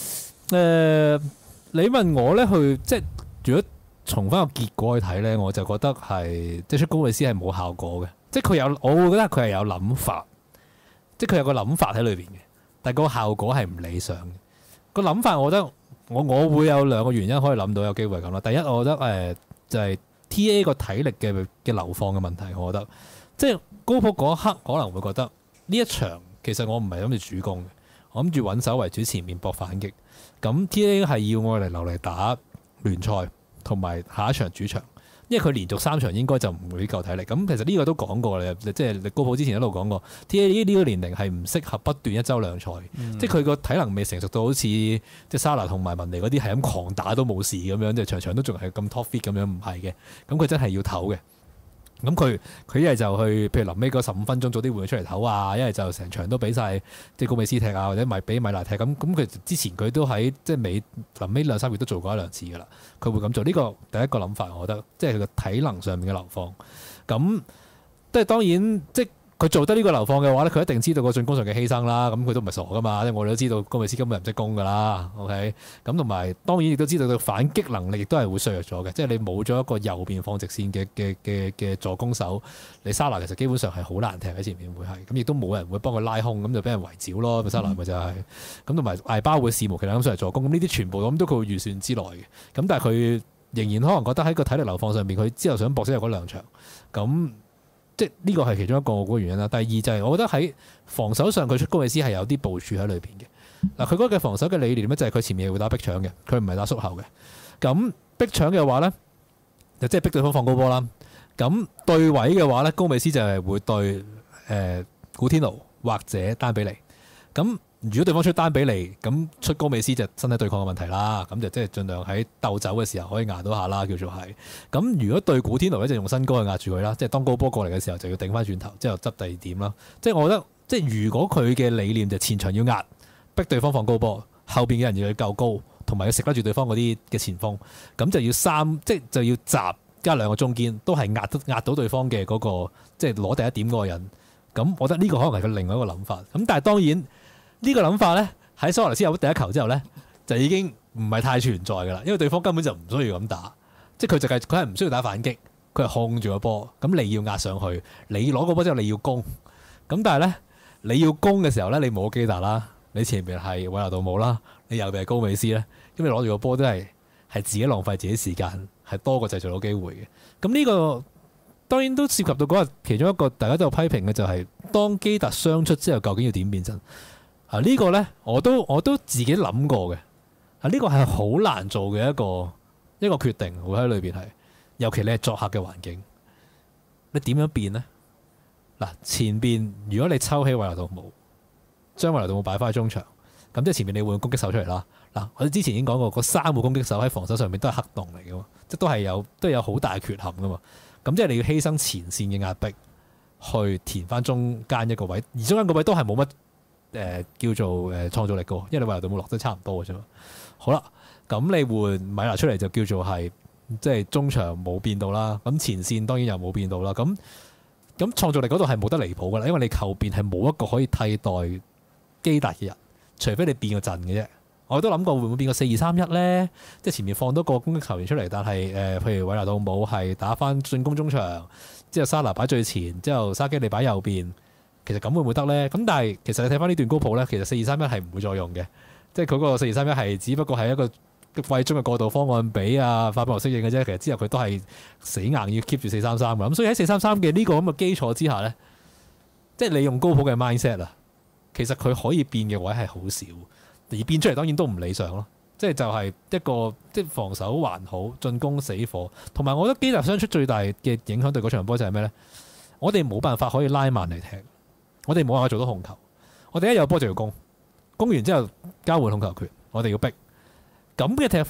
你問我咧，即係如果從翻個結果去睇咧，我就覺得係即係出高美斯係冇效果嘅，即係我會覺得佢係有諗法，即係佢有個諗法喺裏邊嘅，但係個效果係唔理想嘅。個諗法，我覺得我會有2個原因可以諗到有機會咁啦。第一，我覺得就係 T.A. 個體力嘅流放嘅問題，我覺得即係高普嗰一刻可能會覺得呢一場其實我唔係諗住主攻嘅，我諗住穩守為主，前面搏反擊。咁 T.A. 係要我哋留嚟打聯賽同埋下一場主場，因為佢連續3場應該就唔會夠體力。咁其實呢個都講過啦，即係高普之前一路講過 T.A. 呢個年齡係唔適合不斷1週2賽，即係佢個體能未成熟到好似即係沙拿同埋文尼嗰啲係咁狂打都冇事咁樣，即係場場都仲係咁 top fit 咁樣，唔係嘅。咁佢真係要唞嘅。咁佢一係就去，譬如臨尾嗰15分鐘早啲換佢出嚟唞啊，一係就成場都俾晒即係高美斯踢啊，或者俾米拿踢咁。佢之前佢都喺即係臨尾2-3月都做過1-2次噶啦，佢會咁做。呢個第一個諗法，我覺得即係佢個體能上面嘅流放。咁即係當然即係佢做得呢個流放嘅話咧，佢一定知道個進攻上嘅犧牲啦。咁佢都唔係傻噶嘛，即係我哋都知道高美斯根本唔識攻噶啦。OK， 咁同埋當然亦都知道佢反擊能力亦都係會削弱咗嘅。即係你冇咗一個右邊放直線嘅助攻手，你沙拿其實基本上係好難踢喺前面會係。咁亦都冇人會幫佢拉空，咁就俾人圍剿咯。沙拿咪就係咁，同埋艾巴會肆無忌憚咁上嚟助攻。咁呢啲全部咁都佢預算之內嘅。咁但係佢仍然可能覺得喺個體力流放上面，佢之後想搏死入嗰2場咁。即係呢個係其中一個嗰個原因啦。第二就係我覺得喺防守上佢出高美斯係有啲部署喺裏邊嘅。嗱，佢嗰個防守嘅理念咧就係佢前面係會打逼搶嘅，佢唔係打縮後嘅。咁逼搶嘅話咧，就即係逼對方放高波啦。咁對位嘅話咧，高美斯就係會對古天奴或者丹比利。咁如果對方出丹比利，咁出高美斯就身體對抗嘅問題啦。咁就即係盡量喺鬥走嘅時候可以壓到下啦，叫做係。咁如果對古天奴咧，就用身高去壓住佢啦。即係當高波過嚟嘅時候，就要頂翻轉頭，之後執第2點啦。即係我覺得，即係如果佢嘅理念就前場要壓，逼對方放高波，後邊嘅人要夠高，同埋要食得住對方嗰啲嘅前鋒，咁就要即係就要集加2個中堅，都係壓到對方嘅嗰個，即係攞第1點嗰個人。咁我覺得呢個可能係佢另外一個諗法。咁但係當然。呢個諗法咧，喺蘇亞雷斯有第1球之後咧，就已經唔係太存在㗎啦，因為對方根本就唔需要咁打，即係佢係唔需要打反擊，佢係控住個波，咁你要壓上去，你攞個波之後你要攻，咁但係咧你要攻嘅時候咧，你冇基達啦，你前面係韋納杜姆啦，你右邊係高美斯咧，咁你攞住個波都係自己浪費自己時間，係多過製造到機會嘅。咁呢個當然都涉及到嗰日其中一個大家都有批評嘅就係、當基達傷出之後，究竟要點變陣？呢個咧，我都自己諗過嘅。呢個係好難做嘅一個決定，會喺裏邊係。尤其你係作客嘅環境，你點樣變呢？嗱，前邊如果你抽起韋納杜姆，將韋納杜姆擺翻喺中場，咁即係前面你換攻擊手出嚟啦。嗱，我哋之前已經講過，嗰3個攻擊手喺防守上面都係黑洞嚟嘅嘛，即都係有好大缺陷噶嘛。咁即係你要犧牲前線嘅壓迫，去填翻中間一個位，而中間個位都係冇乜。叫做創造力嘅，因為你韋納杜姆落得差唔多嘅啫嘛。好啦，咁你換米拿出嚟就叫做係即係中場冇變到啦。咁前線當然又冇變到啦。咁創造力嗰度係冇得離譜㗎啦，因為你後邊係冇一個可以替代基達嘅人，除非你變個陣嘅啫。我都諗過會唔會變個4-2-3-1咧？即係前面放多個攻擊球員出嚟，但係譬如韋納杜姆係打翻進攻中場，之後沙拿擺最前，之後沙基利擺右邊。其實咁會唔會得咧？咁但係其實你睇翻呢段高普咧，其實4-2-3-1係唔會再用嘅，即係佢嗰個4-2-3-1係只不過係一個季中嘅過渡方案俾法比諾適應嘅啫。其實之後佢都係死硬要 keep 住4-3-3嘅。咁所以喺4-3-3嘅呢個咁嘅基礎之下咧，即係你用高普嘅 mindset 啊，其實佢可以變嘅位係好少，而變出嚟當然都唔理想咯。即係就係一個即係防守還好，進攻死火。同埋我覺得基達傷出最大嘅影響對嗰場波就係咩咧？我哋冇辦法可以拉慢嚟踢。我哋冇辦法做到控球，我哋一有波就要攻，攻完之後交換控球權，我哋要逼。咁嘅踢法咧，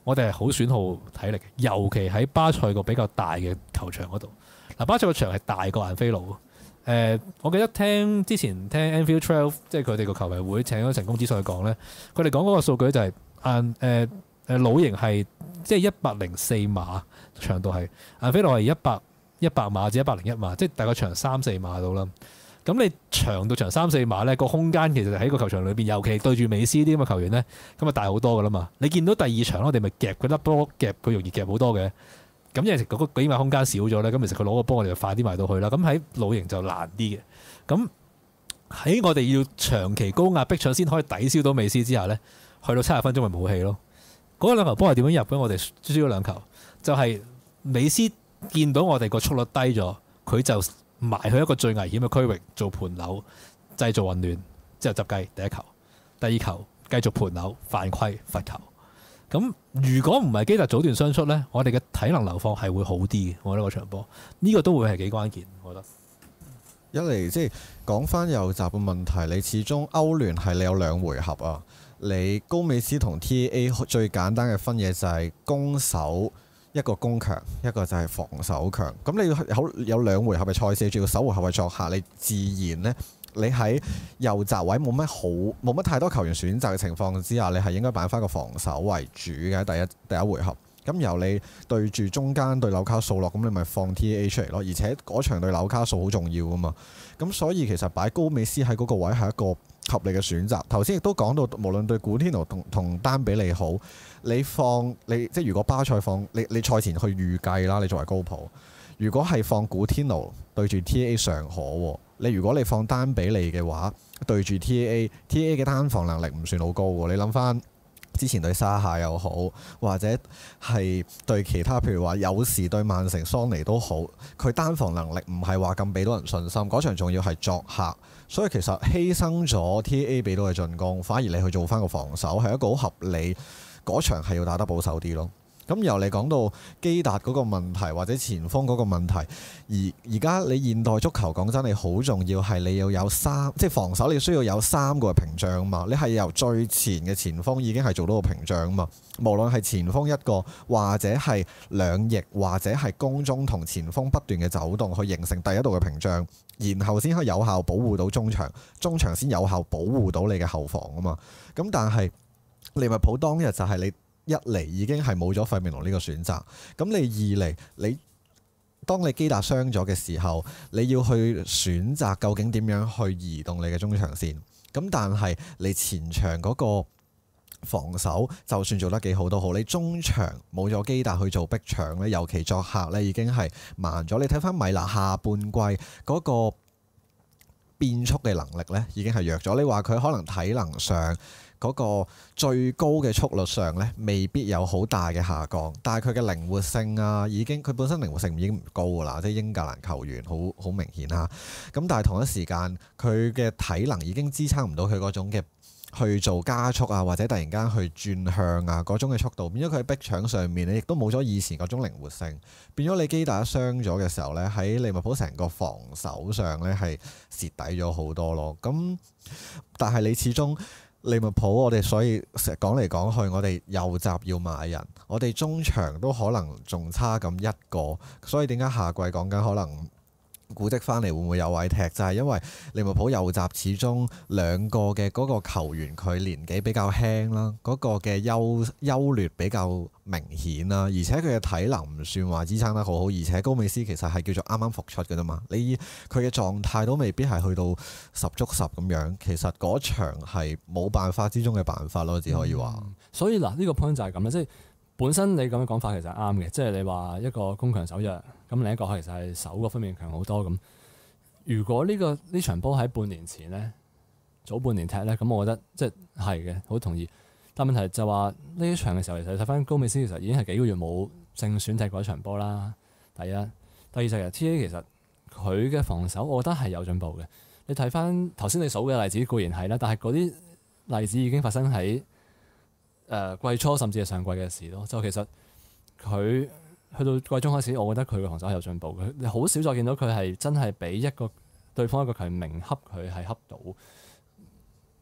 我哋係好損耗體力嘅，尤其喺巴塞個比較大嘅球場嗰度。嗱，巴塞個場係大過晏菲路。我記得之前聽 Anfield 12，即係佢哋個球迷會請咗成功指數去講咧，佢哋講嗰個數據就係老營係即係104碼長度係，晏菲路係100碼至101碼，即係大概長3-4碼到啦。咁你長到長3-4碼咧，個空間其實喺個球場裏邊，尤其對住美斯啲咁嘅球員咧，咁啊大好多噶啦嘛。你見到第二場我哋咪夾嗰粒波，夾佢容易夾好多嘅。咁因為嗰個幾碼空間少咗咧，咁其實佢攞個波我哋就快啲埋到去啦。咁喺老營就難啲嘅。咁喺我哋要長期高壓逼搶先可以抵消到美斯之下咧，去到70分鐘咪冇氣咯。嗰兩球波係點樣入嘅？我哋輸咗兩球，就係美斯見到我哋個速率低咗，佢就埋去一個最危險嘅區域做盤扭，製造混亂，之後執雞第一球，第二球繼續盤扭犯規罰球。咁如果唔係基達早段傷出咧，我哋嘅體能流放係會好啲嘅。我覺得個場波呢個都會係幾關鍵。我覺得一嚟即係講翻右閘嘅問題，你始終歐聯係你有2回合啊。你高美斯同 TAA 最簡單嘅分野就係攻守，一個攻強，一個就係防守強。咁你有2回合嘅賽事，仲要首回合嘅作客，你自然呢，你喺右閘位冇乜太多球員選擇嘅情況之下，你係應該擺翻個防守為主嘅第一回合。咁由你對住中間對紐卡素落，咁你咪放 TAA 出嚟咯。而且嗰場對紐卡素好重要啊嘛。咁所以其實擺高美斯喺嗰個位係一個合理嘅選擇。頭先亦都講到，無論對古天奴同丹比利好，你即係如果巴塞放你賽前去預計啦，你作為高普，如果係放古天奴對住 TAA 尚可喎。如果你放丹比利嘅話，對住 TAA 嘅單防能力唔算好高喎。你諗翻之前對沙夏又好，或者係對其他譬如話有時對曼城桑尼都好，佢單防能力唔係話咁俾到人信心。嗰場仲要係作客，所以其實犧牲咗 TAA 俾到嘅進攻，反而你去做翻個防守係一個好合理。嗰場係要打得保守啲咯。咁由你講到基達嗰個問題或者前鋒嗰個問題，而家你現代足球講真，你好重要係你要有即係防守，你需要有3個屏障嘛。你係由最前嘅前鋒已經係做到個屏障嘛。無論係前鋒一個，或者係兩翼，或者係攻中同前鋒不斷嘅走動，去形成第一道嘅屏障，然後先可以有效保護到中場，中場先有效保護到你嘅後防啊嘛。咁但係利物浦當日就係你一嚟已經係冇咗費明奴呢個選擇，咁你二嚟當你基達傷咗嘅時候，你要去選擇究竟點樣去移動你嘅中場線。咁但係你前場嗰個防守就算做得幾好都好，你中場冇咗基達去做逼搶咧，尤其作客咧已經係慢咗。你睇翻米拿下半季嗰個變速嘅能力咧已經係弱咗。你話佢可能體能上嗰個最高嘅速率上咧，未必有好大嘅下降，但係佢嘅靈活性啊，佢本身靈活性已經唔高㗎啦，即係英格蘭球員好明顯嚇。咁但係同一時間，佢嘅體能已經支撐唔到佢嗰種嘅去做加速啊，或者突然間去轉向啊嗰種嘅速度，變咗佢喺逼搶上面咧，亦都冇咗以前嗰種靈活性，變咗你基達傷咗嘅時候咧，喺利物浦成個防守上咧係蝕底咗好多咯。咁但係你始終利物浦，我哋所以成日講嚟講去，我哋右閘要買人，我哋中場都可能仲差咁一個，所以點解下季講緊可能估積翻嚟會唔會有位踢？就係因為利物浦右閘始終兩個嘅嗰個球員佢年紀比較輕啦，嗰個嘅優劣比較明顯啦，而且佢嘅體能唔算話支撐得好好，而且高美斯其實係叫做啱啱復出嘅啫嘛，佢嘅狀態都未必係去到10足10咁樣，其實嗰場係冇辦法之中嘅辦法咯，只可以話。 所以嗱，呢個 point 就係咁啦，即係本身你咁樣講法其實係啱嘅，即係你話一個攻強守弱，咁另一個其實係守嗰方面強好多咁。如果呢場波喺半年前咧，早半年踢咧，咁我覺得即係嘅，好同意。但問題就話呢一場嘅時候，其實睇翻高美斯其實已經係幾個月冇正選踢過一場波啦。第一，第二就係 TAA 其實佢嘅防守，我覺得係有進步嘅。你睇翻頭先你數嘅例子固然係啦，但係嗰啲例子已經發生喺季初甚至係上季嘅事咯。就其實佢去到季中開始，我覺得佢嘅防守係有進步嘅。你好少再見到佢係真係俾對方一個球員明恰佢係恰到。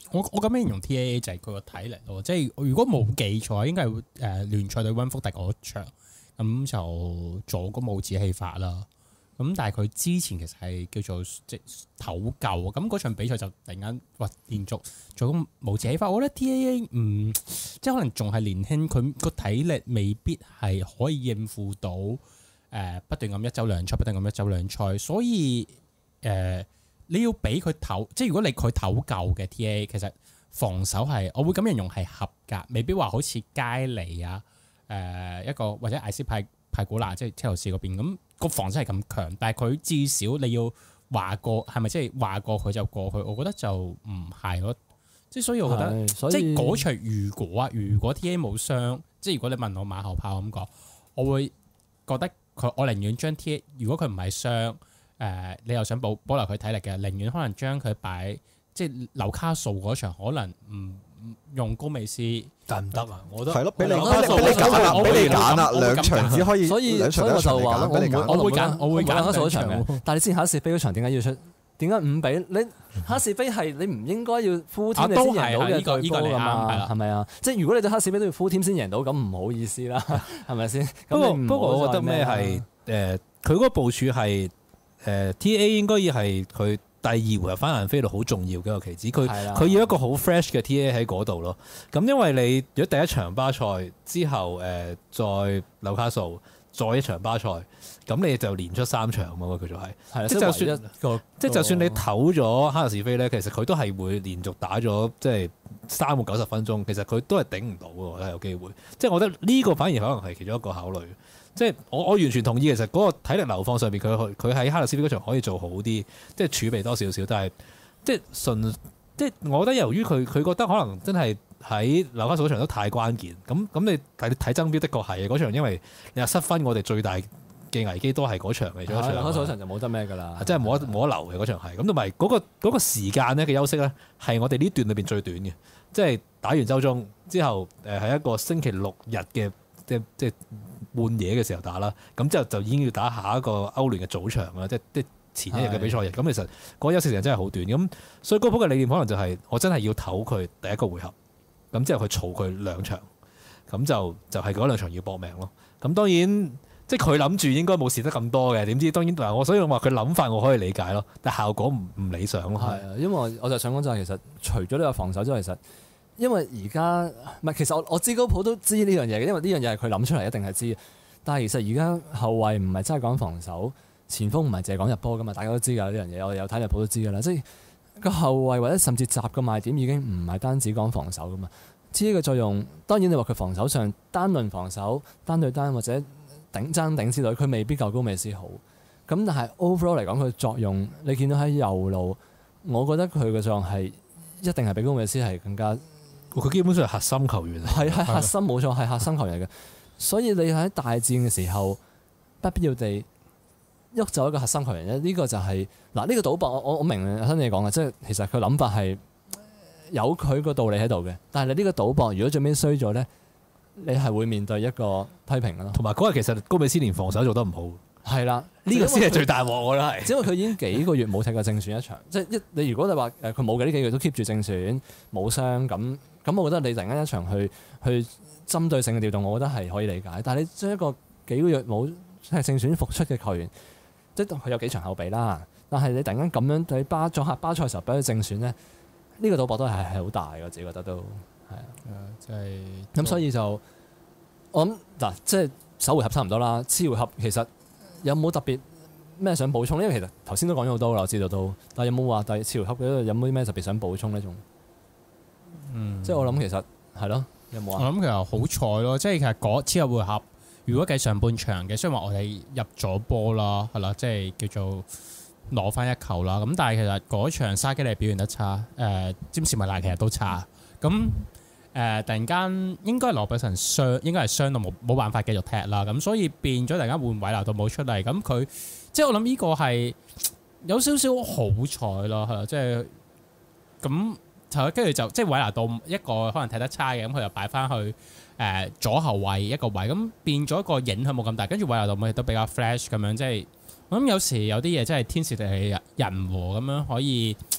我咁樣形容 TAA 就係佢個體力咯，即係如果冇記錯，應該係聯賽對溫福特嗰場，咁就做個帽子戲法啦。咁但係佢之前其實係叫做即係唞夠，咁嗰場比賽就突然間連續做個帽子戲法。我覺得 TAA 即係可能仲係年輕，佢個體力未必係可以應付到不斷咁一週兩賽，不斷咁一週兩賽，所以你要俾佢唞，即係如果佢唞夠嘅 TAA，其實防守係我會咁形容係合格，未必話好似佳尼啊一個或者艾斯派古拿即係車路士嗰邊咁。個防守係咁強，但係佢至少你要話過係咪即係話過佢就過去？我覺得就唔係咯。即係所以我覺得，即係嗰場如果 TAA 冇傷，即係如果你問我馬後炮咁講，我會覺得我寧願將 TAA，如果佢唔係傷，你又想保留佢體力嘅，寧願可能將佢擺即係紐卡素嗰場，可能唔用高美斯。 但唔得啊！我覺得係咯，俾你揀啦，兩場只可以， 所以我就話我會揀嗰場嘅。但係你之前哈士飛嗰場點解要出？點解5比？你哈士飛係你唔應該要full team你先贏到嘅對波㗎嘛？係咪啊？即係如果你對哈士飛都要full team先贏到，咁唔好意思啦，係咪先？ 不過我覺得咩係佢嗰個部署係TA 應該要係佢。第二回合翻蘭菲路好重要嘅一個棋子，佢要一個好 fresh 嘅 TA 喺嗰度咯。咁因為你如果第一場巴塞之後再紐卡素，再一場巴塞，咁你就連出3場啊嘛，佢就係。即係就算你唞咗哈士菲咧，其實佢都係會連續打咗即係3個90分鐘，其實佢都係頂唔到嘅，我覺得有機會。即係我覺得呢個反而可能係其中一個考慮。即係我完全同意，其實嗰個體力流放上面，佢喺哈特斯菲嗰場可以做好啲，即係儲備多少少。但係即係我覺得由於佢覺得可能真係喺紐卡素嗰場都太關鍵。咁你睇爭標的確係嗰場，因為你話失分，我哋最大嘅危機都係嗰場嚟咗。紐卡素嗰場就冇得咩㗎啦， 真係冇得留嘅嗰場係。咁同埋嗰個時間咧嘅休息咧，係我哋呢段裏邊最短嘅，即係打完週中之後係一個星期6日嘅即係。半夜嘅時候打啦，咁之後就已經要打下一個歐聯嘅早場啦，即係前一日嘅比賽日。咁其實嗰休息時間真係好短，咁所以高普嘅理念可能就係我真係要唞佢第一個回合，咁之後去嘈佢2場，咁就係嗰2場要搏命咯。咁當然即係佢諗住應該冇蝕得咁多嘅，點知當然嗱所以我話佢諗法我可以理解咯，但效果唔理想咯。係啊，因為我就想講就係其實除咗呢個防守之外，其實因為而家唔係，其實我知高普都知呢樣嘢嘅，因為呢樣嘢係佢諗出嚟，一定係知。但係其實而家後衞唔係真係講防守，前鋒唔係淨係講入波噶嘛，大家都知㗎呢樣嘢，我哋有睇利物浦都知㗎啦。即係個後衞或者甚至閘個賣點已經唔係單止講防守噶嘛。知呢個作用，當然你話佢防守上單論防守、單對單或者頂爭頂之類，佢未必夠高美斯好。咁但係 overall 嚟講，佢作用你見到喺右路，我覺得佢嘅作用係一定係比高美斯係更加。 佢基本上係核心球員， 係核心冇錯，係核心球員嚟嘅。所以你喺大戰嘅時候，不必要地喐走一個核心球員咧，呢個就係嗱呢個賭博，我明阿新你講嘅，即係其實佢諗法係有佢個道理喺度嘅。但係你呢個賭博如果最尾衰咗咧，你係會面對一個批評咯。 同埋嗰日其實高美斯連防守做得唔好，係啦，呢個先係最大鑊，我覺得係。 因為佢已經幾個月冇踢過正選一場，即係你如果你話佢冇嘅呢幾個月都 keep 住正選冇傷咁，我覺得你突然間一場去針對性嘅調動，我覺得係可以理解。但係你將一個幾個月冇係正選復出嘅球員，即係佢有幾場後備啦。但係你突然間咁樣對作客巴塞嘅時候俾佢正選咧，呢個賭博都係好大嘅，我自己覺得都係啊。 即係咁，所以就我諗嗱，即係首回合差唔多啦。次回合其實有冇特別咩想補充？因為其實頭先都講咗好多啦，我知道都。但係有冇話第次回合嗰度有冇啲咩特別想補充呢？仲即係我諗其實係咯。有冇啊？ 我諗其實好彩咯，即係其實嗰次回合，如果計上半場嘅，雖然話我哋入咗波啦，係啦，即係叫做攞翻一球啦。咁但係其實嗰場沙基利表現得差，詹士米拿其實都差。咁突然間應該羅比臣傷，應該係傷到冇辦法繼續踢啦。咁所以變咗突然間換韋拿杜姆出嚟，咁佢即係我諗呢個係有少少好彩咯，係啦，即係咁。跟住就即係韋拿杜一個可能踢得差嘅，咁佢就擺翻去左後衞一個位，咁變咗個影響冇咁大。跟住韋拿杜亦都比較 flash 咁樣，即係我諗有時有啲嘢真係天時地利人和咁樣可以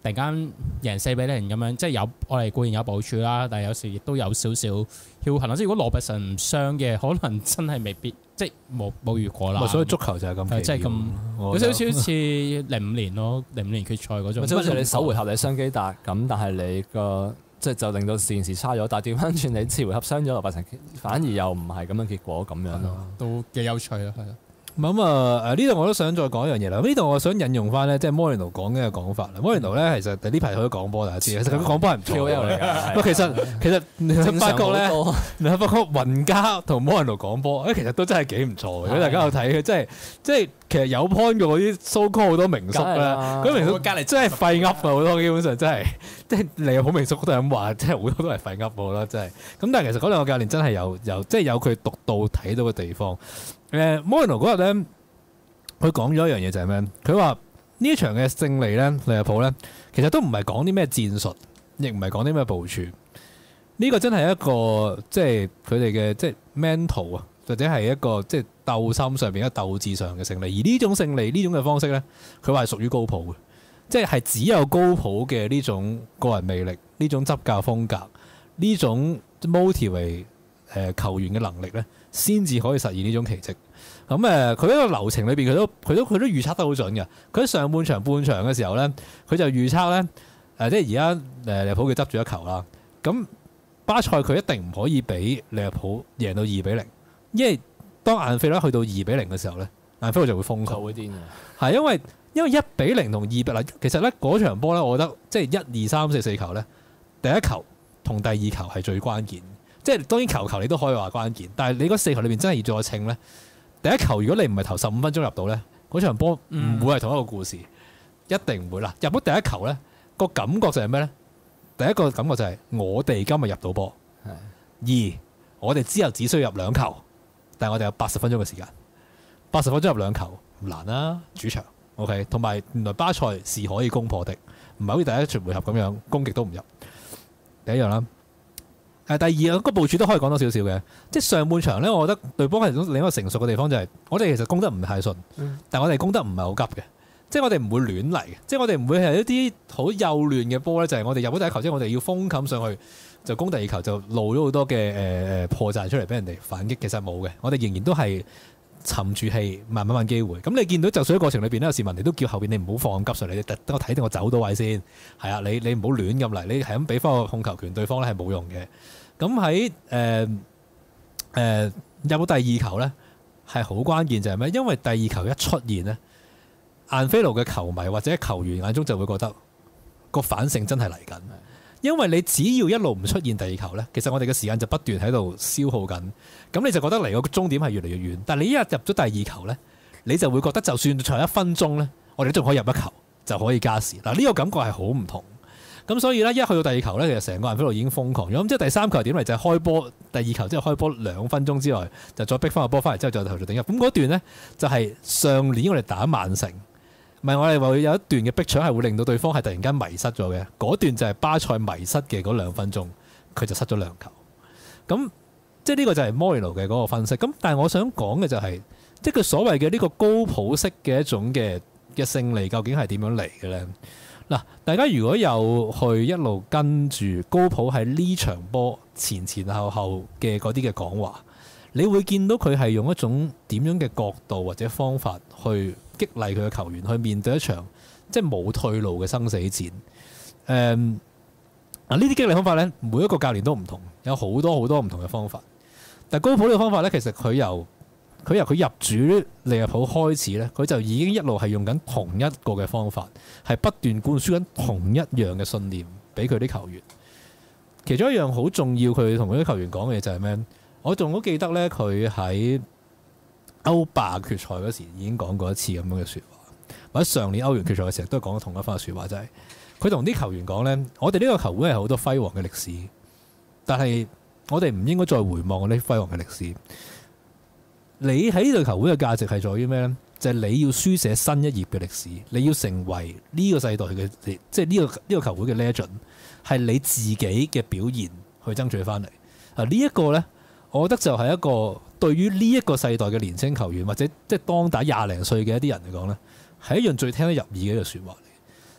突然間贏4-0咁樣，即係有我哋固然有部署啦，但係有時亦都有少少僥倖啦。即係如果羅伯臣唔傷嘅，可能真係未必即係冇遇過啦。 所以足球就係咁， 即係咁有少少似05年咯，05年決賽嗰種。 即係好似你首回合你雙基達咁，但係你個即係就令到件事差咗。但係調翻轉你次回合傷咗羅伯臣，反而又唔係咁樣結果咁樣咯， 都幾有趣啦，係啊。 咁呢度我都想再講一樣嘢啦。呢度我想引用翻咧，即係摩連奴講嘅講法啦。摩連奴咧其實呢排佢都講波，大家知。其實佢講波係唔錯嚟㗎。其實你發覺咧，雲加同摩連奴講波，其實都真係幾唔錯嘅。如果大家有睇嘅，即係其實有 point 嘅嗰啲 so call 好多名宿咧，嗰名宿隔離真係廢噏啊！好多基本上真係，即係利物浦名宿都係咁話，即係好多都係廢噏我覺得真係。咁但係其實嗰兩個教練真係有即係有佢獨到睇到嘅地方。摩連奴嗰日咧，佢講咗一樣嘢就係咩？佢話呢一場嘅勝利咧，利物浦咧，其實都唔係講啲咩戰術，亦唔係講啲咩部署。呢個真係一個即係佢哋嘅即係 mental 啊，或者係一個即係鬥心上邊、一個鬥志上嘅勝利。而呢種勝利呢種嘅方式咧，佢話係屬於高普嘅，即係只有高普嘅呢種個人魅力、呢種執教風格、呢種 motivate 球員嘅能力咧，先至可以實現呢種奇蹟。咁佢喺個流程裏邊，佢都預測得好準嘅。佢喺上半場半場嘅時候咧，佢就預測咧，即係而家利物浦佢執住一球啦。咁巴塞佢一定唔可以俾利物浦贏到2-0，因為當晏菲路去到2-0嘅時候咧，晏菲路就會瘋狂， 會癲嘅。 係因為1-0同2-0，其實咧嗰場波咧，我覺得即係1、2、3、4、4球咧，第一球同第二球係最關鍵。即係當然球你都可以話關鍵，但係你嗰4球裏邊真係要再稱咧。第一球如果你唔係頭15分鐘入到咧，嗰場波唔會係同一個故事，一定唔會啦。入到第一球咧，個感覺就係咩咧？第一個感覺就係我哋今日入到波，二我哋之後只需要入2球，但係我哋有80分鐘嘅時間，80分鐘入2球唔難啦，主場 OK。同埋原來巴塞是可以攻破的，唔係好似第一場回合咁樣攻極都唔入。第一樣啦。第二個部署都可以講多少少嘅，即係上半場咧，我覺得對波係另一個成熟嘅地方就係，我哋其實攻得唔太順，但係我哋攻得唔係好急嘅，即係我哋唔會亂嚟嘅，即係我哋唔會係一啲好幼嫩嘅波咧，就係我哋入咗第一球，即係我哋要封冚上去就攻第二球，就露咗好多嘅破綻出嚟俾人哋反擊，其實冇嘅，我哋仍然都係沉住氣，慢慢揾機會。咁你見到就算喺過程裏邊咧，有時文尼都叫後邊你唔好放急上嚟，你等我睇定我走到位先，係啊，你唔好亂咁嚟，你係咁俾翻個控球權對方咧係冇用嘅。咁喺入到第二球咧係好關鍵就係咩？因為第二球一出現咧，晏菲路嘅球迷或者球員眼中就會覺得個反勝真係嚟緊。因為你只要一路唔出現第二球咧，其實我哋嘅時間就不斷喺度消耗緊。咁你就覺得離個終點係越嚟越遠。但係你一日入咗第二球咧，你就會覺得就算仲有1分鐘咧，我哋都仲可以入1球就可以加時。嗱，呢個感覺係好唔同。咁所以咧，一去到第二球咧，其實成個晏菲路已經瘋狂咗。咁即係第3球點嚟就係開波，第二球即係開波2分鐘之內就再逼翻個波翻嚟之後就頭就頂入。咁嗰段咧就係上年我哋打曼城，唔係我哋話有一段嘅逼搶係會令到對方係突然間迷失咗嘅。嗰段就係巴塞迷失嘅嗰2分鐘，佢就失咗2球。咁即係呢個就係摩連奴嘅嗰個分析。咁但係我想講嘅就係，即係佢所謂嘅呢個高普式嘅一種嘅勝利，究竟係點樣嚟嘅咧？嗱，大家如果有去一路跟住高普喺呢場波前後後嘅嗰啲嘅講話，你會見到佢係用一種點樣嘅角度或者方法去激勵佢嘅球員去面對一場即係冇退路嘅生死戰。呢啲激勵方法咧，每一個教練都唔同，有好多唔同嘅方法。但高普呢個方法咧，其實佢由佢入主利物浦開始咧，佢就已經一路係用緊同一個嘅方法，係不斷灌輸緊同一樣嘅信念俾佢啲球員。其中一樣好重要，佢同佢啲球員講嘅嘢就係咩？我仲好記得咧，佢喺歐霸決賽嗰時已經講過一次咁樣嘅説話，或者上年歐聯決賽嘅時候都係講過同一番説話，就係佢同啲球員講咧：我哋呢個球會係好多輝煌嘅歷史，但係我哋唔應該再回望呢啲輝煌嘅歷史。你喺呢隊球會嘅價值係在於咩咧？就係你要書寫新一頁嘅歷史，你要成為呢個世代嘅，即係呢個球會嘅 legend， 係你自己嘅表現去爭取翻嚟。呢一個咧，我覺得就係一個對於呢一個世代嘅年輕球員或者即係當打20零歲嘅一啲人嚟講咧，係一樣最聽得入耳嘅一個説話嚟。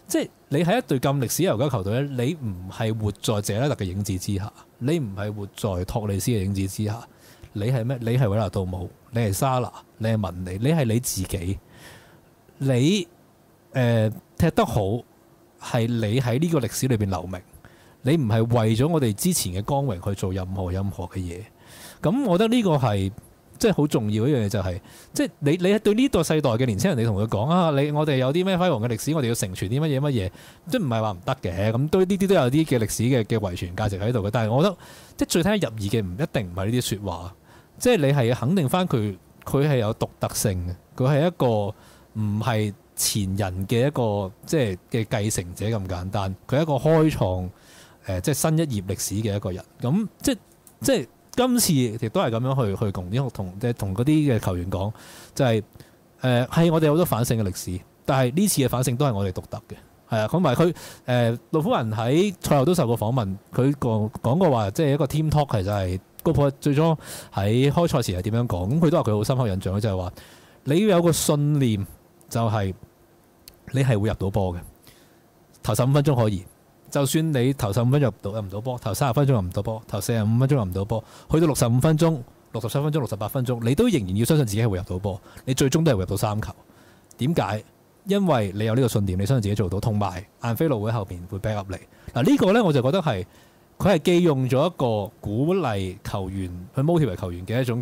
即係你喺一隊咁歷史悠久球隊咧，你唔係活在謝拉特嘅影子之下，你唔係活在托利斯嘅影子之下，你係咩？你係韋拿杜姆，你係沙拿，你係文尼，你係你自己，你踢得好係你喺呢個歷史裏邊留名，你唔係為咗我哋之前嘅光榮去做任何嘅嘢。咁我覺得呢個係即係好重要一樣嘢，就係即係你對呢個世代嘅年輕人，你同佢講啊，我哋有啲咩輝煌嘅歷史，我哋要承傳啲乜嘢，即係唔係話唔得嘅。咁都呢啲都有啲嘅歷史嘅遺傳價值喺度嘅。但係我覺得即係最聽入耳嘅唔一定唔係呢啲説話，即係你係肯定翻佢係有獨特性嘅，佢係一個唔係前人嘅一個即係嘅繼承者咁簡單，佢係一個開創即係新一頁歷史嘅一個人。咁即係今次亦都係咁樣去同嗰啲嘅球員講，就係係我哋有好多反省嘅歷史，但係呢次嘅反省都係我哋獨特嘅，係啊。同埋佢老夫人喺賽後都受過訪問，佢講過話，即係一個 team talk 其實係高普最初喺開賽前係點樣講，咁佢都話佢好深刻印象，就係話你要有個信念，就係你係會入到波嘅，頭15分鐘可以。就算你頭15分鐘入唔到波，頭30分鐘入唔到波，頭45分鐘入唔到波，去到65分鐘、67分鐘、68分鐘，你都仍然要相信自己係會入到波，你最終都係會入到3球。點解？因為你有呢個信念，你相信自己做到，同埋晏菲路會後邊會 back up 你。嗱呢個呢，我就覺得係佢係既用咗一個鼓勵球員去 motivate 球員嘅一種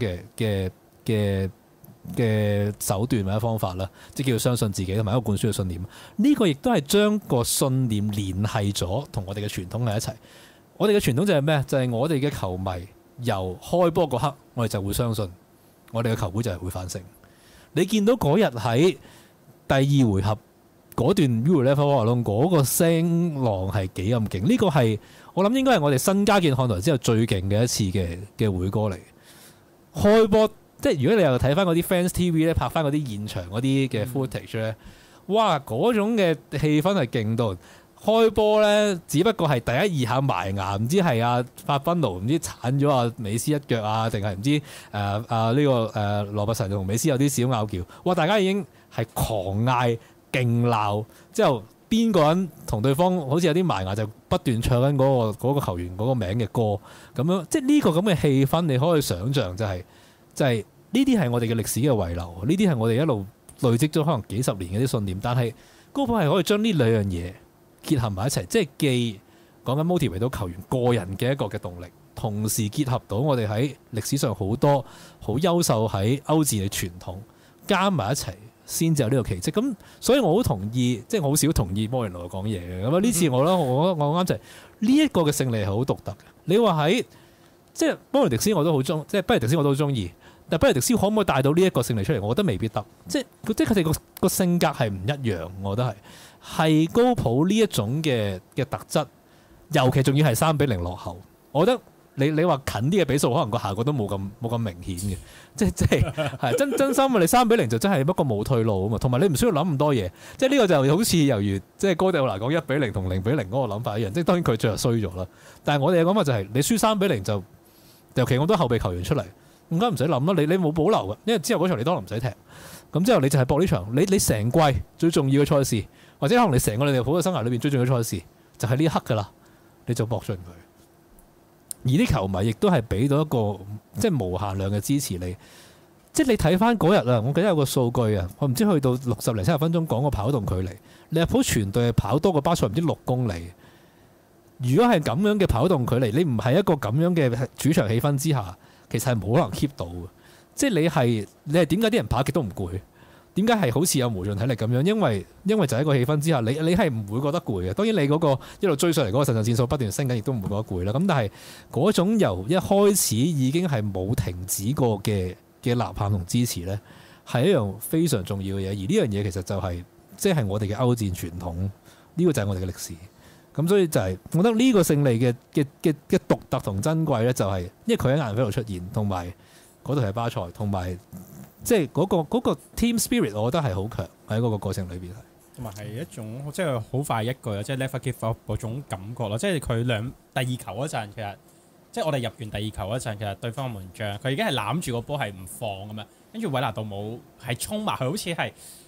嘅手段或者方法啦，即係叫做相信自己同埋一個灌輸嘅信念。呢個亦都係將個信念聯繫咗同我哋嘅傳統喺一齊。我哋嘅傳統就係咩？就係我哋嘅球迷由開波嗰刻，我哋就會相信我哋嘅球會就係會反勝。你見到嗰日喺第2回合嗰段 Euro Level One 嗰個聲浪係幾咁勁？呢個係我諗應該係我哋新加建看台之後最勁嘅一次嘅會歌嚟。開波。即係如果你又睇翻嗰啲 Fans TV 咧，拍翻嗰啲現場嗰啲嘅 footage 咧，哇！嗰種嘅氣氛係勁到開波咧，只不過係第1、2下埋牙，唔知係阿法賓奴唔知鏟咗阿美斯一腳啊，定係唔知呢個羅伯臣同美斯有啲小拗撬，哇！大家已經係狂嗌勁鬧，之後邊個人同對方好似有啲埋牙，就不斷唱緊嗰個球員嗰個名嘅歌咁樣，即係呢個咁嘅氣氛，你可以想像就係呢啲係我哋嘅歷史嘅遺留，呢啲係我哋一路累積咗可能幾十年嘅啲信念。但係高普係可以將呢兩樣嘢結合埋一齊，即係既講緊 motivate 到球員個人嘅一個嘅動力，同時結合到我哋喺歷史上好多好優秀喺歐戰嘅傳統，加埋一齊先至有呢個奇蹟。咁所以我好同意，即係我好少同意摩連奴講嘢嘅。咁呢次我覺得我啱就係呢一個嘅勝利係好獨特嘅。你話喺即係波尼迪斯我都好中，即係比尼迪斯我都好中意。但比尼迪斯可唔可以帶到呢一個勝利出嚟？我覺得未必得，即係佢哋個性格係唔一樣。我覺得係高普呢一種嘅特質，尤其仲要係3-0落後。我覺得你話近啲嘅比數，可能個效果都冇咁明顯嘅。即係真心啊！你3-0就真係不過冇退路啊嘛。同埋你唔需要諗咁多嘢。即係呢個就好似猶如即係哥迪奧拿講1-0同0-0嗰個諗法一樣。即係當然佢最後衰咗啦。但係我哋嘅講法就係你輸3-0就，尤其咁多後備球員出嚟。更加唔使諗啦，你冇保留嘅，因為之後嗰場你當然唔使踢，咁之後你就係搏呢場，你成季最重要嘅賽事，或者可能你成個利物浦嘅生涯裏邊最重要嘅賽事，就係呢一刻噶啦，你就搏盡佢。而啲球迷亦都係俾到一個即係無限量嘅支持你，即係你睇翻嗰日啊，我記得有個數據啊，我唔知去到60零70分鐘講個跑動距離，利物浦全隊係跑多過巴塞唔知6公里。如果係咁樣嘅跑動距離，你唔係一個咁樣嘅主場氣氛之下。其實係冇可能 keep 到嘅，即係你係點解啲人跑極都唔攰？點解係好似有無盡體力咁樣？因為就喺個氣氛之下，你係唔會覺得攰嘅。當然你嗰個一路追上嚟嗰個腎上腺素不斷升緊，亦都唔會覺得攰啦。咁但係嗰種由一開始已經係冇停止過嘅吶喊同支持呢，係一樣非常重要嘅嘢。而呢樣嘢其實就係即係我哋嘅歐戰傳統，呢個就係我哋嘅歷史。咁所以就係，我覺得呢個勝利嘅獨特同珍貴咧，就係因為佢喺晏菲路出現，同埋嗰度係巴塞，同埋即係嗰個 team spirit，我覺得係好強喺嗰個過程裏邊係。 同埋係一種即係好快一句即係 never give up 嗰種感覺咯。即係佢第二球嗰陣，其實即係我哋入完第二球嗰陣，其實對方嘅門將佢已經係攬住個波係唔放咁樣，跟住韋拿杜姆係衝埋去，好似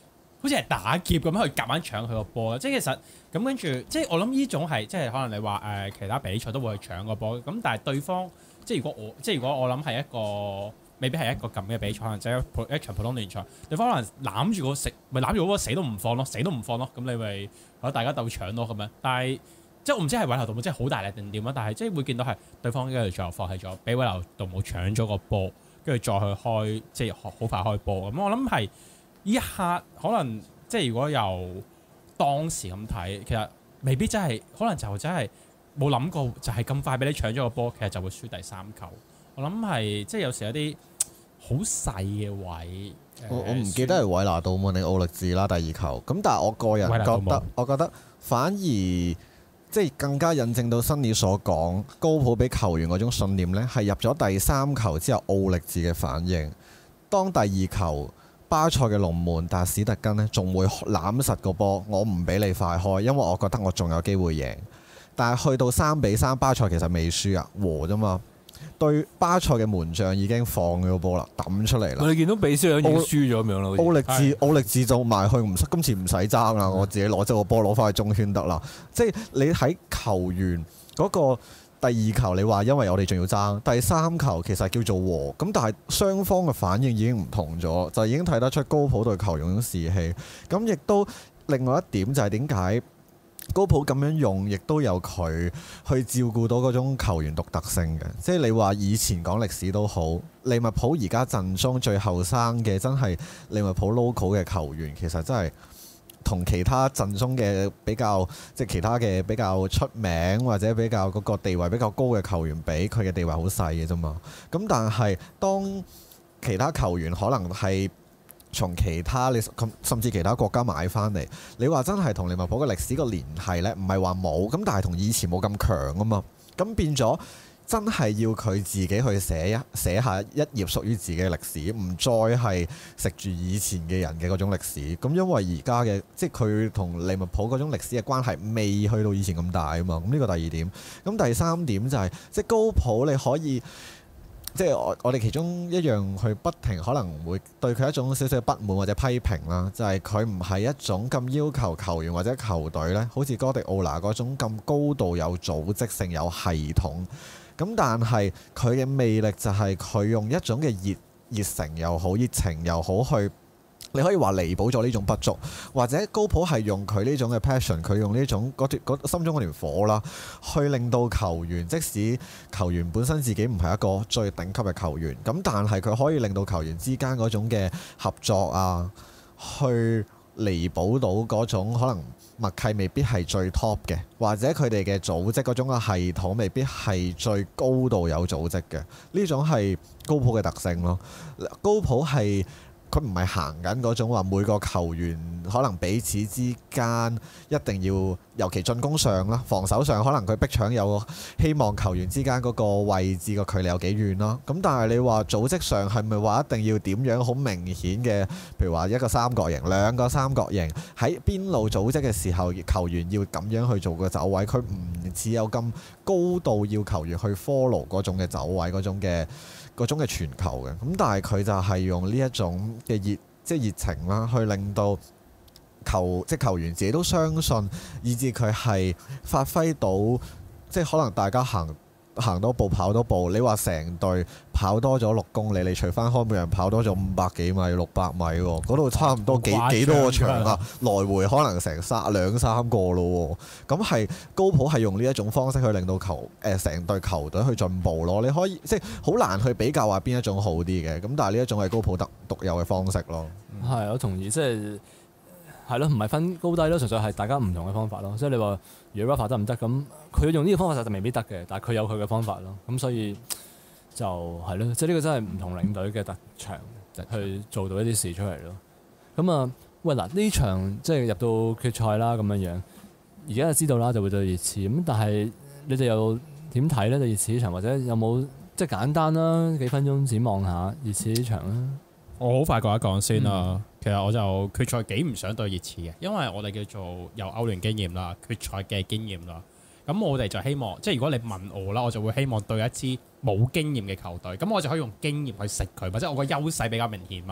好似係打劫咁樣去夾硬搶佢個波。即係其實咁跟住，即係我諗呢種係即係可能你話其他比賽都會去搶個波，咁但係對方即係如果我諗係一個未必係一個咁嘅比賽，可能就係一場普通聯賽，對方可能攬住個咪攬住嗰個死都唔放咯，死都唔放咯，咁你咪大家鬥搶咯咁樣。但係即係我唔知係韋流杜姆即係好大力定點啊，但係即係會見到係對方跟住最後放棄咗，俾韋流杜姆搶咗個波，跟住再去開即係好快開波咁。我諗係呢一刻可能即係如果由當時咁睇，其實未必真係可能就真係冇諗過就係咁快俾你搶咗個波，其實就會輸第3球。我諗係即係有時有啲好細嘅位。 我唔記得係韋拿杜姆定奧力治啦，第2球。咁但係我個人覺得反而即係更加印證到新年所講，高普俾球員嗰種信念呢，係入咗第3球之後奧力治嘅反應。當第2球巴塞嘅龍門達史特根呢，仲會攬實個波，我唔俾你快開，因為我覺得我仲有機會贏。但係去到3-3，巴塞其實未輸啊，和啫嘛。對巴塞嘅門將已經放咗個波啦，抌出嚟啦。 我哋見到比輸已經輸咗咁樣咯。 奧力治就埋去，今次唔使爭啦，我自己攞咗個波攞翻去中圈得啦。即係你喺球員嗰個第2球，你話因為我哋仲要爭，第3球其實叫做和，咁但係雙方嘅反應已經唔同咗，就已經睇得出高普對球員嗰種士氣。咁亦都另外一點就係點解高普咁樣用，亦都有佢去照顧到嗰種球員獨特性嘅。即係你話以前講歷史都好，利物浦而家陣中最後生嘅真係利物浦 local 嘅球員，其實真係同其他陣中嘅比較，即係其他嘅比較出名或者比較嗰個地位比較高嘅球員比，佢嘅地位好細嘅啫嘛。咁但係當其他球員可能係從其他甚至其他國家買翻嚟，你話真係同利物浦嘅歷史個聯繫呢？唔係話冇，咁但係同以前冇咁強啊嘛，咁變咗真係要佢自己去寫下一頁屬於自己嘅歷史，唔再係食住以前嘅人嘅嗰種歷史。咁因為而家嘅即係佢同利物浦嗰種歷史嘅關係未去到以前咁大啊嘛。咁呢個第2點。咁第3點就係即係高普你可以。即係我哋其中一樣去不停可能會對佢一種少少不滿或者批評啦，就係佢唔係一種咁要求球員或者球隊呢，好似哥迪奧拿嗰種咁高度有組織性有系統。咁但係佢嘅魅力就係佢用一種嘅熱誠又好，熱情又好去。你可以話彌補咗呢種不足，或者高普係用佢呢種嘅 passion，佢用呢種心中嗰條火啦，去令到球員，即使球員本身自己唔係一個最頂級嘅球員，咁但係佢可以令到球員之間嗰種嘅合作啊，去彌補到嗰種可能默契未必係最 top 嘅，或者佢哋嘅組織嗰種嘅系統未必係最高度有組織嘅，呢種係高普嘅特性咯。高普係。佢唔係行緊嗰種話每個球員可能彼此之間一定要，尤其進攻上啦，防守上可能佢逼搶有希望球員之間嗰個位置個距離有幾遠啦。咁但係你話組織上係咪話一定要點樣好明顯嘅？譬如話一個三角形、兩個三角形喺邊路組織嘅時候，球員要咁樣去做個走位，佢唔似有咁高度要球員去 follow 嗰種嘅走位嗰種嘅傳球嘅。咁但係佢就係用呢一種嘅熱情啦，去令到球員自己都相信，以至佢係發揮到，即係可能大家行多步跑多步。你話成隊跑多咗6公里，你除翻開每人跑多咗500幾米、600米喎，嗰度差唔多幾多個場啊？來回可能成2-3個咯喎。咁係高普係用呢一種方式去令到成隊球隊去進步咯。你可以即係好難去比較話邊一種好啲嘅。咁但係呢一種係高普獨有嘅方式咯。 係，我同意，即係咯，唔係分高低咯，純粹係大家唔同嘅方法咯。即係你話如果 Rafa 得唔得咁，佢用呢個方法就未必得嘅，但係佢有佢嘅方法咯。咁所以就係咯，即係呢個真係唔同領隊嘅特長去做到一啲事出嚟咯。咁啊，喂嗱，呢場即係入到決賽啦咁樣樣，而家就知道啦，就會對熱刺咁。但係你哋又點睇咧？對熱刺呢場或者有冇即係簡單啦，幾分鐘展望下熱刺呢場啦？ 我好快講一講先啦。其實我就決賽幾唔想對熱刺嘅，因為我哋叫做有歐聯經驗啦、決賽嘅經驗啦。咁我哋就希望，即係如果你問我啦，我就會希望對一支冇經驗嘅球隊，咁我就可以用經驗去食佢，或者我個優勢比較明顯嘛。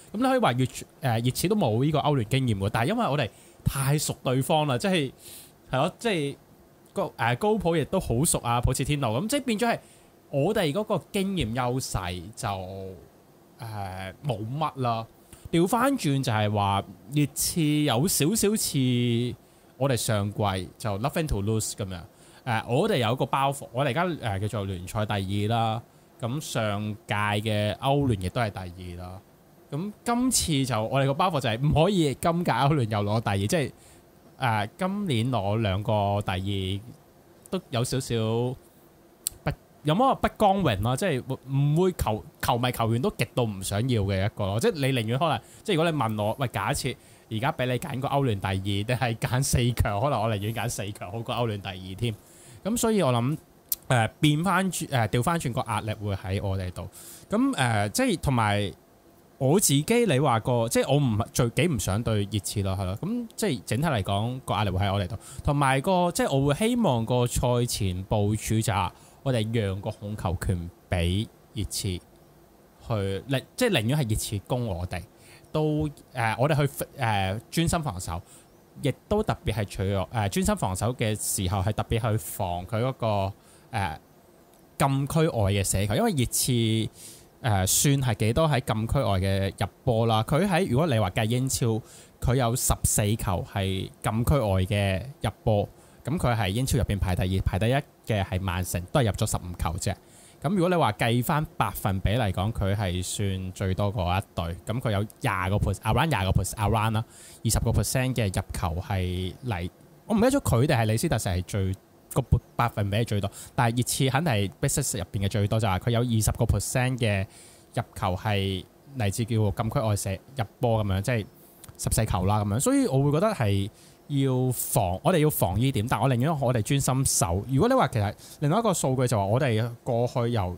咁你可以話熱刺都冇呢個歐聯經驗喎，但係因為我哋太熟對方啦，即係咯，即係高普亦都好熟啊，普切天奴咁，即係變咗係我哋嗰個經驗優勢就冇乜啦。調翻轉就係話熱刺有少少似我哋上季就 nothing to lose 咁樣。我哋有個包袱，我哋而家叫做聯賽第二啦。咁上屆嘅歐聯亦都係第二啦。咁今次就我哋個包袱就係唔可以今屆歐聯又攞第二，即係今年攞兩個第二都有少少有乜不光榮咯，即係唔會球迷球員都極度唔想要嘅一個咯。即係你寧願可能，即係如果你問我，喂，假設而家俾你揀個歐聯第二定係揀四強，可能我寧願揀四強好過歐聯第二添。咁所以我諗變翻調翻轉個壓力會喺我哋度。咁即係同埋我自己，你話過即係我唔最幾唔想對熱刺咯，係咯。咁即係整體嚟講個壓力會喺我哋度，同埋即係我會希望個賽前部署就係我哋讓個控球權俾熱刺去，即係寧願係熱刺攻我哋，都我哋去專心防守。亦都特別係除咗專心防守嘅時候，係特別去防佢嗰個禁區外嘅射球，因為熱刺算係幾多喺禁區外嘅入波啦。佢喺如果你話計英超，佢有14球係禁區外嘅入波，咁佢係英超入邊排第二，排第一嘅係曼城，都係入咗15球啫。咁如果你話計翻百分比嚟講，佢係算最多嗰一隊。咁佢有around 20%啦，20% 嘅入球係嚟。我唔記得咗佢哋係李斯特城係最個百分比係最多，但係熱刺肯定係 Big Six 入邊嘅最多，就係佢有20% 嘅入球係嚟自叫禁區外射入波咁樣，即係14球啦咁樣。所以我會覺得係我哋要防呢點，但我寧願我哋專心守。如果你話其實另外一個數據就話我哋過去由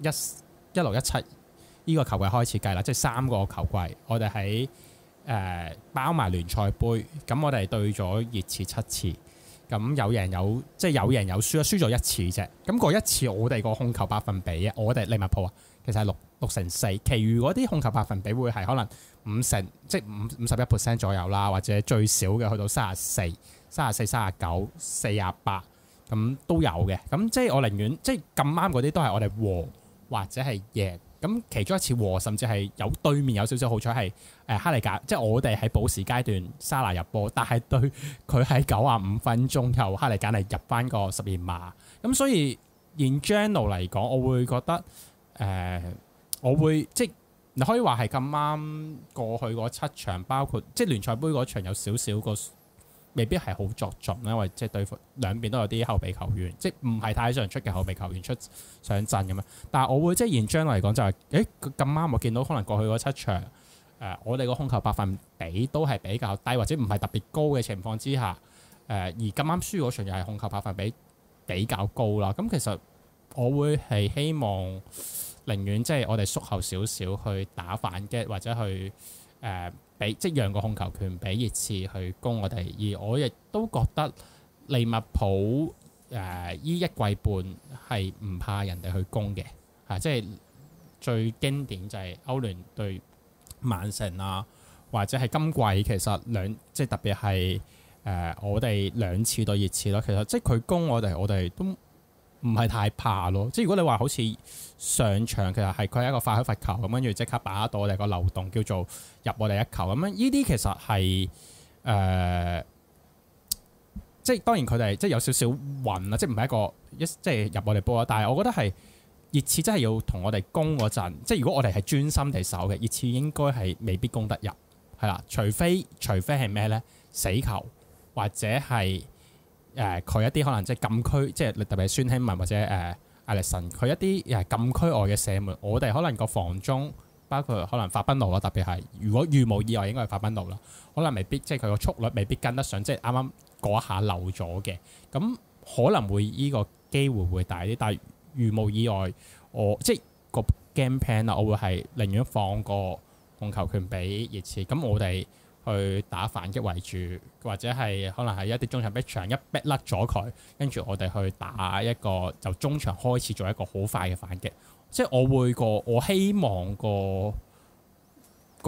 16-17呢個球季開始計啦，即係3個球季，我哋喺包埋聯賽杯，咁我哋對咗熱刺7次，咁有贏有輸啦，輸咗1次啫。咁嗰一次我哋個控球百分比啊，我哋利物浦啊，其實係6-4，其餘嗰啲控球百分比會係可能50%，即係51% 左右啦，或者最少嘅去到34、39、48咁都有嘅。咁即係我寧願即係咁啱嗰啲都係我哋和或者係贏。咁其中一次和甚至係有對面有少少好彩係哈利簡，即係我哋喺補時階段沙拿入波，但係對佢喺95分鐘後哈利簡係入翻個12碼。咁所以 in general 嚟講，我會覺得我會即係你可以話係咁啱過去嗰7場，包括即係聯賽杯嗰場有少少個未必係好作準，因為即係對付兩邊都有啲後備球員，即係唔係太常出嘅後備球員出上陣咁樣。但係我會即係現將嚟講就係咁啱我見到可能過去嗰7場我哋個控球百分比都係比較低或者唔係特別高嘅情況之下，而咁啱輸嗰場又係控球百分比比較高啦。咁其實我會係希望寧願即係我哋縮後少少去打反擊或者去俾即係讓個控球權俾熱刺去攻我哋，而我亦都覺得利物浦依一季半係唔怕人哋去攻嘅嚇，即係最經典就係歐聯對曼城啊，或者係今季其實即係特別係我哋2次對熱刺咯，其實即係佢攻我哋都唔係太怕咯。即係如果你話好似上場其實係佢係一個快開罰球咁，跟住即刻把握到我哋個漏洞，叫做入我哋一球咁樣。呢啲其實係即係當然佢哋即係有少少暈啦，即係唔係一個即係入我哋波啦。但係我覺得係熱刺真係要同我哋攻嗰陣，即係如果我哋係專心地守嘅，熱刺應該係未必攻得入，係啦。除非係咩咧？死球或者係佢一啲可能即係禁區，即係特別係孫興文或者艾力神，佢一啲禁區外嘅射門，我哋可能個防中包括可能法賓奴啦，特別係如果預無意外應該係法賓奴啦，可能未必即係佢個速率未必跟得上，即係啱啱嗰一下漏咗嘅，咁可能會依個機會會大啲。但係預無意外，我即係個 game plan 啦，我會係寧願放個控球權俾熱刺，咁我哋去打反擊為主，或者係可能係一啲中場逼搶一逼甩咗佢，跟住我哋去打一個就中場開始做一個好快嘅反擊。即係我希望個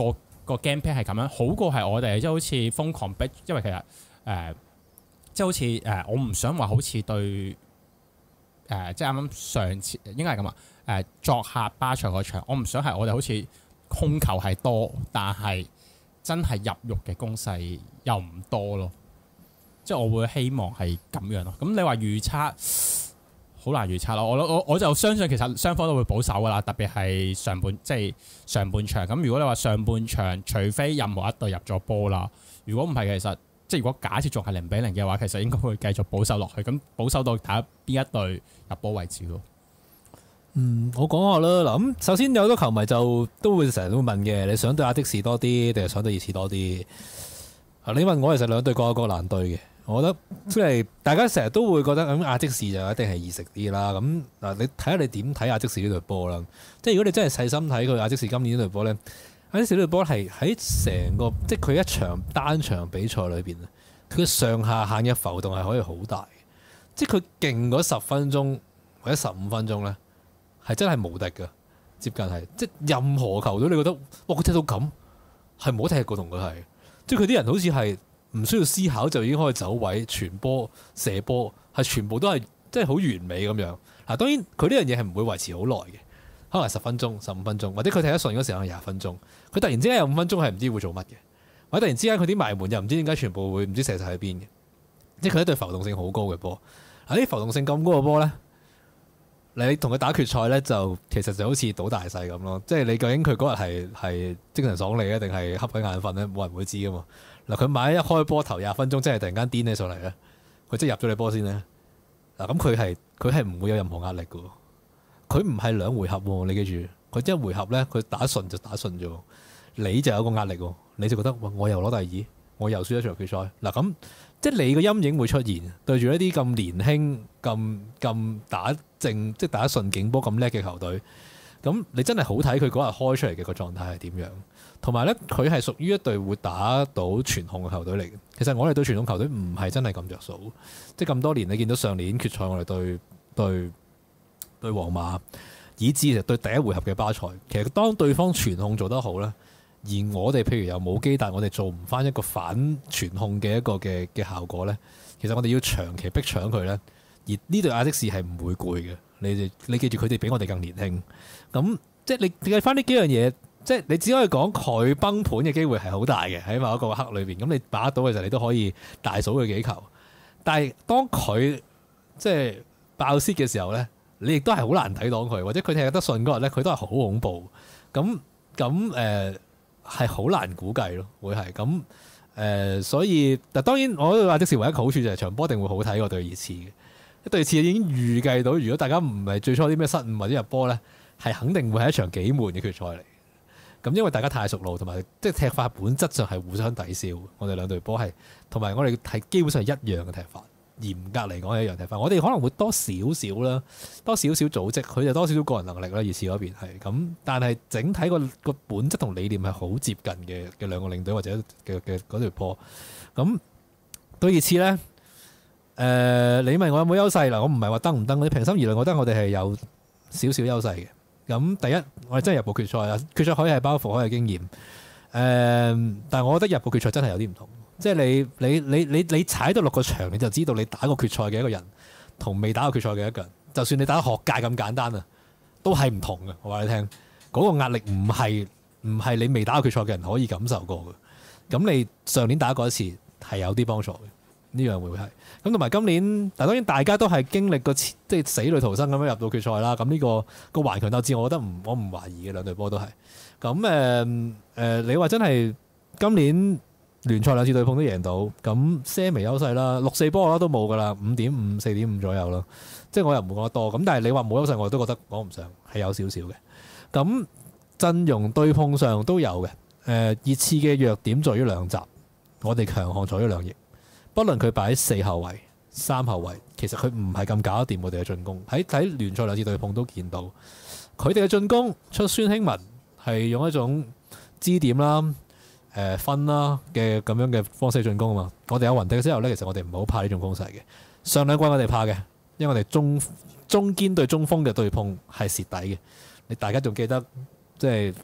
個 game plan 係咁樣，好過係我哋即係好似瘋狂逼，因為其實即係好似我唔想話好似對即係啱啱上次應該係咁啊作客巴塞嗰場，我唔想係我哋好似控球係多，但係真係入肉嘅攻勢又唔多咯。即係我會希望係咁樣咯。咁你話預測好難預測咯。我就相信其實雙方都會保守噶啦，特別係上半場。咁如果你話上半場，除非任何一隊入咗波啦，如果唔係，其實即係如果假設仲係0-0嘅話，其實應該會繼續保守落去。咁保守到睇下邊一隊入波為止咯。 我講下啦。嗱，咁首先有好多球迷就都會成日都會問嘅，你想對阿的士多啲定係想對熱刺多啲？你問我，其實兩隊各有各難對嘅。我覺得即係大家成日都會覺得咁阿積士就一定係易食啲啦。咁嗱，你睇下你點睇阿積士呢隊波啦？即係如果你真係細心睇佢阿積士今年呢隊波咧，阿積士呢隊波係喺成個即係佢一場單場比賽裏邊，佢嘅上下限嘅浮動係可以好大嘅。即係佢勁嗰10分鐘或者15分鐘咧，係真係無敵㗎，接近係即係任何球隊你覺得哇佢踢到咁係冇踢過同佢係，即係佢啲人好似係。唔需要思考就已經可以走位、傳波、射波，係全部都係即係好完美咁樣。嗱，當然佢呢樣嘢係唔會維持好耐嘅，可能10分鐘、15分鐘，或者佢踢得順嗰時候係20分鐘。佢突然之間有5分鐘係唔知會做乜嘅，或者突然之間佢啲埋門又唔知點解全部會唔知射晒喺邊嘅。即係佢一隊浮動性好高嘅波。嗱，啲浮動性咁高嘅波咧，你同佢打決賽咧，就其實就好似賭大細咁咯。即係你究竟佢嗰日係精神爽利啊，定係瞌緊眼瞓咧？冇人會知噶嘛。嗱，佢買一開波頭20分鐘，真係突然間癲起上嚟咧，佢即係入咗你波先咧。嗱，咁佢係唔會有任何壓力嘅。佢唔係2回合喎，你記住，佢1回合咧，佢打順就打順咗，你就有個壓力喎，你就覺得我又攞第2，我又輸一場決賽。嗱，咁即係你個陰影會出現，對住一啲咁年輕、咁打正，即係打順境波咁叻嘅球隊，咁你真係好睇佢嗰日開出嚟嘅個狀態係點樣。同埋咧，佢係屬於一隊會打到傳控嘅球隊嚟嘅。其實我哋對傳控球隊唔係真係咁着數，即係咁多年你見到上年決賽我哋對皇馬，以至對第1回合嘅巴塞，其實當對方傳控做得好咧，而我哋譬如又冇機，但係我哋做唔翻一個反傳控嘅一個嘅效果咧，其實我哋要長期逼搶佢咧，而呢隊亞積士係唔會攰嘅。你記住佢哋比我哋更年輕，咁即係你計翻呢幾樣嘢。即係你只可以講佢崩盤嘅機會係好大嘅，喺某一個刻裏邊。咁你把握到嘅時候，你都可以大數佢幾球。但係當佢即係爆蝕嘅時候咧，你亦都係好難睇到佢，或者佢踢得順嗰日咧，佢都係好恐怖。咁係好難估計咯，會係咁所以但當然我覺得話即時唯一個好處就係場波一定會好睇過對熱刺嘅。一對熱刺已經預計到，如果大家唔係最初啲咩失誤或者入波咧，係肯定會係一場幾悶嘅決賽嚟。咁因為大家太熟路，同埋即係踢法本質上係互相抵消。我哋兩隊波係同埋我哋係基本上係一樣嘅踢法，嚴格嚟講係一樣踢法。我哋可能會多少少啦，多少少組織，佢就多少少個人能力啦。熱刺嗰邊係咁，但係整體個本質同理念係好接近嘅兩個領隊或者嘅嗰隊波。咁對熱刺咧，你問我有冇優勢嗱？我唔係話登唔登，你平心而論，我覺得我哋係有少少優勢嘅。咁第一，我哋真係入過決賽啊！決賽可以係包袱，可以係經驗。但係我覺得入過決賽真係有啲唔同。即係你踩到落個場，你就知道你打過決賽嘅一個人同未打過決賽嘅一個人，就算你打學界咁簡單啊，都係唔同嘅。我話你聽，嗰個壓力唔係你未打過決賽嘅人可以感受過嘅。咁你上年打過一次係有啲幫助嘅。呢樣會係咁，同埋今年，但當然大家都係經歷過即係死裏逃生咁樣入到決賽啦。咁呢個頑強鬥志，我覺得我唔懷疑嘅，兩隊波都係。咁你話真係今年聯賽2次對碰都贏到，咁些微優勢啦，6-4波我覺得都冇噶啦，5.5、4.5左右啦。即係我又唔會講得多。咁但係你話冇優勢，我都覺得講唔上，係有少少嘅。咁陣容對碰上都有嘅。熱刺嘅弱點在於兩閘，我哋強項在於兩翼。不論佢擺4後衞、3後衞，其實佢唔係咁搞得掂我哋嘅進攻。喺聯賽2次對碰都見到，佢哋嘅進攻出孫興文係用一種支點啦、分啦嘅咁樣嘅方式進攻啊嘛。我哋有雲迪之後咧，其實我哋唔係好怕呢種攻勢嘅。上兩季我哋怕嘅，因為我哋中堅對中鋒嘅對碰係蝕底嘅。你大家仲記得即係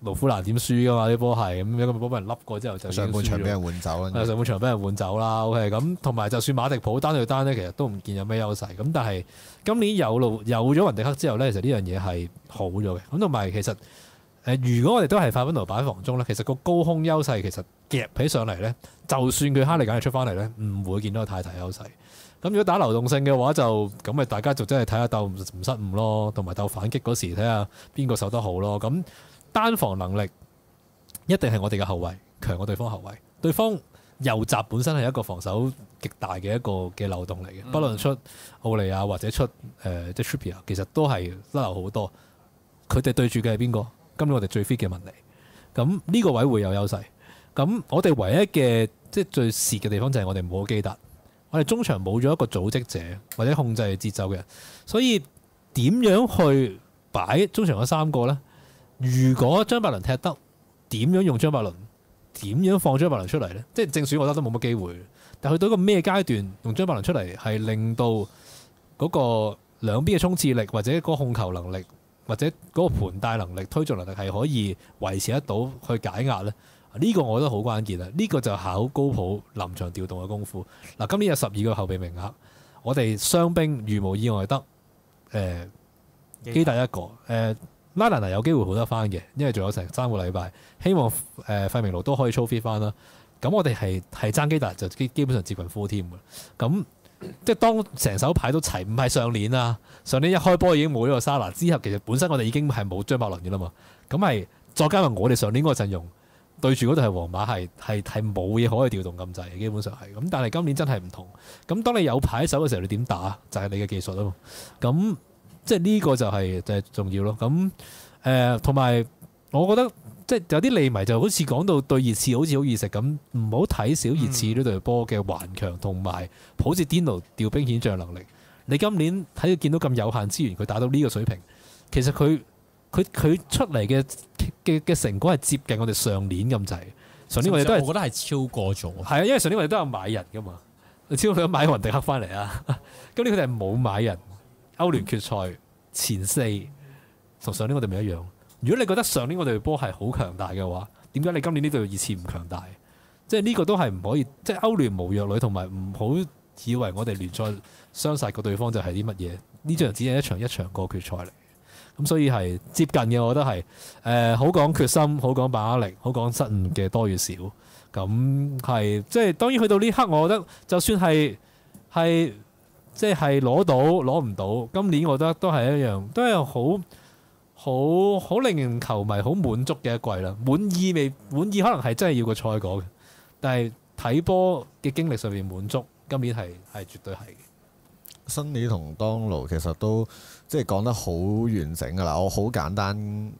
盧夫蘭點輸噶嘛？啲波係咁一個波俾人笠過之後就上半場俾人換走啦。 上半場俾人換走啦。OK， 咁同埋就算馬迪普單對單咧，其實都唔見有咩優勢。咁但係今年有咗雲迪克之後咧，其實呢樣嘢係好咗嘅。咁同埋其實如果我哋都係法賓奴擺防中咧，其實個高空優勢其實夾起上嚟咧，就算佢哈利簡尼出翻嚟咧，唔會見到太大優勢。咁如果打流動性嘅話，就咁咪大家就真係睇下鬥唔失誤咯，同埋鬥反擊嗰時睇下邊個守得好咯。咁單防能力一定係我哋嘅後衛強過對方後衛。對方右閘本身係一個防守極大嘅一個嘅漏洞嚟嘅，不論出奧利亞或者出即係 Trippier， 其實都係甩漏好多。佢哋對住嘅係邊個？今年我哋最 fit 嘅文尼。咁呢個位會有優勢。咁我哋唯一嘅即係最蝕嘅地方就係我哋冇基達。我哋中場冇咗一個組織者或者控制節奏嘅人，所以點樣去擺中場嗰三個呢？如果張伯倫踢得，點樣用張伯倫？點樣放張伯倫出嚟呢？即係正選，我覺得都冇乜機會。但去到一個咩階段用張伯倫出嚟，係令到嗰個兩邊嘅衝刺力，或者嗰個控球能力，或者嗰個盤帶能力、推進能力係可以維持得到去解壓呢？呢個我覺得好關鍵啊！呢個就考高普臨場調動嘅功夫。嗱，今年有12個後備名額，我哋傷兵如無意外得基達一個，拉蘭有機會好得翻嘅，因為仲有成3個禮拜，希望費明路都可以操 fit 翻啦。咁我哋係爭基達就基本上接近 full team 嘅。咁即係當成手牌都齊，唔係上年啊，上年一開波已經冇咗個沙拿，之後其實本身我哋已經係冇張伯倫嘅啦嘛。咁係再加埋我哋上年嗰個陣容。對住嗰度係皇馬係冇嘢可以調動咁滯，基本上係咁。但係今年真係唔同。咁當你有牌手嘅時候，你點打就係你嘅技術啊嘛。咁即係呢個就係重要咯。咁同埋我覺得即係有啲利迷就好似講到對熱刺好似好易食咁，唔好睇小熱刺呢隊波嘅頑強同埋普捷天奴調兵遣將能力。你今年睇佢見到咁有限資源，佢打到呢個水平，其實佢出嚟嘅成果係接近我哋上年咁滯。上年我哋都係， 我覺得係超過咗。 係啊，因為上年我哋都有買人噶嘛，超過買雲迪克翻嚟啊。今年佢哋係冇買人。歐聯決賽前4同上年我哋咪一樣。如果你覺得上年我哋波係好強大嘅話，點解你今年呢隊熱刺唔強大？即係呢個都係唔可以，即係歐聯無弱旅，同埋唔好以為我哋聯賽雙殺過對方就係啲乜嘢。呢場只係一場一場過決賽嚟。咁所以係接近嘅，我覺得係好講決心，好講把握力，好講失誤嘅多與少。咁係即係當然去到呢刻，我覺得就算係即係攞到攞唔到，今年我覺得都係一樣，都係好令人球迷好滿足嘅一季啦。滿意可能係真係要個賽果嘅，但係睇波嘅經歷上面滿足，今年係絕對係嘅。 新年同當勞其實都即係講得好完整㗎啦，我好簡單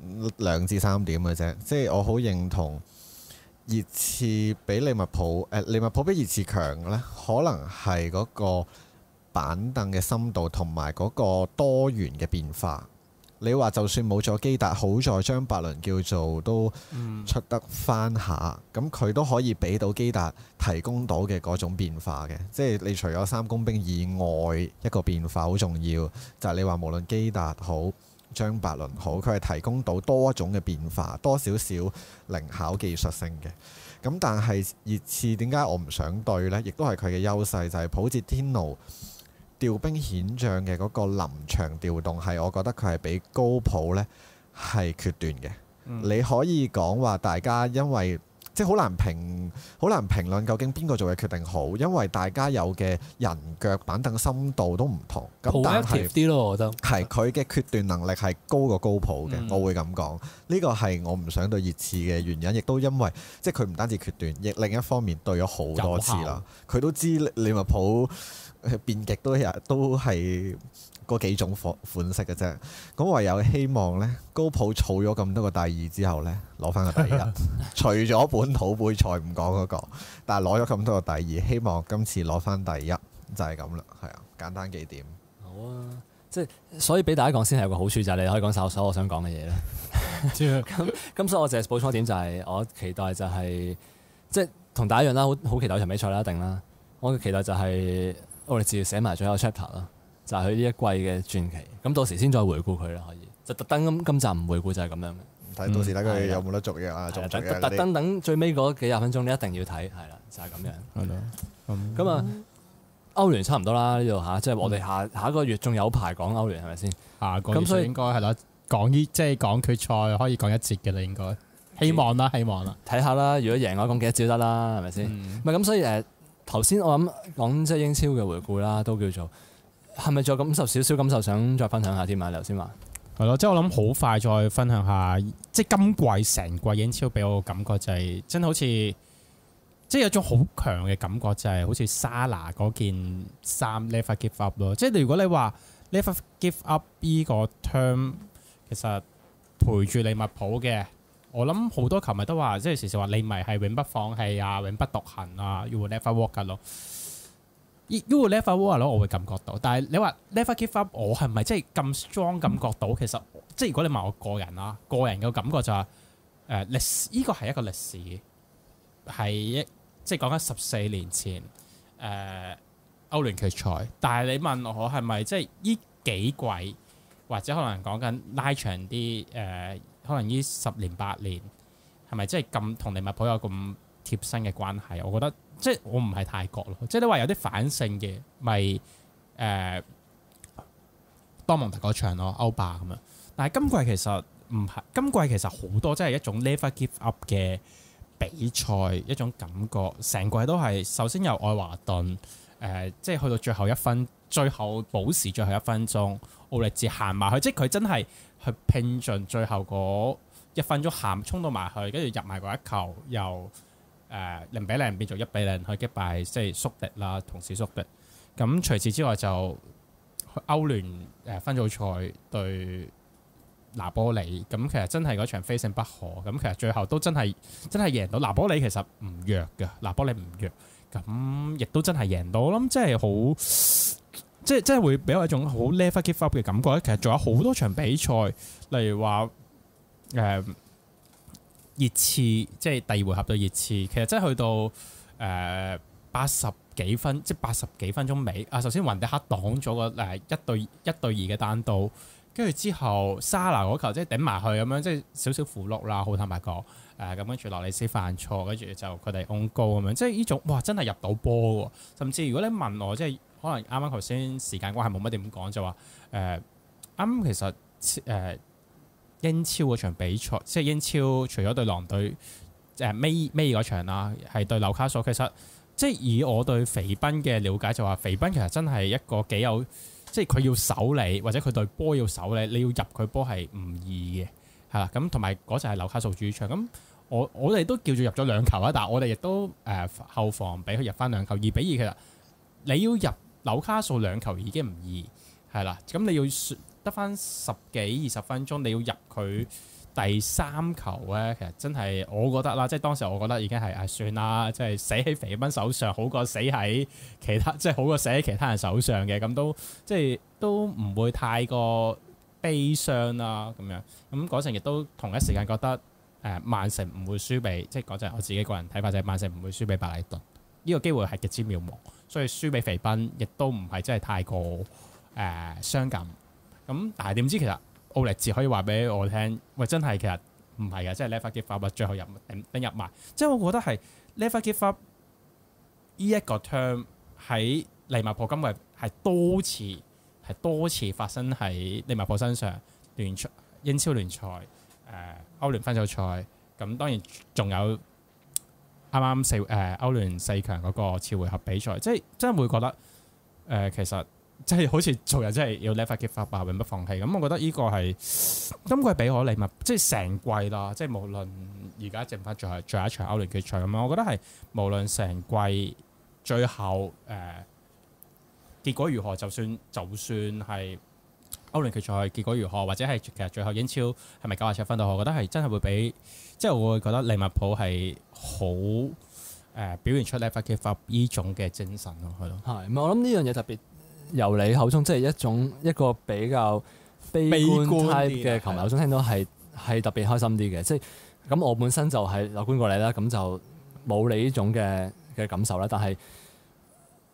2至3點嘅啫，即係我好認同熱刺比利物浦利物浦比熱刺強呢，可能係嗰個板凳嘅深度同埋嗰個多元嘅變化。你話就算冇咗基達，好在張伯倫叫做都出得翻下，咁佢都可以俾到基達提供到嘅嗰種變化嘅。即係你除咗3工兵以外，一個變化好重要，就係你話無論基達好、張伯倫好，佢係提供到多一種嘅變化，多少少靈巧技術性嘅。咁但係熱刺點解我唔想對呢？亦都係佢嘅優勢，就係普捷天奴調兵遣將嘅嗰個臨場調動係，我覺得佢係比高普呢係決斷嘅。你可以講話大家因為即係好難評論究竟邊個做嘅決定好，因為大家有嘅人腳板凳深度都唔同。咁但係啲咯，我覺得係佢嘅決斷能力係高過高普嘅，我會咁講。呢個係我唔想對熱刺嘅原因，亦都因為即係佢唔單止決斷，亦另一方面對咗好多次啦。佢都知利物浦變極都係嗰幾種款式嘅啫，咁唯有希望呢，高普儲咗咁多個第2之後呢，攞翻個第1。除咗本土杯賽唔講嗰個，但係攞咗咁多個第2，希望今次攞翻第1就係咁啦。係啊，簡單幾點。 好啊，即係所以俾大家講先係有個好處，就係你可以講晒所有我想講嘅嘢啦。咁所以我淨係補充一點，就係我期待就係即係同大家一樣啦，好期待場比賽啦，一定啦。我嘅期待就係我哋自己寫埋最後 chapter 啦。就係佢呢一季嘅傳奇，咁到時先再回顧佢啦，可以就特登今集唔回顧就係咁樣嘅。 睇到時睇佢係啦有冇得續約啊，續唔續約特嗰啲。 登等最尾嗰幾廿分鐘，你一定要睇，係啦，就係咁樣。 係咯。 咁啊，歐聯差唔多啦呢度嚇，即係我哋下一個月仲有排講歐聯係咪先？ 下個月咁所以應該係啦，即係講決賽可以講一節嘅啦，應該希望啦。 睇下啦，如果贏嘅話講幾多招得啦，係咪先？唔係咁，所以頭先我諗講即係英超嘅回顧啦，都叫做係咪再感受少少感受，想再分享下添啊？你頭先話係咯，即係我諗好快再分享下，即係今季成季英超俾我嘅感覺就係真係好似，即係有種好強嘅感覺，就係好似沙拿嗰件衫 Never Give Up 咯。即係如果你話 Never Give Up 呢個 term，其實陪住利物浦嘅，我諗好多球迷都話，即係時時話利迷係永不放棄啊，永不獨行啊，You will never walk 㗎咯。You will never walk 咯，我會感覺到。但係你話 Never Give Up，我係咪即係咁 strong 感覺到？其實即係如果你問我個人啦，個人嘅感覺就係歷史，呢個係一個歷史，係即係講緊14年前歐聯決賽。但係你問我係咪即係呢幾季，或者可能講緊拉長啲可能呢10年8年，係咪即係咁同利物浦有咁貼身嘅關係？我覺得即係我唔係太覺咯。即係你話有啲反性嘅，咪多蒙特嗰場咯，歐霸咁樣。但係今季其實唔係，今季其實好多即係一種 never give up 嘅比賽，一種感覺。成季都係首先由愛華頓即係去到最後最後補時最後1分鐘，奧力治行埋去，即係佢真係去拼盡最後嗰1分鐘衝到埋去，跟住入埋嗰一球，由0-0變做1-0，去擊敗即係宿敵啦，同時宿敵。咁除此之外就歐聯分組賽對拿波里，咁其實真係嗰場非勝不可。咁其實最後都真係贏到拿波里，其實唔弱嘅，拿波里唔弱，咁亦都真係贏到。我諗真係好，即係會俾我一種好 never give up 嘅感覺。其實仲有好多場比賽，例如話熱刺，即係第2回合對熱刺，其實真係去到80幾分，即係80幾分鐘尾。首先雲迪克擋咗個1對2嘅單刀，跟住之後沙拿嗰球即係頂埋去咁樣，即係少少符碌啦，好坦白講。咁跟住洛里斯犯錯，跟住就佢哋 on goal 咁樣，即係呢種哇真係入到波喎！甚至如果你問我，即係可能啱啱頭先時間關係冇乜點講，就話啱其實英超嗰場比賽，即係英超除咗對狼隊尾嗰場啦，係對紐卡素。其實即係以我對肥賓嘅了解，就話肥賓其實真係一個幾有，即係佢要守你，或者佢對波要守你，你要入佢波係唔易嘅，係啦。咁同埋嗰陣係紐卡素主場，咁我哋都叫做入咗2球啦，但係我哋亦都後防俾佢入翻2球，2-2。其實你要入紐卡素2球已經唔易，係啦。咁你要得翻10幾20分鐘，你要入佢第3球咧，其實真係我覺得啦，即係當時我覺得已經係算啦，即係死喺肥賓手上好過死喺其他，即係好過死喺其他人手上嘅，咁都即係都唔會太過悲傷啦咁樣。咁嗰陣亦都同一時間覺得曼城唔會輸俾，即係嗰陣我自己個人睇法就係曼城唔會輸俾白禮頓，呢個機會係極之渺茫，所以輸俾肥賓亦都唔係真係太過傷感。咁但係點知其實奧力治可以話俾我聽，喂真係其實唔係嘅，即係 never give up，最後入埋，即係我覺得係 never give up 呢一個 term 喺利物浦今季係多次發生喺利物浦身上，英超聯賽、歐聯分組賽，咁當然仲有啱歐聯4強嗰個次回合比賽，即係真係會覺得其實。即係好似做人真係要 never give up 永不放棄。咁我覺得呢個係今季俾我利物，即係成季啦。即係無論而家剩翻最後一場歐聯決賽咁樣，我覺得係無論成季最後結果如何，就算係歐聯決賽結果如何，或者係其實最後英超係咪97分都好，我覺得係真係會俾，即係我會覺得利物浦係好表現出 never give up 呢種嘅精神咯，係咯。 係，我諗呢樣嘢特別。由你口中即係一個比較悲觀 type 嘅球迷口中聽到係特別開心啲嘅，即係咁我本身就係樂觀過你啦，咁就冇你呢種嘅感受啦。但係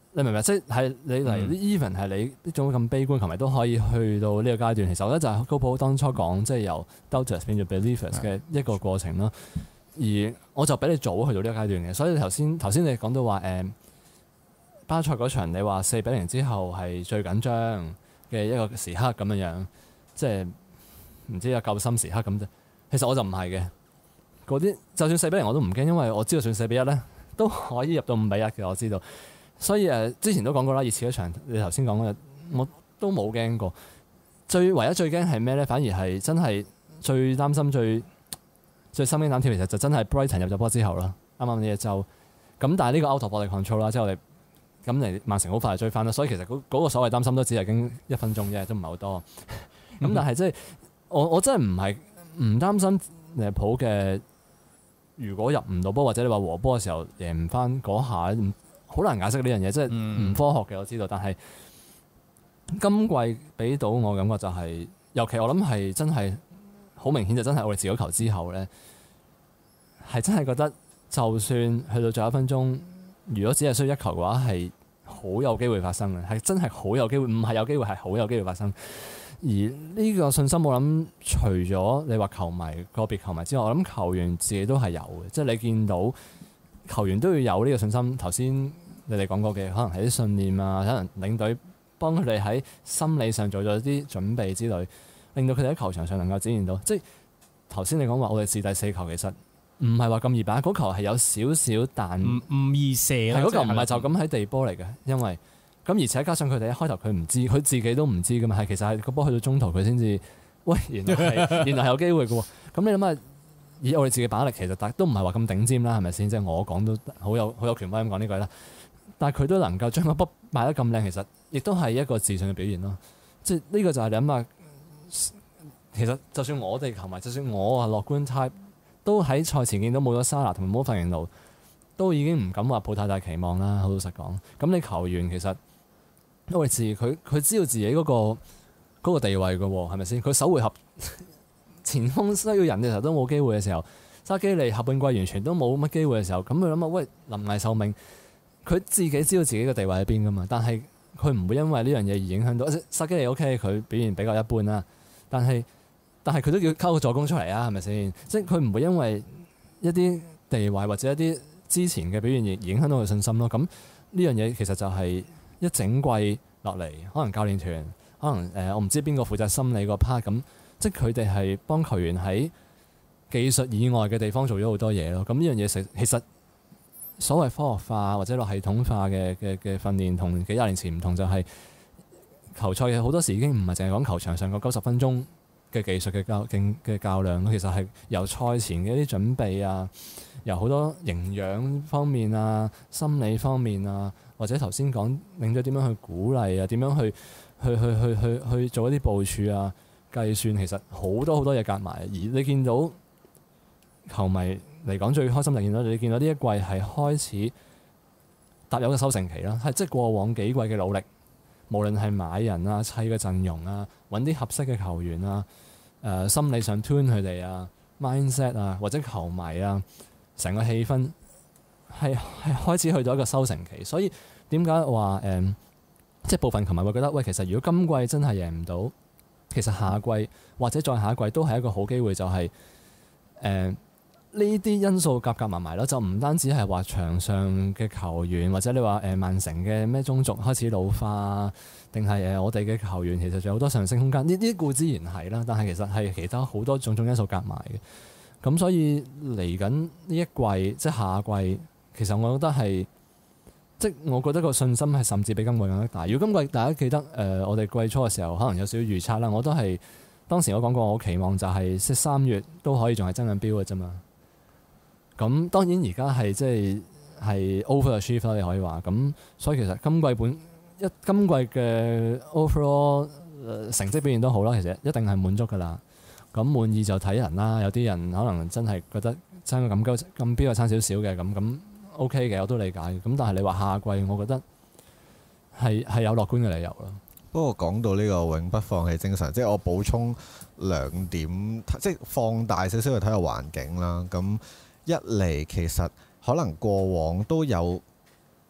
你明唔明？即係你嚟啲 even 係你呢種咁悲觀，球迷都可以去到呢個階段。其實我覺得就係高普當初講，即係由 doubters 變做 believers 嘅一個過程咯。而我就比你早去到呢個階段嘅，所以頭先你講到話巴塞嗰場，你話4-0之後係最緊張嘅一個時刻咁樣，即係唔知啊救心時刻咁啫。其實我就唔係嘅，嗰啲就算4-0我都唔驚，因為我知道算4-1咧都可以入到5-1嘅，我知道。所以之前都講過啦，熱刺嗰場你頭先講嘅，我都冇驚過。唯一最驚係咩咧？反而係真係最擔心、最心驚膽跳，其實就真係 Brighton 入咗波之後啦。啱啱呢一周咁，但係呢個 out of body control 啦，即係我哋咁嚟曼城好快就追翻啦。所以其實嗰個所謂擔心都只係經1分鐘啫，都唔係好多。咁但係即係我真係唔擔心利物浦嘅。如果入唔到波，或者你話和波嘅時候贏唔翻嗰下。好難解釋呢樣嘢，即係唔科學嘅，我知道。但係今季俾到我感覺就係、是，尤其我諗係真係好明顯，就真係我哋自己球之後咧，係真係覺得，就算去到最後1分鐘，如果只係需要1球嘅話，係好有機會發生嘅，係真係好有機會，唔係有機會，係好有機會發生。而呢個信心，我諗除咗你話球迷個別球迷之外，我諗球員自己都係有嘅，即係你見到。球員都要有呢個信心。頭先你哋講過嘅，可能係啲信念啊，可能領隊幫佢哋喺心理上做咗啲準備之類，令到佢哋喺球場上能夠展現到。即係頭先你講話，我哋試第4球其實唔係話咁易把，嗰球係有少少彈， 唔易射啦。 嗰球唔係就咁喺地波嚟嘅，因為咁而且加上佢哋一開頭佢唔知，佢自己都唔知噶嘛，係其實係個波去到中途佢先至，喂，原來係有機會嘅喎。咁你諗下。以我哋自己把握力，其實都唔係話咁頂尖啦，係咪先？即係我講都好有權威咁講呢句啦。但係佢都能夠將個波賣得咁靚，其實亦都係一個自信嘅表現咯。即係呢個就係你諗下，其實就算我哋球迷，就算我係樂觀 type，都喺賽前見到冇咗沙拿同埋冇咗費明路，都已經唔敢話抱太大期望啦。好老實講，咁你球員其實因為佢知道自己嗰個地位嘅喎，係咪先？佢首回合。前鋒需要人嘅時候都冇機會嘅時候，沙基利下半季完全都冇乜機會嘅時候，咁佢諗下，喂，臨危受命，佢自己知道自己嘅地位喺邊噶嘛？但係佢唔會因為呢樣嘢而影響到。沙基利 OK，佢表現比較一般啦，但係佢都要溝個助攻出嚟啊，係咪先？即係佢唔會因為一啲地位或者一啲之前嘅表現而影響到佢信心咯。咁呢樣嘢其實就係一整季落嚟，可能教練團，可能我唔知邊個負責心理個 part 咁。即係佢哋係幫球員喺技術以外嘅地方做咗好多嘢咯。咁呢樣嘢其實所謂科學化或者落系統化嘅訓練，同幾廿年前唔同，就係球賽嘅好多時已經唔係淨係講球場上個90分鐘嘅技術嘅較量咯。其實係由賽前嘅一啲準備啊，由好多營養方面啊、心理方面啊，或者頭先講領咗點樣去鼓勵啊，點樣去做一啲部署啊。計算其實好多嘢夾埋，而你見到球迷嚟講最開心就見到你見到呢一季係開始踏入一個收成期啦，係即係過往幾季嘅努力，無論係買人啊、砌嘅陣容啊、揾啲合適嘅球員啊、心理上 tune 佢哋啊、mindset 啊或者球迷啊，成個氣氛係開始去到一個收成期，所以點解話即係部分球迷會覺得喂，其實如果今季真係贏唔到，其實下季或者再下一季都係一個好機會，就係呢啲因素夾埋埋咯，就唔單止係話場上嘅球員，或者你話曼城嘅咩中軸開始老化，定係我哋嘅球員其實仲有好多上升空間。呢啲固之然係啦，但係其實係其他好多種因素夾埋嘅。咁所以嚟緊呢一季即係下季，其實我覺得係。即我覺得個信心係甚至比今季更加大。如果今季大家記得我哋季初嘅時候，可能有少少預測啦。我都係當時我講過，我期望就係即3月都可以仲係爭緊標嘅啫嘛。咁當然而家係即係 overachieve 啦，你可以話。咁所以其實今季嘅 overall 成績表現都好啦，其實一定係滿足㗎啦。咁滿意就睇人啦。有啲人可能真係覺得爭個咁標係差少少嘅咁。OK 嘅，我都理解嘅。咁但係你話下季，我覺得係有樂觀嘅理由咯。 不過講到呢個永不放棄精神，即係我補充2點，即係放大少少去睇下環境啦。咁一嚟其實可能過往都有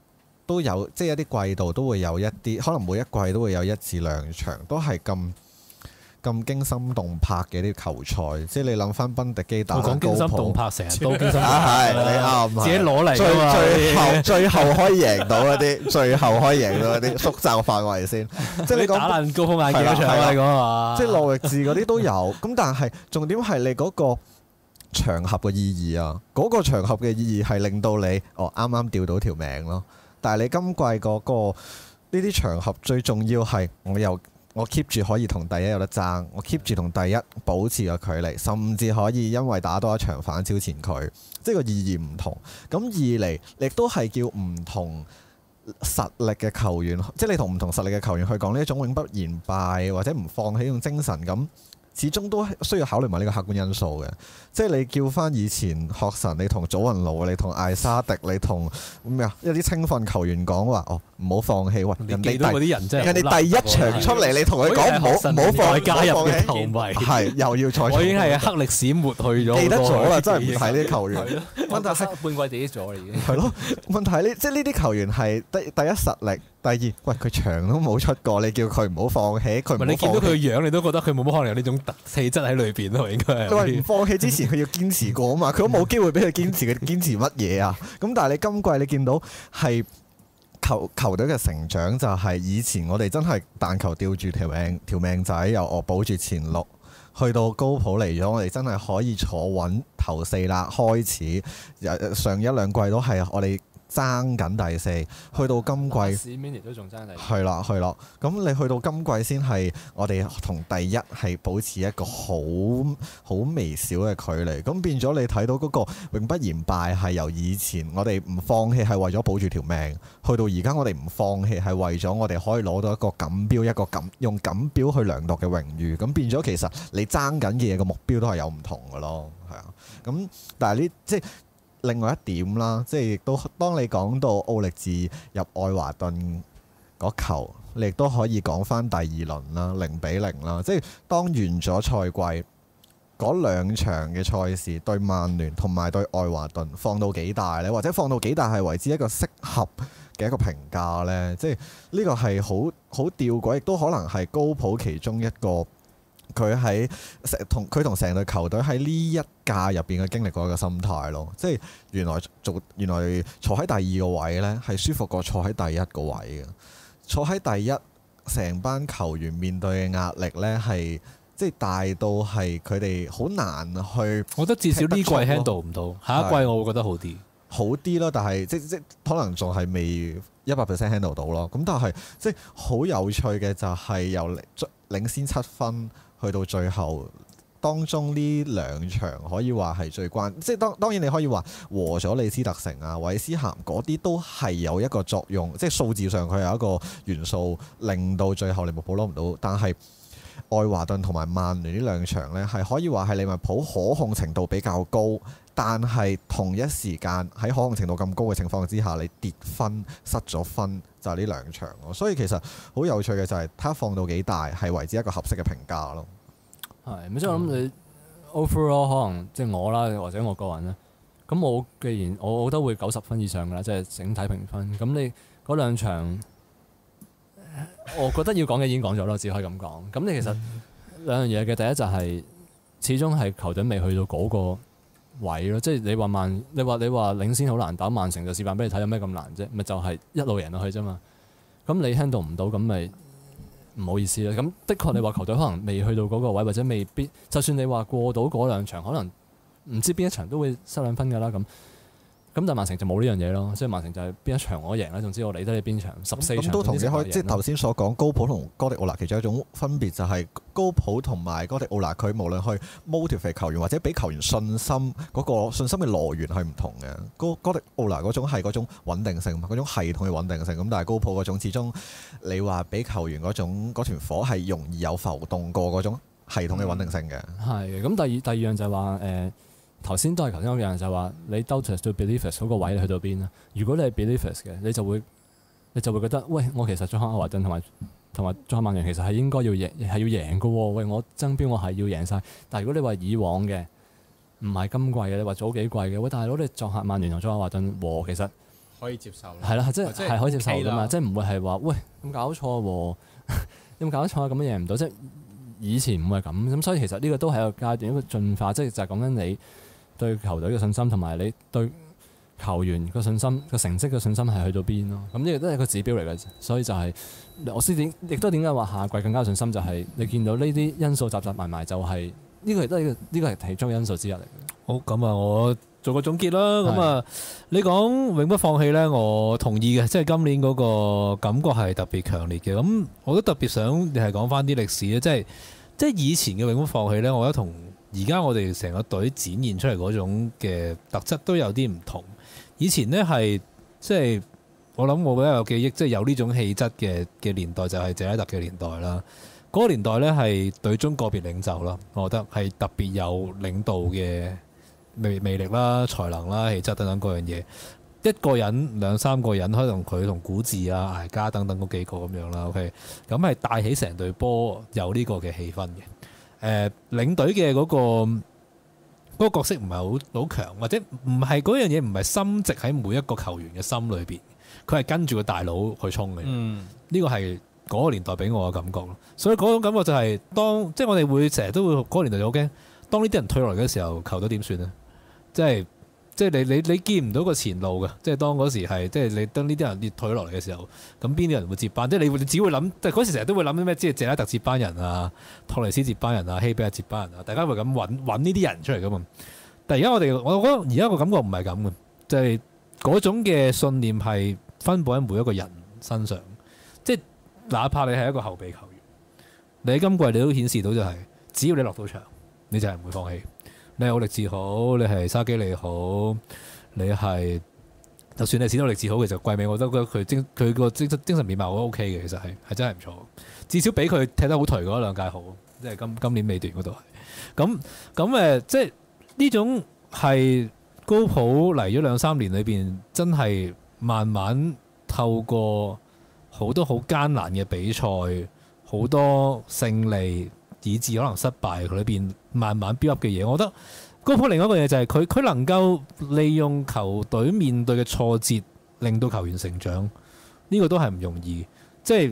都有，即係一啲季度都會有一啲，可能每一季都會有1至2場，都係咁驚心動魄嘅啲球賽。即係你諗翻賓迪基打高我講驚心動普， 魄，成日都驚心動魄。 係你啱， 自己攞嚟㗎嘛最後可以贏到嗰啲，最後可以贏到嗰啲，縮窄個範圍先。即係你講打爛高峰眼鏡嗰場係啦啊，你講啊， 即係諾域治嗰啲都有，咁但係重點係你嗰個場合嘅意義啊，嗰、個場合嘅意義係令到你啱啱釣到條命咯。但係你今季嗰、個呢啲場合最重要係我 keep 住可以同第一有得爭，我 keep 住同第一保持個距離，甚至可以因為打多一場反超前佢，即係個意義唔同。咁二嚟亦都係叫唔同實力嘅球員，即係你同唔同實力嘅球員去講呢一種永不言敗或者唔放棄呢種精神咁。始終都需要考慮埋呢個客觀因素嘅，即係你叫翻以前學神，你同祖雲奴，你同艾沙迪，你同咩啊一啲青訓球員講話，唔好放棄，喂，人哋嗰啲人真係人哋第一場出嚟，你同佢講唔好放棄， 加入嘅球迷係又要再， 我已經係黑歷史抹去咗， 記得咗啦，真係唔睇呢啲球員。問題係半季跌咗啦已經。 係咯，問題係呢，即係呢啲球員係第一實力，第二喂佢場都冇出過，你叫佢唔好放棄，佢唔好放棄。 你見到佢個樣，你都覺得佢冇乜可能有呢種氣質喺裏邊咯，應該係。 因為唔放棄之前，佢要堅持過啊嘛，佢都冇機會俾佢堅持，佢堅持乜嘢啊？咁但係你今季你見到係球隊嘅成長，就係以前我哋真係但求吊住條命仔，又保住前六，去到高普嚟咗，我哋真係可以坐穩頭4啦。開始上1、2季都係我哋爭緊第4，去到今季 ，Mini 都仲爭第4。 係啦，咁你去到今季先係我哋同第一係保持一個好微小嘅距離，咁變咗你睇到嗰個永不言敗係由以前我哋唔放棄係為咗保住條命，去到而家我哋唔放棄係為咗我哋可以攞到一個錦標，用錦標去量度嘅榮譽，咁變咗其實你爭緊嘅嘢個目標都係有唔同嘅咯，係啊，咁但係呢即係。另外一點啦，即係亦都當你講到奧力治入愛華頓嗰球，你亦都可以講翻第2輪啦，0-0啦。即係當完咗賽季嗰2場嘅賽事對曼聯同埋對愛華頓，放到幾大呢？或者放到幾大係為之一個適合嘅一個評價呢？即係呢個係好吊詭，亦都可能係高普其中一個。佢同成隊球隊喺呢一屆入邊嘅經歷過一個心態咯，即係原來坐喺第2個位呢係舒服過坐喺第1個位嘅。坐喺第1，成班球員面對嘅壓力呢係即係大到係佢哋好難去。 我覺得至少呢季 handle 唔到，下一季我會覺得好啲，好啲咯。但係即可能仲係未100% handle 到咯。咁但係即係好有趣嘅就係由領先7分。去到最後，當中呢2場可以話係最關，即係當然你可以話和咗李斯特城啊、韋斯咸嗰啲都係有一個作用，即係數字上佢有一個元素令到最後利物浦攞唔到。但係愛華頓同埋曼聯呢2場呢，係可以話係利物浦可控程度比較高，但係同一時間喺可控程度咁高嘅情況之下，你跌分失咗分就係呢2場咯。所以其實好有趣嘅就係佢放到幾大係為之一個合適嘅評價咯。 係，咁即係我諗你 overall 可能即係我啦，或者我個人啦。咁我既然我覺得會90分以上㗎啦，即係整體評分。咁你嗰2場，我覺得要講嘅已經講咗咯，只可以咁講。咁你其實2樣嘢嘅，第一就係始終係球隊未去到嗰個位咯。即係你話領先好難打，曼城就示範俾你睇，有咩咁難啫？咪就係一路贏落去啫嘛。咁你 handle 唔到，咁咪唔好意思啦。咁的確你話球隊可能未去到嗰個位，或者未必，就算你話過到嗰2場，可能唔知邊一場都會失2分㗎啦。咁但係曼城就冇呢樣嘢咯。即係曼城就係邊一場我贏啦，總之我理得你邊場14場。咁都同你開，即係頭先所講高普同哥迪奧拿其中一種分別就係高普同埋哥迪奧拿，佢無論去 motivate 球員或者俾球員信心，嗰個信心嘅來源係唔同嘅。哥迪奧拿嗰種係嗰種穩定性，嗰種系統嘅穩定性。咁但係高普嗰種始終你話俾球員嗰團火係容易有浮動過嗰種系統嘅穩定性嘅。 係咁，第二樣就係話頭先都係頭先嗰樣就係話你 doubters 對 believers 嗰個位你去到邊啦？如果你係 believers 嘅，你就會覺得喂，我其實再看愛華頓同埋再看曼聯其實係應該要贏嘅喎。喂，我爭標我係要贏晒。但係如果你話以往嘅唔係今季嘅，你話早幾季嘅，喂大佬你作客曼聯同作客愛華頓和，其實可以接受啦。 係啦，即或者係可以接受 OK 啦噶嘛，即係唔會係話喂咁搞錯喎，有冇搞錯啊？咁樣贏唔到，即係以前唔係咁，所以其實呢個都係一個階段，一個進化，即係就係講緊你對球隊嘅信心同埋你對球員個信心個成績嘅信心係去到邊咯。咁呢個都係一個指標嚟嘅，所以就係、我先點，亦都點解話下季更加有信心，就係、你見到呢啲因素集集埋埋，就係、呢個亦都係呢個係其中因素之一嚟嘅。 好，咁啊，我做個總結啦。咁啊，你講永不放棄咧，我同意嘅，即係今年嗰個感覺係特別強烈嘅。咁我都特別想係講翻啲歷史咧，即係以前嘅永不放棄咧，我覺得同而家我哋成個隊展現出嚟嗰種嘅特質都有啲唔同。以前呢係即係我諗我比較有記憶，即係有呢種氣質嘅年代就係謝拉特嘅年代啦。嗰個年代呢係隊中個別領袖啦，我覺得係特別有領導嘅魅力啦、才能啦、氣質等等各樣嘢。一個人兩三個人，可能佢同古治啊、艾加等等嗰幾個咁樣啦。OK，咁係帶起成隊波有呢個嘅氣氛嘅。領隊嘅嗰個角色唔係好強，或者唔係嗰樣嘢唔係深植喺每一個球員嘅心裏邊，佢係跟住個大佬去衝嘅。呢個係嗰個年代俾我嘅感覺咯。所以嗰種感覺就係即係我哋會成日都會嗰個年代就好驚，當呢啲人退落嚟嘅時候，球隊點算呢？即係你見唔到個前路嘅，即係當嗰時係即係你當呢啲人退落嚟嘅時候，咁邊啲人會接班？即係你只會諗，即係嗰時成日都會諗啲咩？即係謝拉特接班人啊，托尼斯接班人啊，希比亞接班人啊，大家會咁揾呢啲人出嚟噶嘛？但係而家我覺得而家個感覺唔係咁嘅，就係嗰種嘅信念係分佈喺每一個人身上，即係哪怕你係一個後備球員，你喺今季你都顯示到就係，只要你落到場，你就係唔會放棄。你係奧力治好，你係沙基利好，你係就算你係史多力治好，其實季尾我都覺得佢個精神面貌都 OK 嘅，其實係真係唔錯。至少比佢踢得好頹嗰兩屆好，即係今年尾段嗰度係。咁即係呢種係高普嚟咗2-3年裏邊，真係慢慢透過好多好艱難嘅比賽，好多勝利，以至可能失敗裏邊慢慢 build up 嘅嘢，我覺得高普另一個嘢就係佢能夠利用球隊面對嘅挫折，令到球員成長，呢個都係唔容易。即係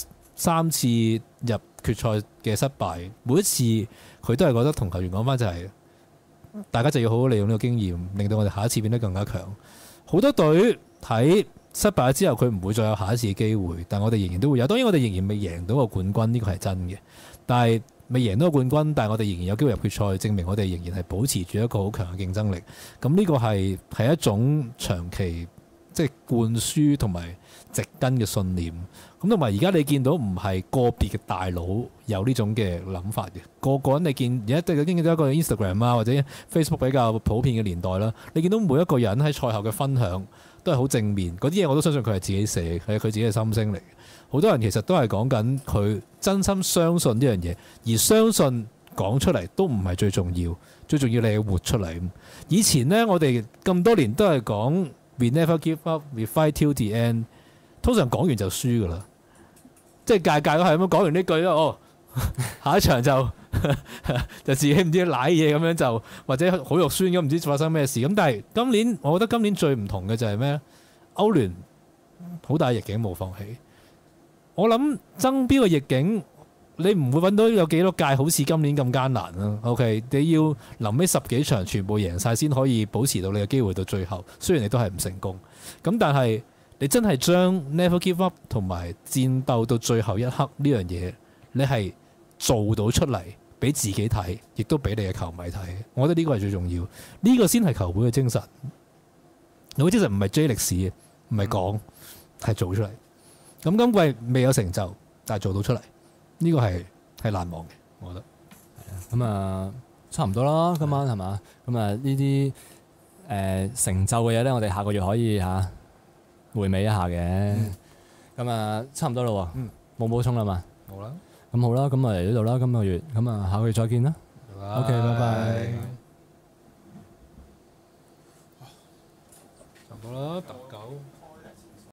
3次入決賽嘅失敗，每一次佢都係覺得同球員講翻就係，大家就要好好利用呢個經驗，令到我哋下一次變得更加強。好多隊喺失敗咗之後，佢唔會再有下一次嘅機會，但我哋仍然都會有。當然我哋仍然未贏到個冠軍，呢個係真嘅。但係未贏到個冠軍，但係我哋仍然有機會入決賽，證明我哋仍然係保持住一個好強嘅競爭力。咁呢個係一種長期即係灌輸同埋植根嘅信念。咁同埋而家你見到唔係個別嘅大佬有呢種嘅諗法嘅，個人你見而家都見到一個 Instagram 啊或者 Facebook 比較普遍嘅年代啦，你見到每一個人喺賽後嘅分享都係好正面，嗰啲嘢我都相信佢係自己寫，係佢自己嘅心聲嚟。好多人其實都係講緊佢真心相信呢樣嘢，而相信講出嚟都唔係最重要，最重要你係活出嚟。以前呢，我哋咁多年都係講 We never give up, we fight till the end。通常講完就輸噶啦，即係屆屆都係咁樣講完呢句咯。下一場就自己唔知舐嘢咁樣就，或者好肉酸咁唔知發生咩事。咁但係今年，我覺得今年最唔同嘅就係咩？歐聯好大逆境冇放棄。我諗爭標嘅逆境，你唔會揾到有幾多屆好似今年咁艱難啦。OK， 你要臨尾10幾場全部贏晒先可以保持到你嘅機會到最後。雖然你都係唔成功，咁但係你真係將 never give up 同埋戰鬥到最後一刻呢樣嘢，你係做到出嚟俾自己睇，亦都俾你嘅球迷睇。我覺得呢個係最重要，呢個先係球會嘅精神。球會精神唔係追歷史，唔係講，係做出嚟。咁今季未有成就，但係做到出嚟，呢個係難忘嘅，我覺得。 咁啊，差唔多啦，今晚係嘛？咁啊，呢啲成就嘅嘢咧，我哋下個月可以回味一下嘅。咁啊，差唔多啦喎，冇補充啦嘛。 好啦， 咁好啦，咁啊嚟呢度啦，今個月，咁啊下個月再見啦。OK，拜拜。 差唔多啦。